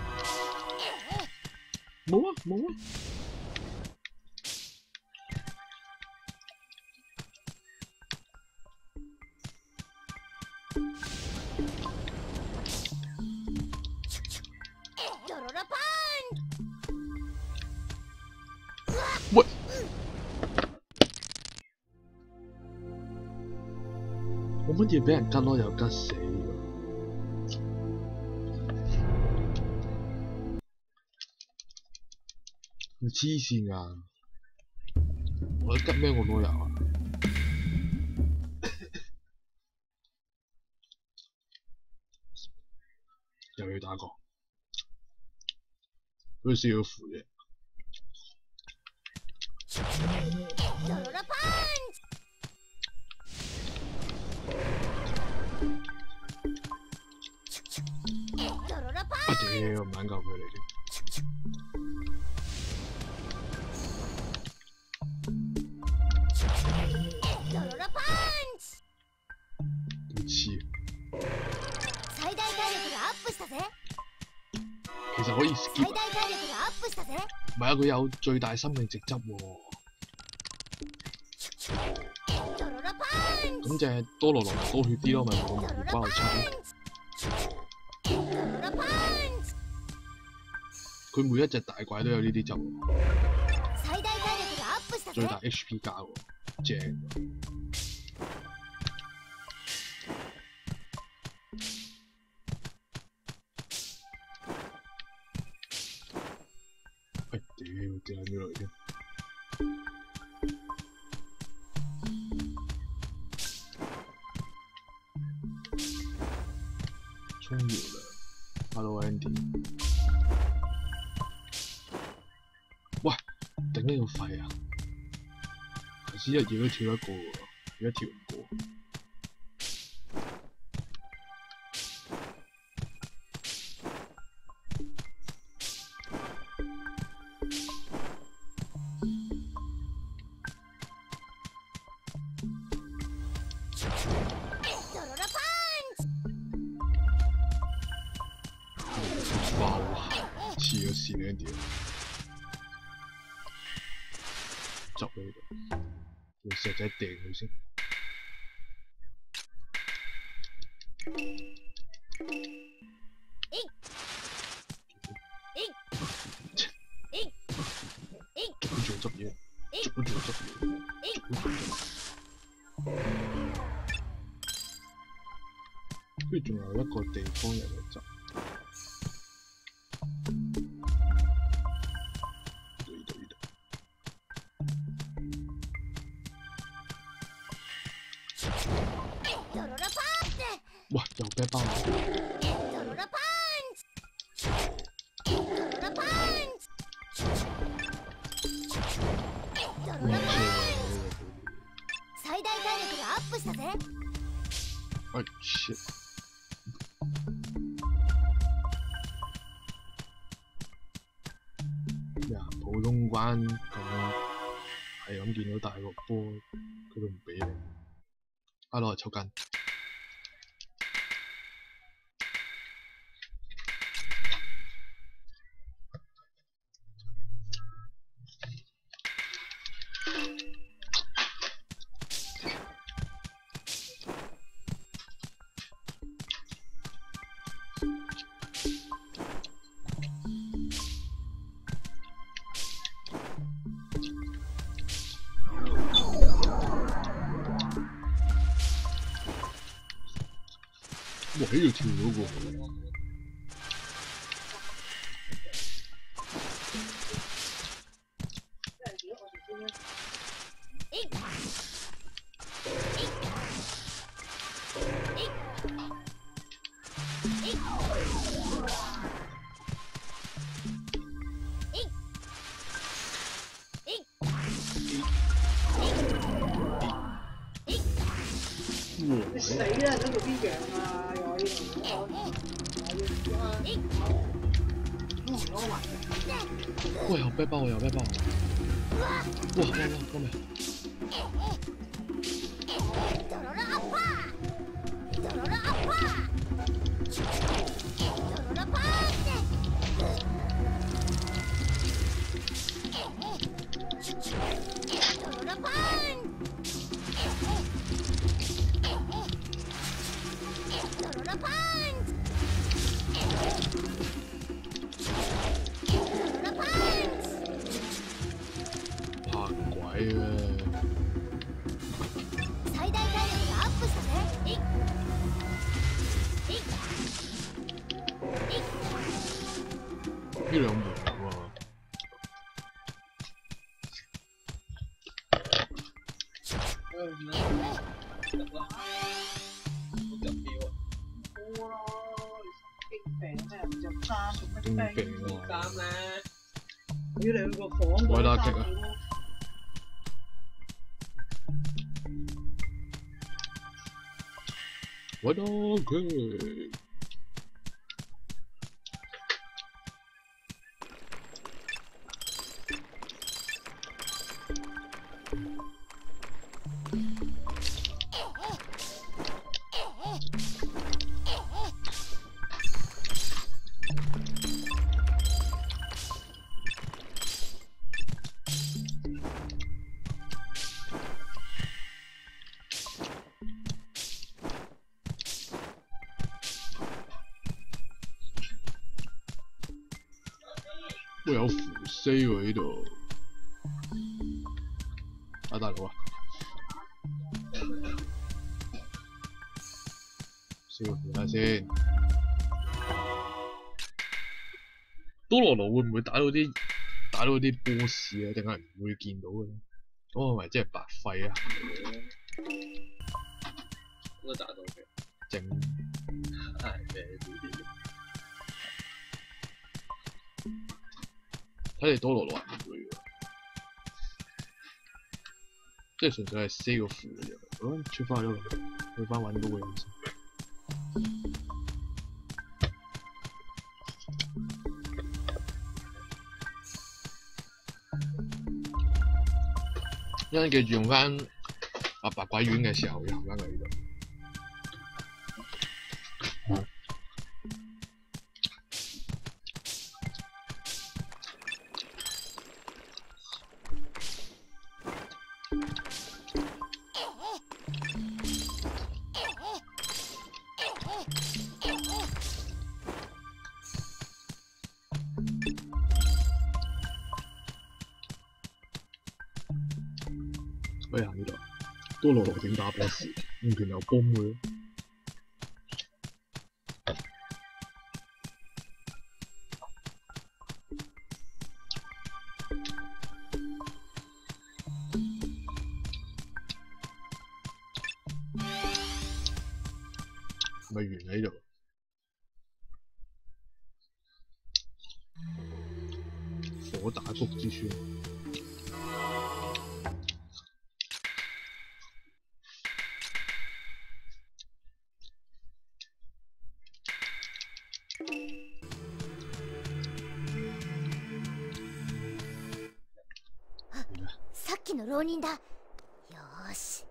冇啊冇啊！ ドロラパーン。 喂！冇乜嘢俾人吉咯，又吉死。你黐線㗎！我吉咩我都有啊！又要打過，好似要扶嘅。 ドロラパーン。ドロラパーン。 屌，唔撚夠佢嚟添。 ドロラパンチ。 好黐。 最大体力がアップしたぜ。 其實可以 skip 最大體力がアップしたぜ。 唔係啊，佢有最大生命值執喎。 ドロラパンチ。 咁隻多羅羅咪多血啲咯，咪冇咁胡包差。 ドロラパンチ。 佢每一隻大怪都有呢啲執喎。 最大體力がアップしたぜ。 最大 HP 加喎，正。喂，屌，掉喺邊度添？沖完啦 ，Hello Andy。喂，頂呢個肺啊！頭先一嘢都跳得過喎，而家跳唔過。黐咗線呢啲，執喺度，用石仔掟佢先。捉佢仲執嘢，捉佢仲執嘢，捉佢仲執嘢。 跟住仲有一個地方有得走。哇！又啤包。 最大体力がアップしたぜ。 哎切！呀，普通關咁係咁見到大個波，佢都唔俾你。啊，攞嚟抽筋。哇！喺度跳到個。 死啦！嗰度邊樣啊？又可以哇！有啤包，有啤包。哇！救命！怕鬼啊！ 最大体力がアップしたぜ。 呢兩門喎。經病喎。 要兩個房我打擊啊！我打擊。會有符 C 喎呢度。啊大佬啊！燒符下先。多羅羅會唔會打到啲boss 啊？定係唔會見到嘅咧？咁係咪即係白費啊？ 應該打到嘅。 正。 係咩呢啲？ 睇嚟多羅羅係唔會嘅，即係純粹係 C 個符嘅啫。好，出翻去咗，去翻揾嗰個人先。一陣記住用翻白鬼丸嘅時候要行翻嚟呢度。可以行呢度。多羅羅點打 boss？用拳頭崩佢咯。 咪完喺度。火打谷之村。 さっきの浪人だ。よーし。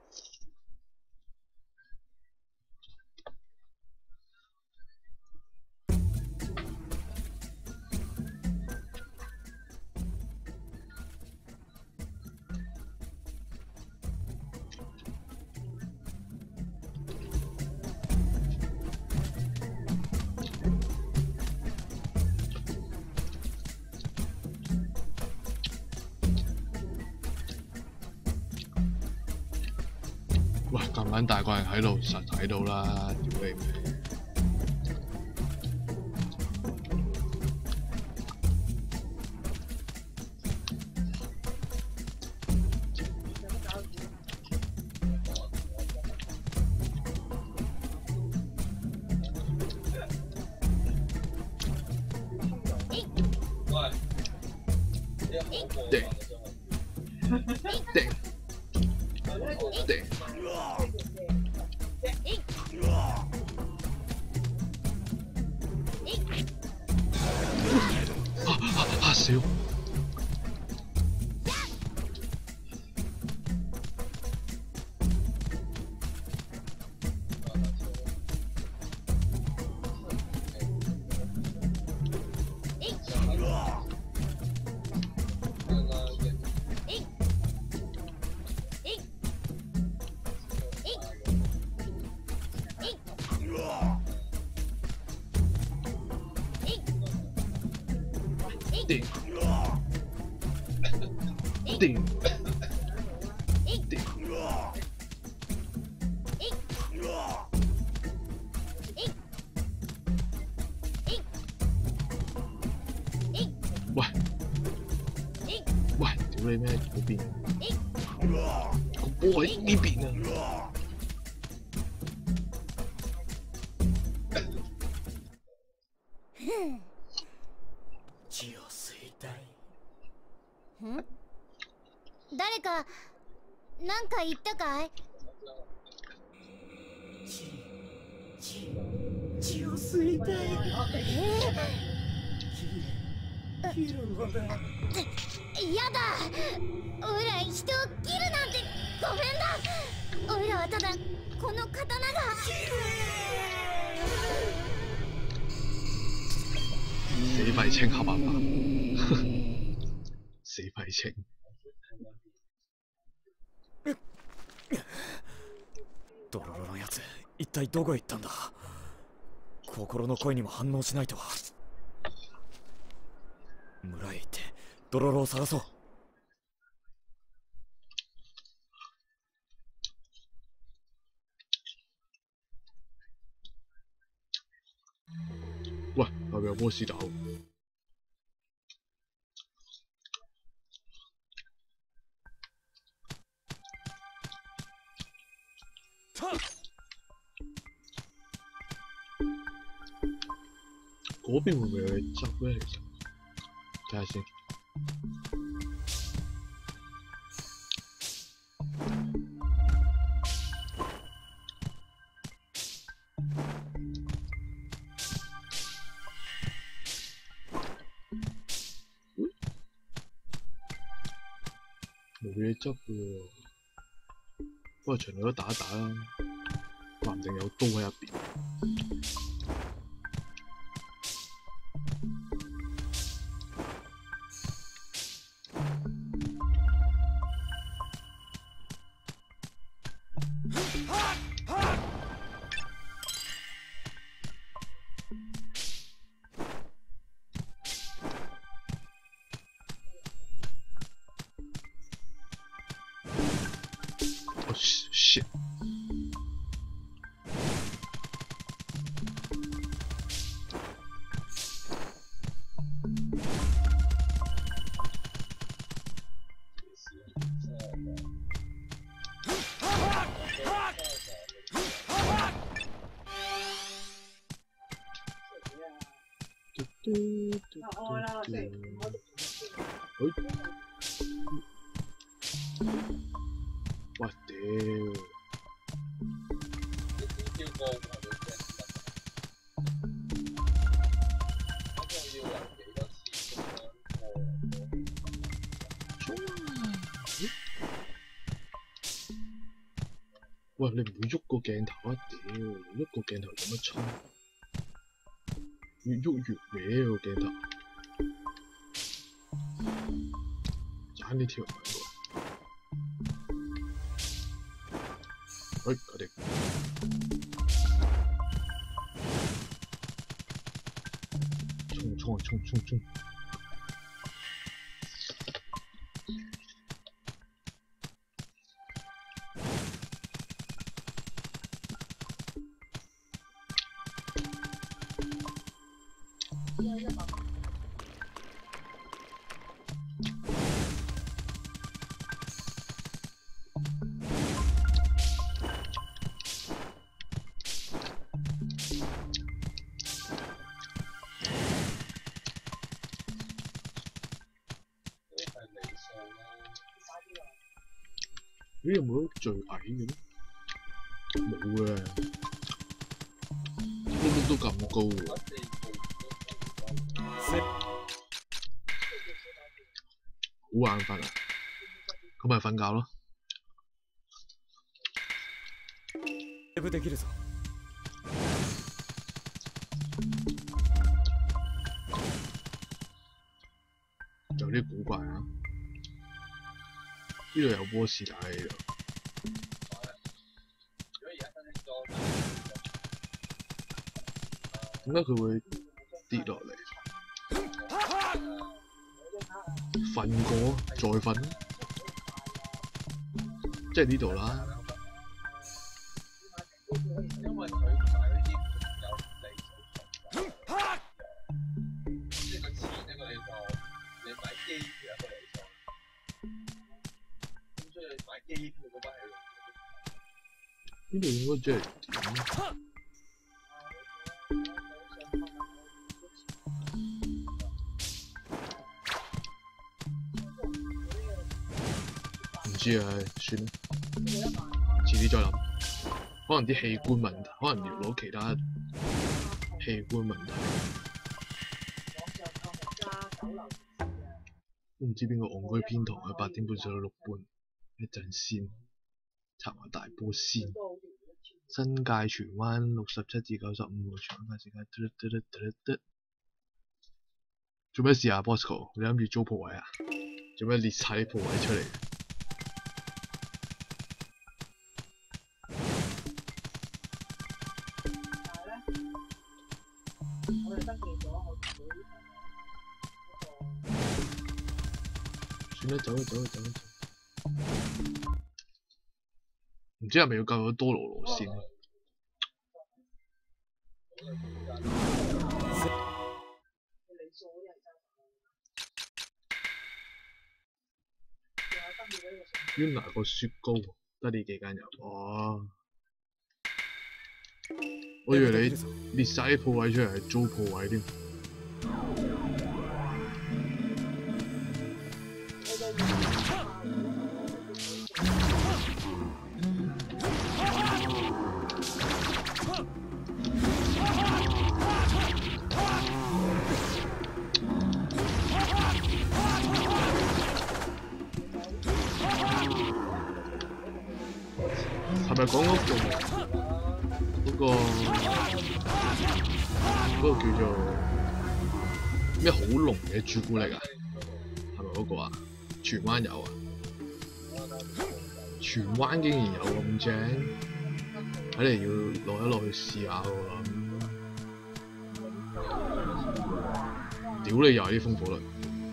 喂，咁撚大個人喺度，實睇到啦，屌你！嚇死我！定定定！喂喂，屌你咩？嗰邊個波喺呢邊啊！ 誰か何か言ったかい？ 血を吸いたい。切るのだ。 やだ。おいら人を切るなんてごめんだ。おいらはただこの刀が。 死廢青黑白白，死廢青。 ドロロのやつ、一体どこへ行ったんだ。心の声にも反応しないとは。村へ行ってドロロを探そう。 喂，後面有波士打喎。嗰邊會唔會有嘢執咧？其實睇下先。冇嘢執嘅喎，不過隨便都打一打啦，話唔定有刀喺入邊。shit！ 我開啦，星期五我哇屌！喂，你唔會喐個鏡頭啊！屌，喐個鏡頭有乜春？越喐越歪個鏡頭，爭呢條唔係喎。我哋衝！咦，有冇最矮嘅咧？冇嘅，碌都咁高喎。好眼瞓啊！咁咪瞓覺咯。有啲古怪啊！呢度有波士打喺度。點解佢會跌落嚟？瞓過再瞓，即係呢度啦。因為佢買呢啲有利即係個錢一個理財，你買機票一個理財，咁所以買機票嗰筆係呢度應該即係點咧？唔知啊，算啦，遲啲再諗。可能啲器官問題，可能要攞其他器官問題。都唔知邊個戇居偏堂啊！8點半上到6半，一陣先插埋大波先。新界荃灣67至95號荃灣時間。做咩事啊 ，Bosco？ 你諗住租鋪位啊？做咩列晒啲鋪位出嚟？算啦，走啦。唔知係咪要救咗多羅羅先？原來個雪糕得呢幾間有，哇！我以為你列晒啲鋪位出嚟係租鋪位添。係咪講嗰個叫做咩好濃嘅朱古力啊？係咪嗰個啊？荃灣有啊？荃灣竟然有咁正，睇嚟要落一落去試下喎。屌你又係啲風火輪！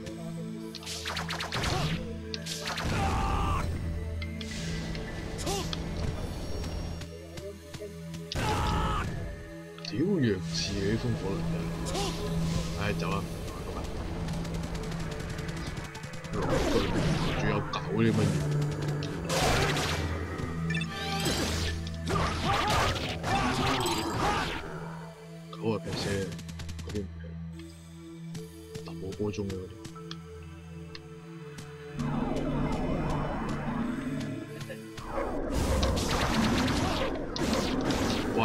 屌弱智嘅啲風火輪真係，唉走啦，落去仲有狗啲乜嘢？狗係平些，嗰啲唔平。 鐘嘅嗰啲。喂！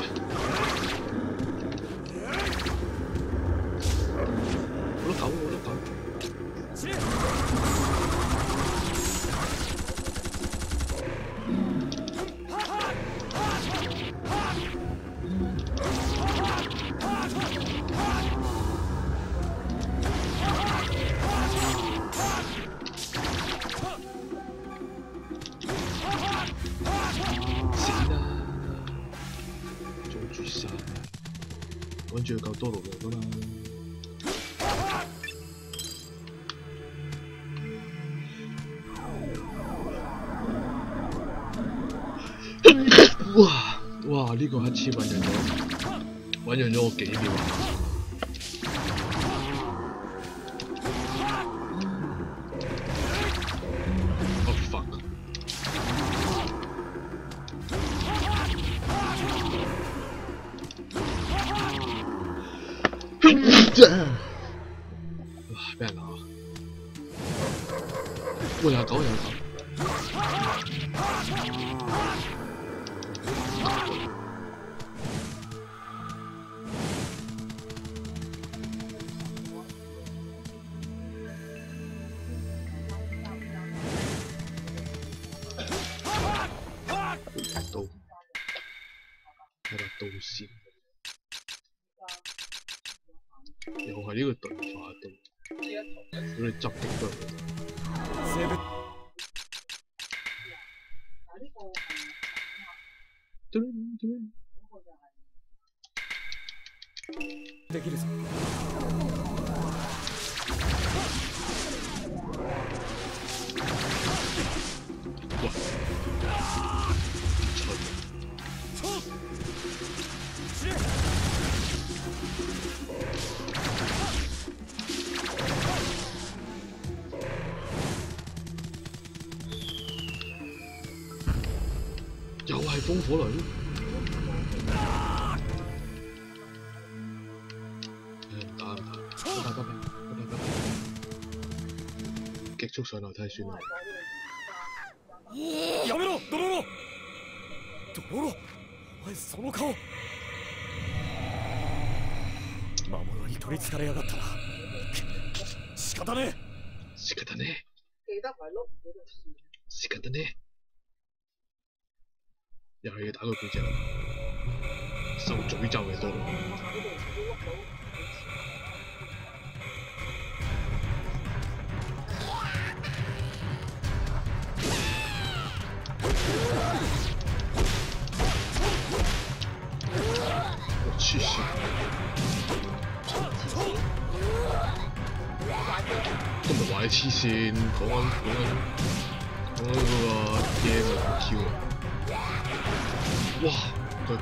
好多狗，好多狗。揾住佢夠多勞力㗎嘛。哇！呢個一次醖釀咗我幾秒啊！Oh fuck！ 哇！俾人鬧啊！喂，有狗有狗！刀，睇把刀先。又係呢個鈍化刀，如果你執極都係。 できるぞ。 又係風火輪。極速上樓梯算啦。 やめろ、ドロロ。ドロロ、お前その顔。魔物に取りつかれやがったな。仕方ねえ。 仕方ねえ。仕方ねえ。又係要打個背脊，受詛咒嘅多羅。我黐線！都唔係話你黐線，講緊嗰個 game 嘅 Q 啊！哇！佢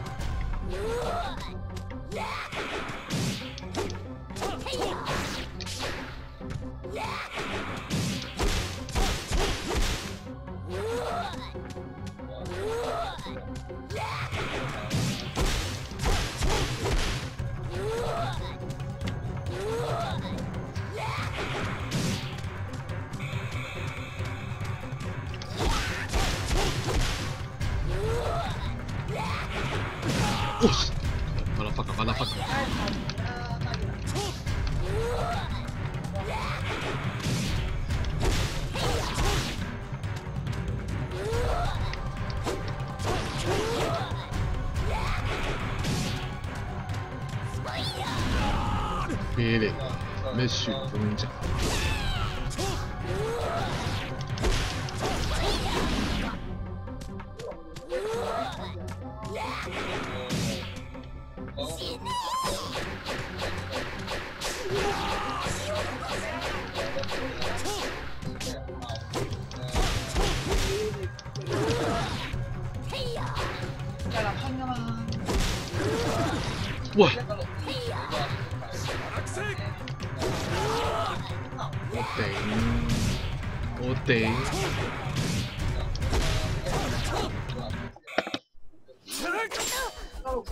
把他放开！别嚟咩旋風陣？喂！我頂！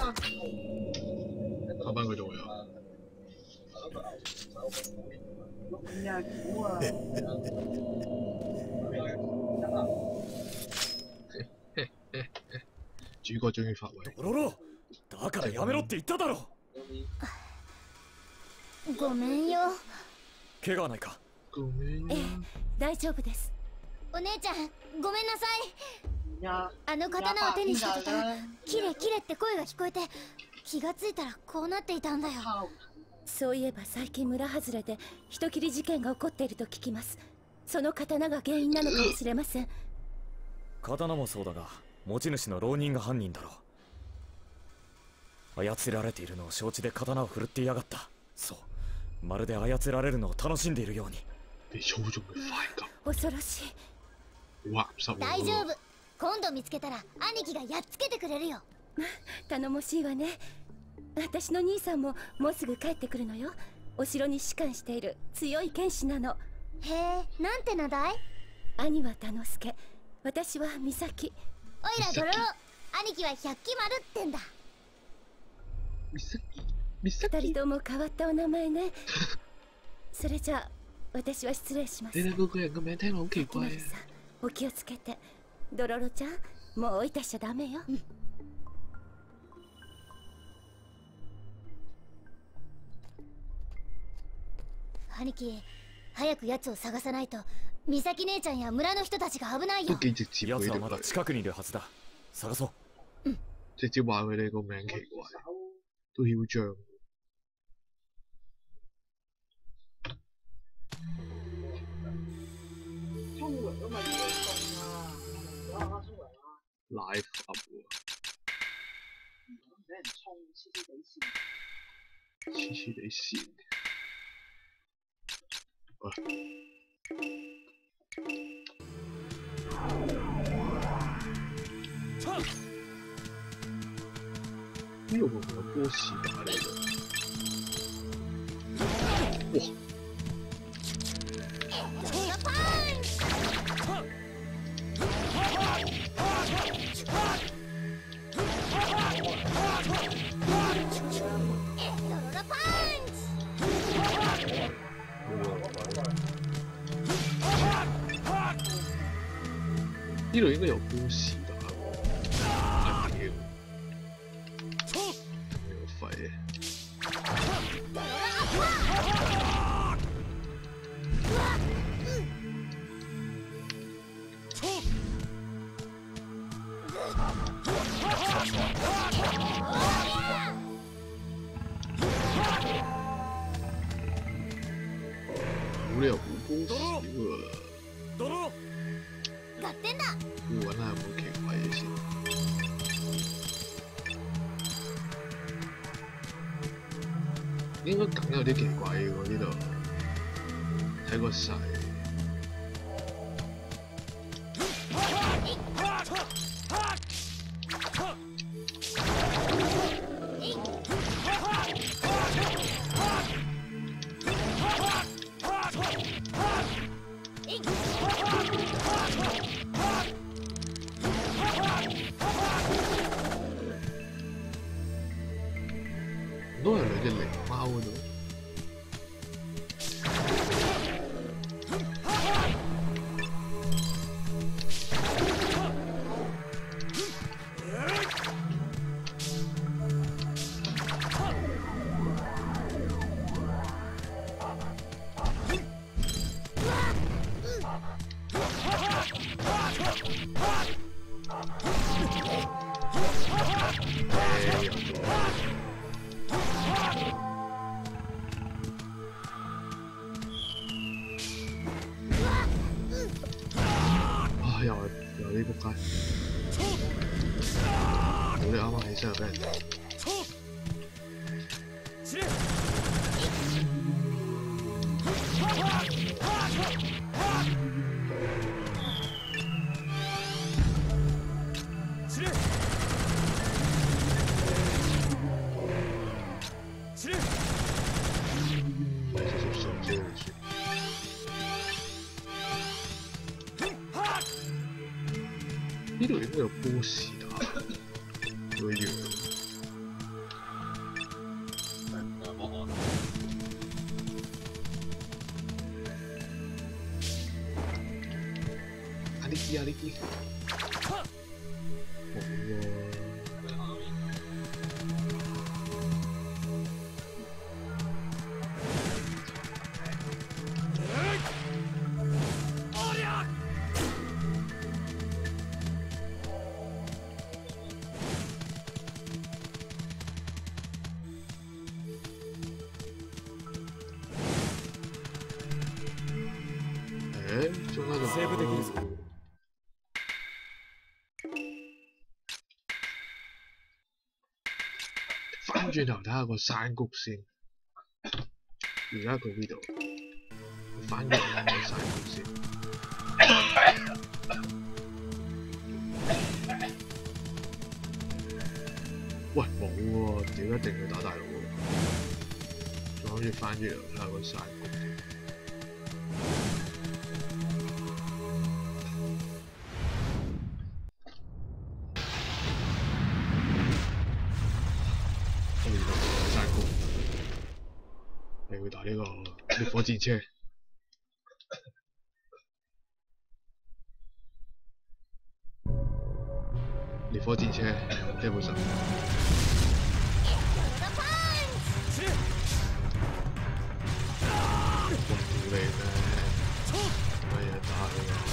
翻返佢度又。 主角終於發威。 ロロ、だからやめろって言っただろ。 ごめんよ。 怪我はないか。 ごめん。 ええ、大丈夫です。お姉ちゃん、ごめんなさい。あの刀を手にしてたら、キレキレって声が聞こえて、気がついたらこうなっていたんだよ。そういえば最近村外れで人斬り事件が起こっていると聞きます。その刀が原因なのかもしれません。 刀もそうだが、持ち主の浪人が犯人だろう。操られているのを承知で刀を振るっていやがった。そう、まるで操られるのを楽しんでいるように。 恐ろしい。大丈夫、今度見つけたら兄貴がやっつけてくれるよ。頼もしいわね。私の兄さんももうすぐ帰ってくるのよ。お城に仕官している強い剣士なの。へえ、なんて名だい？兄は田之助、私は美咲。おいらドロロ、兄貴は百鬼丸ってんだ。二人とも変わったお名前ね。それじゃあ私は失礼します。 你哋嗰個人個名聽落好奇怪啊！ お気をつけて。ドロロちゃん、もう置いてしちゃダメよ。兄貴、早く奴を探さないと美咲姉ちゃんや村の人たちが危ないよ。 奴はまだ近くにいるはずだ。探そう。 直接話佢哋個名奇怪，都囂張。 沖涼咁咪要凍啊！有下沖涼啊 ！Live up 喎， 俾人沖，黐黐地線。 黐黐地線。呢度會唔會有波士打嚟㗎？哇！呢度應該有波士打喎，啊屌！咁樣廢嘅。冇理由冇波士喎。 合點だ。 要揾下有冇奇怪嘢先。應該梗有啲奇怪嘅喎呢度，睇個勢。都係兩隻靈貓嗰度。又呢仆街！冇你啱啱起身就俾人打。呢度應該有波士打，個樣。 呢啲啊呢啲。好喎。 セーブできるぞ。 翻轉頭睇下個山谷先。而家佢呢度，翻轉頭睇個山谷先。喂，冇喎，屌一定要打大佬喎！仲諗住翻轉頭睇下個山谷先。你會打呢個烈火戰車，烈火戰車基本上，我屌你咩？乜嘢打佢啊？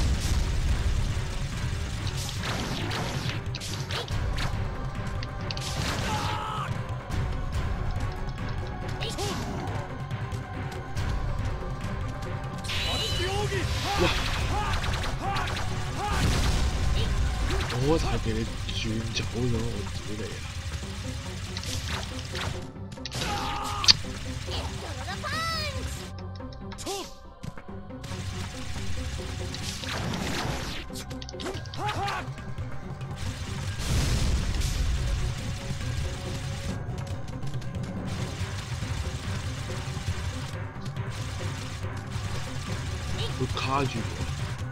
我太俾你轉走咗，我屌你啊！佢卡住我，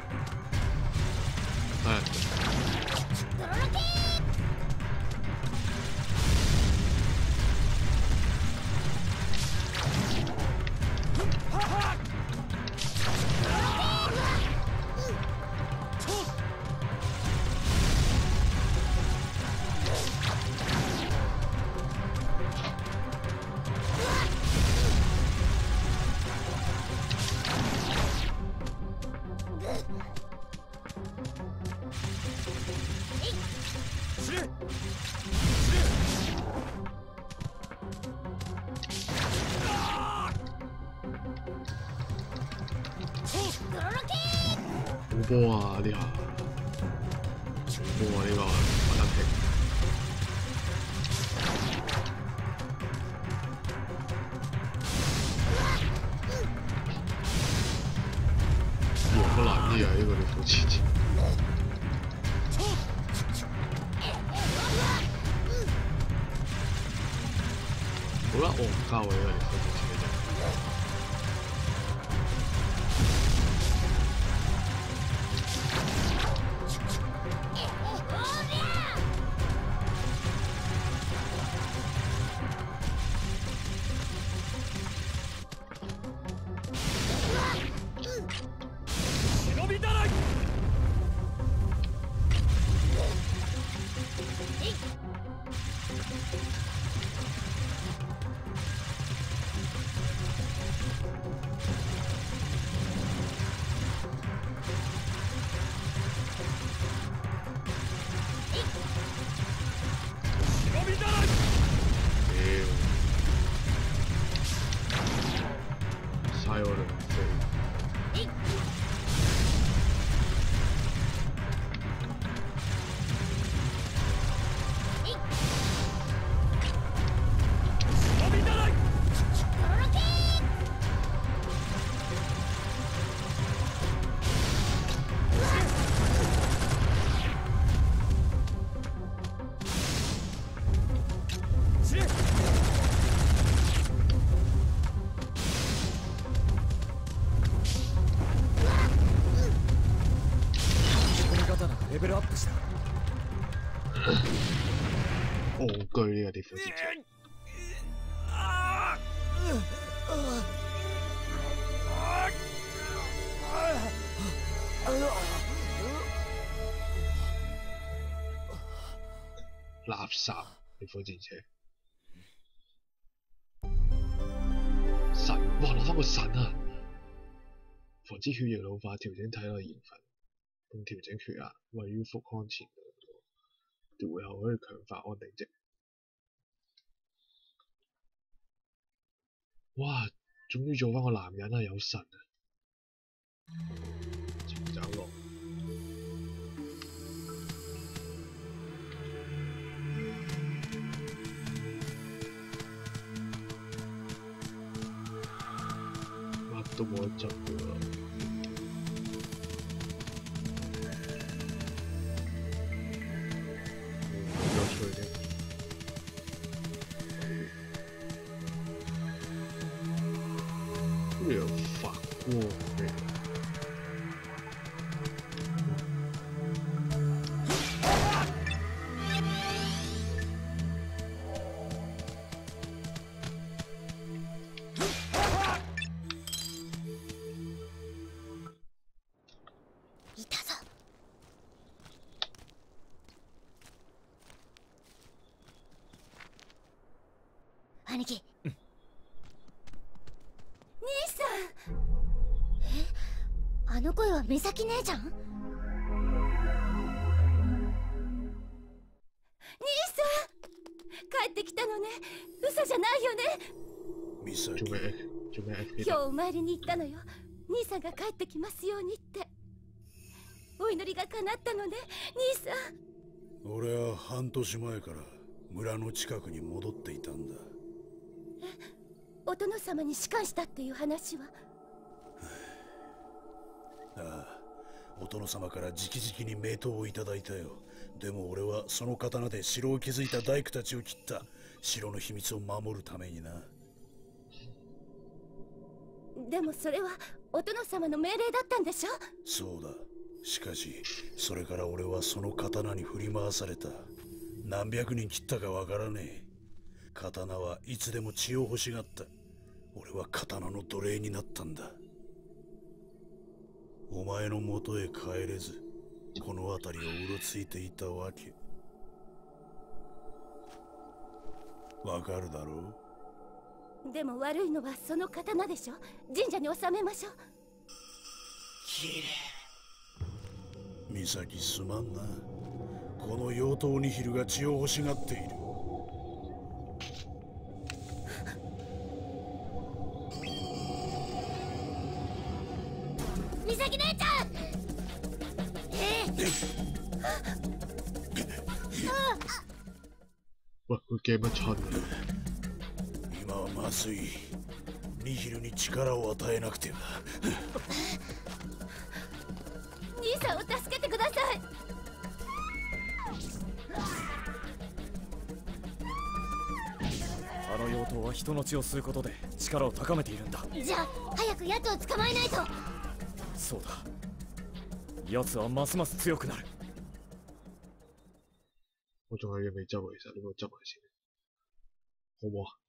好波啊！呢下好波啊！呢個我得平。哇！好難啲啊！呢個烈火戰車。好啦，我唔交喎呢個烈火戰車啫。戇居呢個烈火戰車。 垃圾你火箭車。神，哇！攞翻個神啊！防止血液老化，調整體內鹽分，並調整血壓，位於腹腔前度。調回後可以強化安定劑。哇！終於做翻個男人啊，有神啊！走落。乜都冇得執㗎啦。有趣嘅。呢度有發光嘅。 兄貴。兄さん。え、あの声は美咲姉ちゃん？兄さん、帰ってきたのね。嘘じゃないよね。 美咲。 今日お参りに行ったのよ。兄さんが帰ってきますようにって。お祈りが叶ったのね、兄さん。 俺は半年前から村の近くに戻っていたんだ。 お殿様に仕官したっていう話は？ ああ、お殿様から直々に命答をいただいたよ。でも俺はその刀で城を築いた大工たちを切った。城の秘密を守るためにな。 でもそれはお殿様の命令だったんでしょ？ そうだ。しかしそれから俺はその刀に振り回された。何百人切ったかわからねえ。刀はいつでも血を欲しがった。俺は刀の奴隷になったんだ。お前の元へ帰れず、この辺りをうろついていたわけ。わかるだろう？でも悪いのはその刀でしょ。神社に納めましょう。 きれい。美咲すまんな。この妖刀ニヒルが血を欲しがっている。 美咲姉ちゃん。 喂，佢驚乜春啊？ 今はまずい。ニヒルに力を与えなくては。 兄さんを助けてください。 あの妖刀は人の血を吸うことで力を高めているんだ。 じゃあ早く奴を捕まえないと。 そうだ。奴はますます強くなる。 我仲有嘢未執喎，其實呢個執埋先，好唔好啊？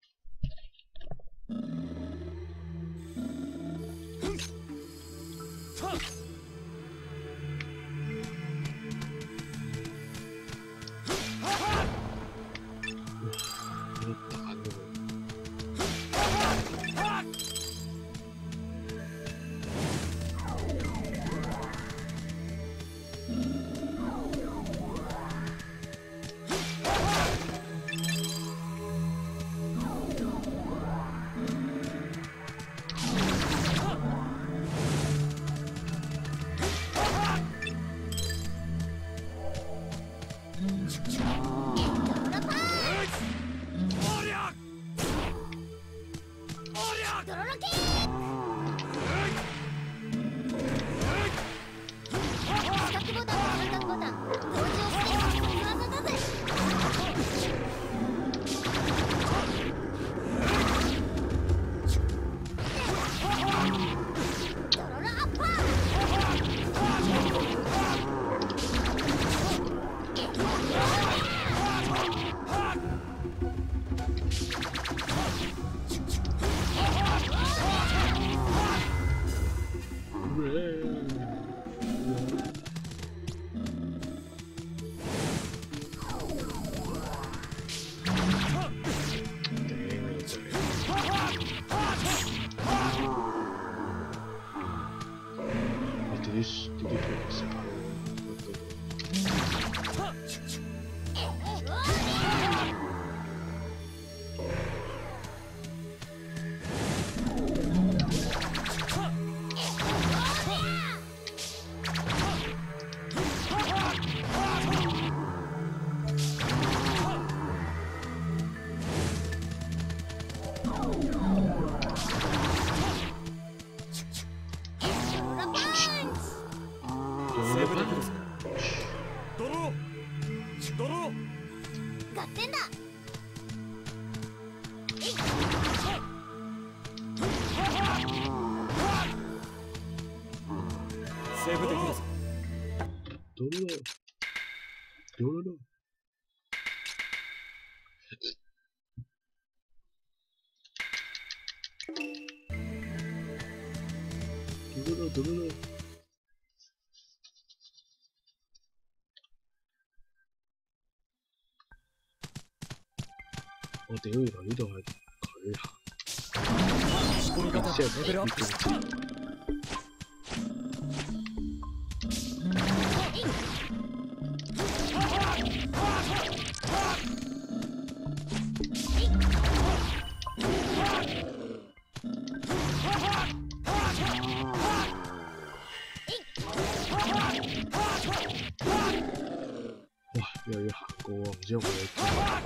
セーブできるぞ。 ドロロドロロドロロ我屌，原來呢度係佢行。 仕込み方レベルアップした。 哇！又要行過喎，唔知有冇嘢。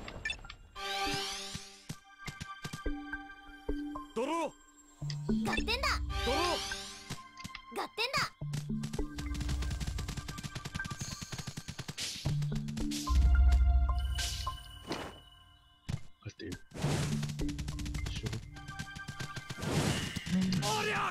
ドロー。合点だ。 ドロー。 合点だ。 合ってる。 おりゃ。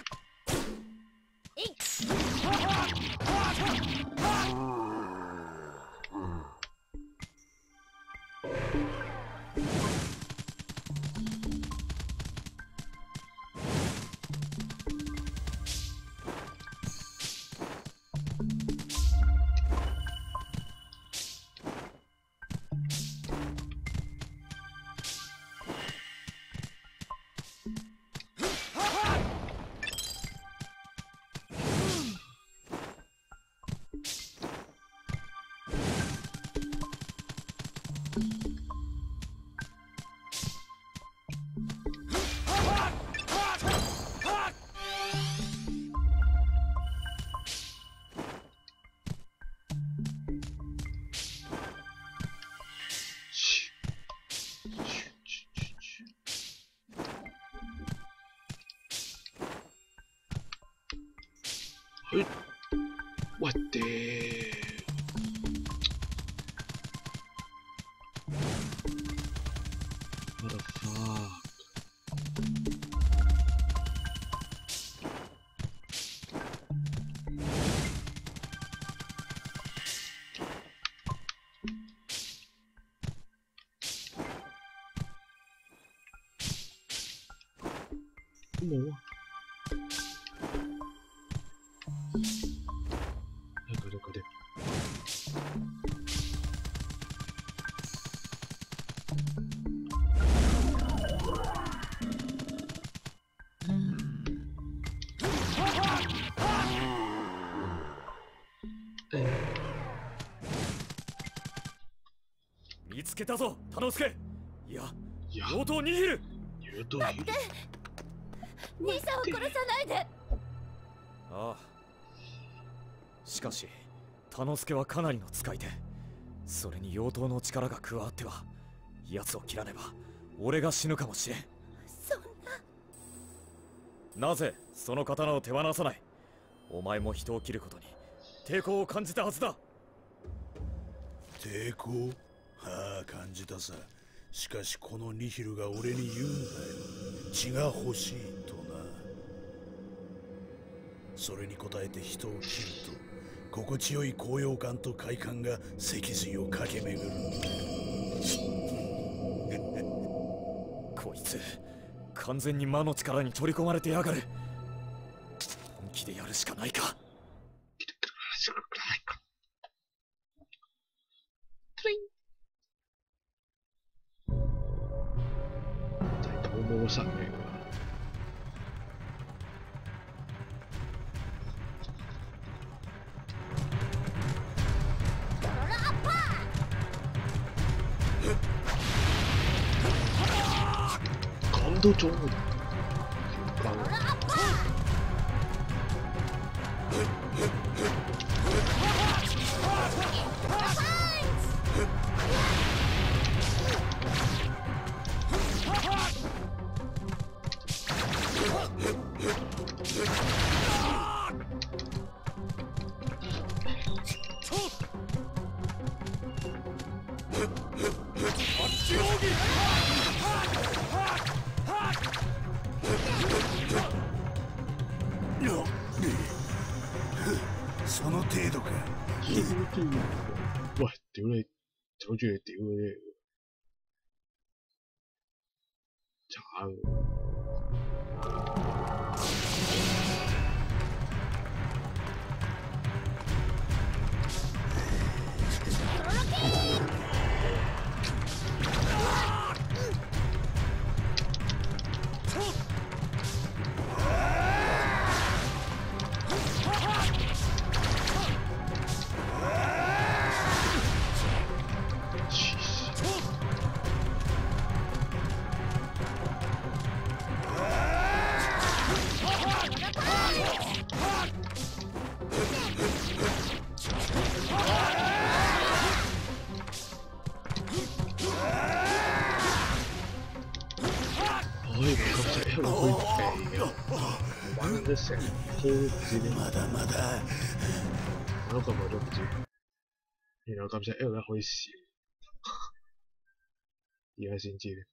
我屌！我的 fuck！ 冇啊！佢哋。 見つけたぞ、タノスケ。いや、妖刀ニヒル。 待って、兄さんを殺さないで。 ああ。しかしタノスケはかなりの使い手。それに妖刀の力が加わっては奴を切らねば俺が死ぬかもしれん。 そんな。なぜその刀を手放さない？お前も人を切ることに抵抗を感じたはずだ。 抵抗？はあ、感じたさ。しかしこのニヒルが俺に言うんだよ。血が欲しいとな。それに応えて人を切ると心地よい高揚感と快感が脊髄を駆け巡るんだ。 こいつ完全に魔の力に取り込まれてやがる。本気でやるしかないか。 就係魔神嚟㗎。 都中了，高了。 その程度か。 喂，屌你，走住嚟屌嗰啲，渣喎！成鋪唔知點，玩咗咁耐都唔知，原來咁細 L 咧可以閃，而家先知嘅。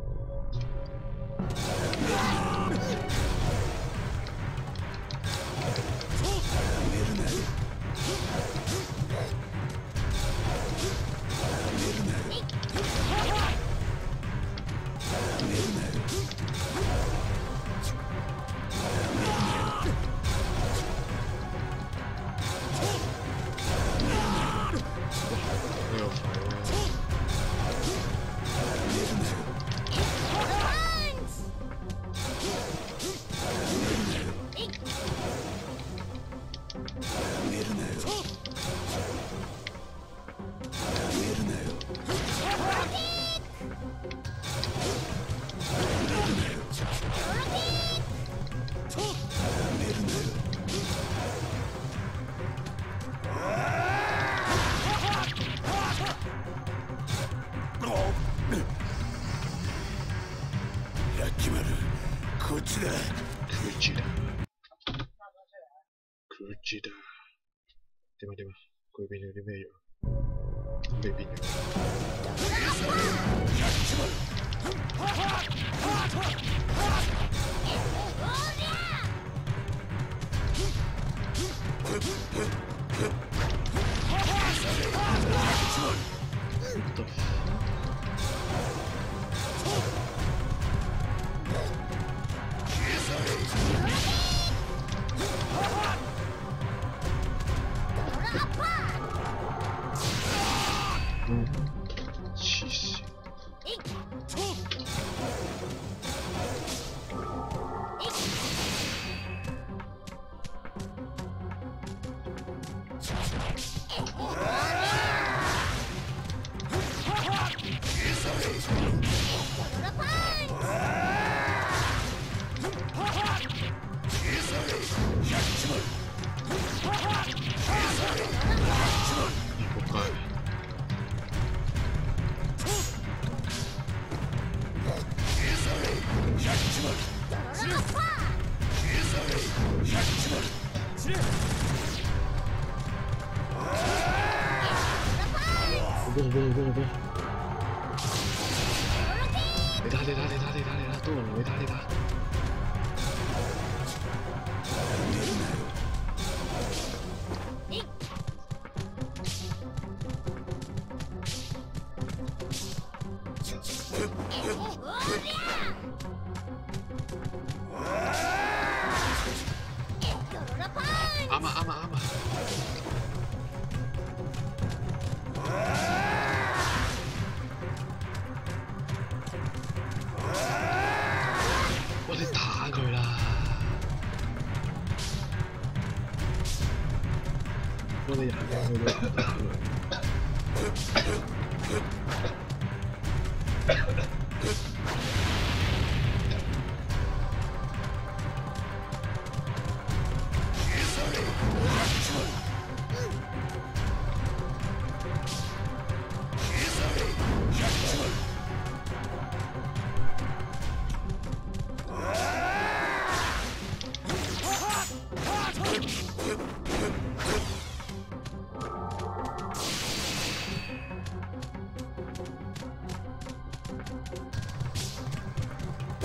點啊？佢變咗啲咩樣？未變樣。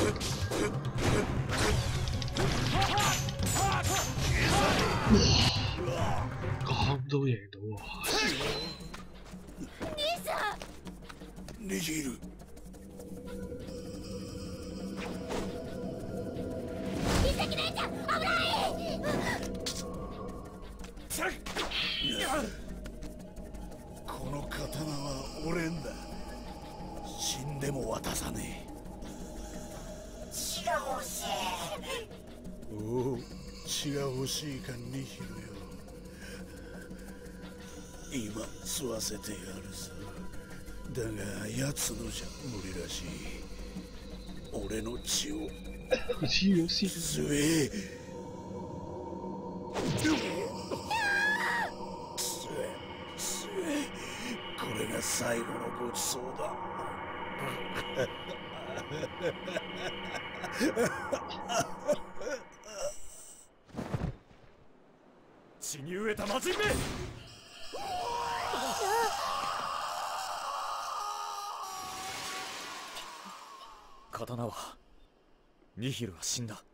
咁都贏到喎！ 兄さん。 ネジール。 美咲姉ちゃん、危ない！ この刀は俺んだ。死んでも渡さねえ。 血が欲しい。 おお、血が欲しいかニヒルよ。今吸わせてやるさ。だが奴のじゃ無理らしい。俺の血を吸え。これが最後のごちそうだ。 血に飢えた魔人め！刀はニヒルは死んだ。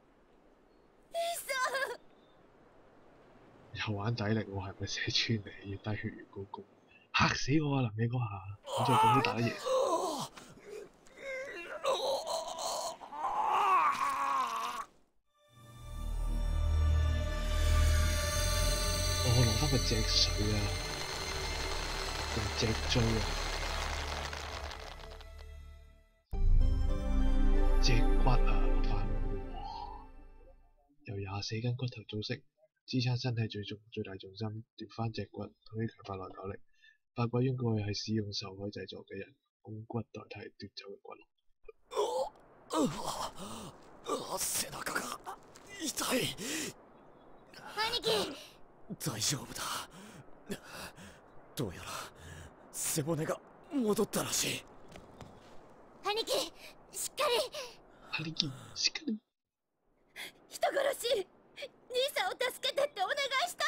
又玩底力喎，係咪射穿你？低血緣高攻，嚇死我啊！臨尾嗰下，我再咁都打得贏。我攞翻個脊髓啊，定脊椎啊，脊骨啊，攞翻，由24根骨頭組成。支撐身體最大重心，奪翻脊骨可以強化耐久力。百鬼應該係使用受海製作嘅人工骨代替奪走嘅骨骼。 背中が痛い。 兄貴。 大丈夫だ。どうやら背骨が戻ったらしい。 兄貴、しっかり。 兄貴、しっかり。 人殺し。兄さんを助けてってお願いした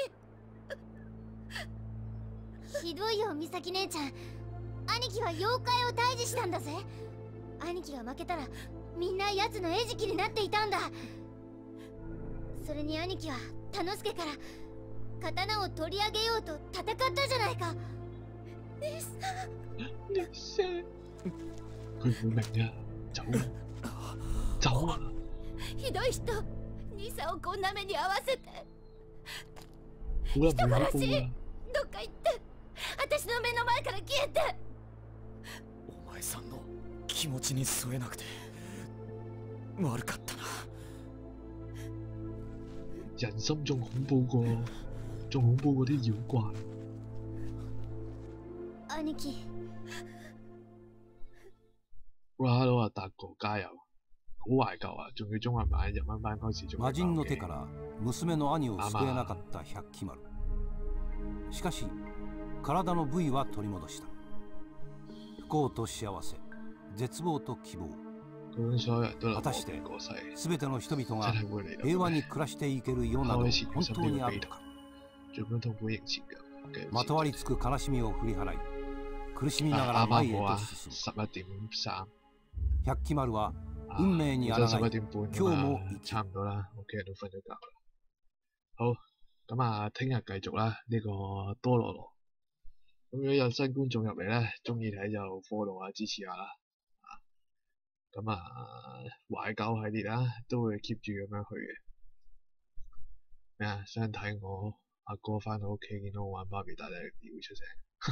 のに。ひどいよ、美咲姉ちゃん。兄貴は妖怪を退治したんだぜ。兄貴が負けたらみんな奴の餌食になっていたんだ。それに兄貴は田之助から刀を取り上げようと戦ったじゃないか。 兄さん。 兄さん。佢唔明啊，走啊，走啊！ ひどい人。兄さんをこんな目に遭わせて。 人殺し。どっか行って。私の目の前から消えて。 お前さんの気持ちに添えなくて悪かったな。 人心仲恐怖過啲妖怪。 兄貴。 哇！老阿達哥加油！好懷舊啊！仲要中文版、日文版開始仲魔人の手から娘の兄を救えなかった百鬼丸。しかし体の部位は取り戻した。不幸と幸せ、絶望と希望。果たして全ての人々が平和に暮らしていける世など本当にあるのか。まとわりつく悲しみを振り払い、苦しみながら前へと進む。百鬼丸は運命に抗い、今日も差唔多啦，屋企人都瞓咗覺啦。好，咁啊，聽日繼續啦，呢個多羅羅。咁如果有新觀眾入嚟咧，中意睇就 follow 下支持下啦。咁啊，懷舊系列啦，都會 keep 住咁樣去嘅。咩啊？想睇我阿哥返到屋企見到我玩芭比大力屌出聲，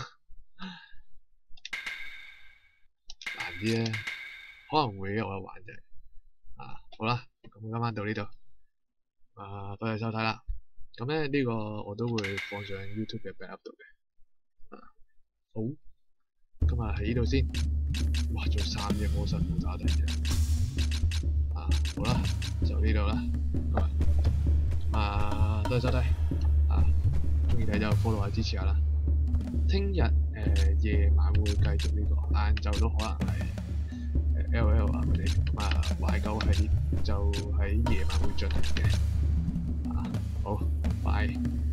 難啲咧。可能會有得玩啫。好啦，咁今晚到呢度。多謝收睇啦。咁咧呢個我都會放上 YouTube 嘅 backup 度嘅。好，今日喺呢度先。哇，做3隻好辛苦打第一隻。好啦，就呢度啦。多謝收睇。中意睇就 follow 下支持下啦。聽日夜晚會繼續呢個，晏晝都可能係。LL 啊嗰啲咁懷舊系列就喺夜晚會進行嘅。好，拜。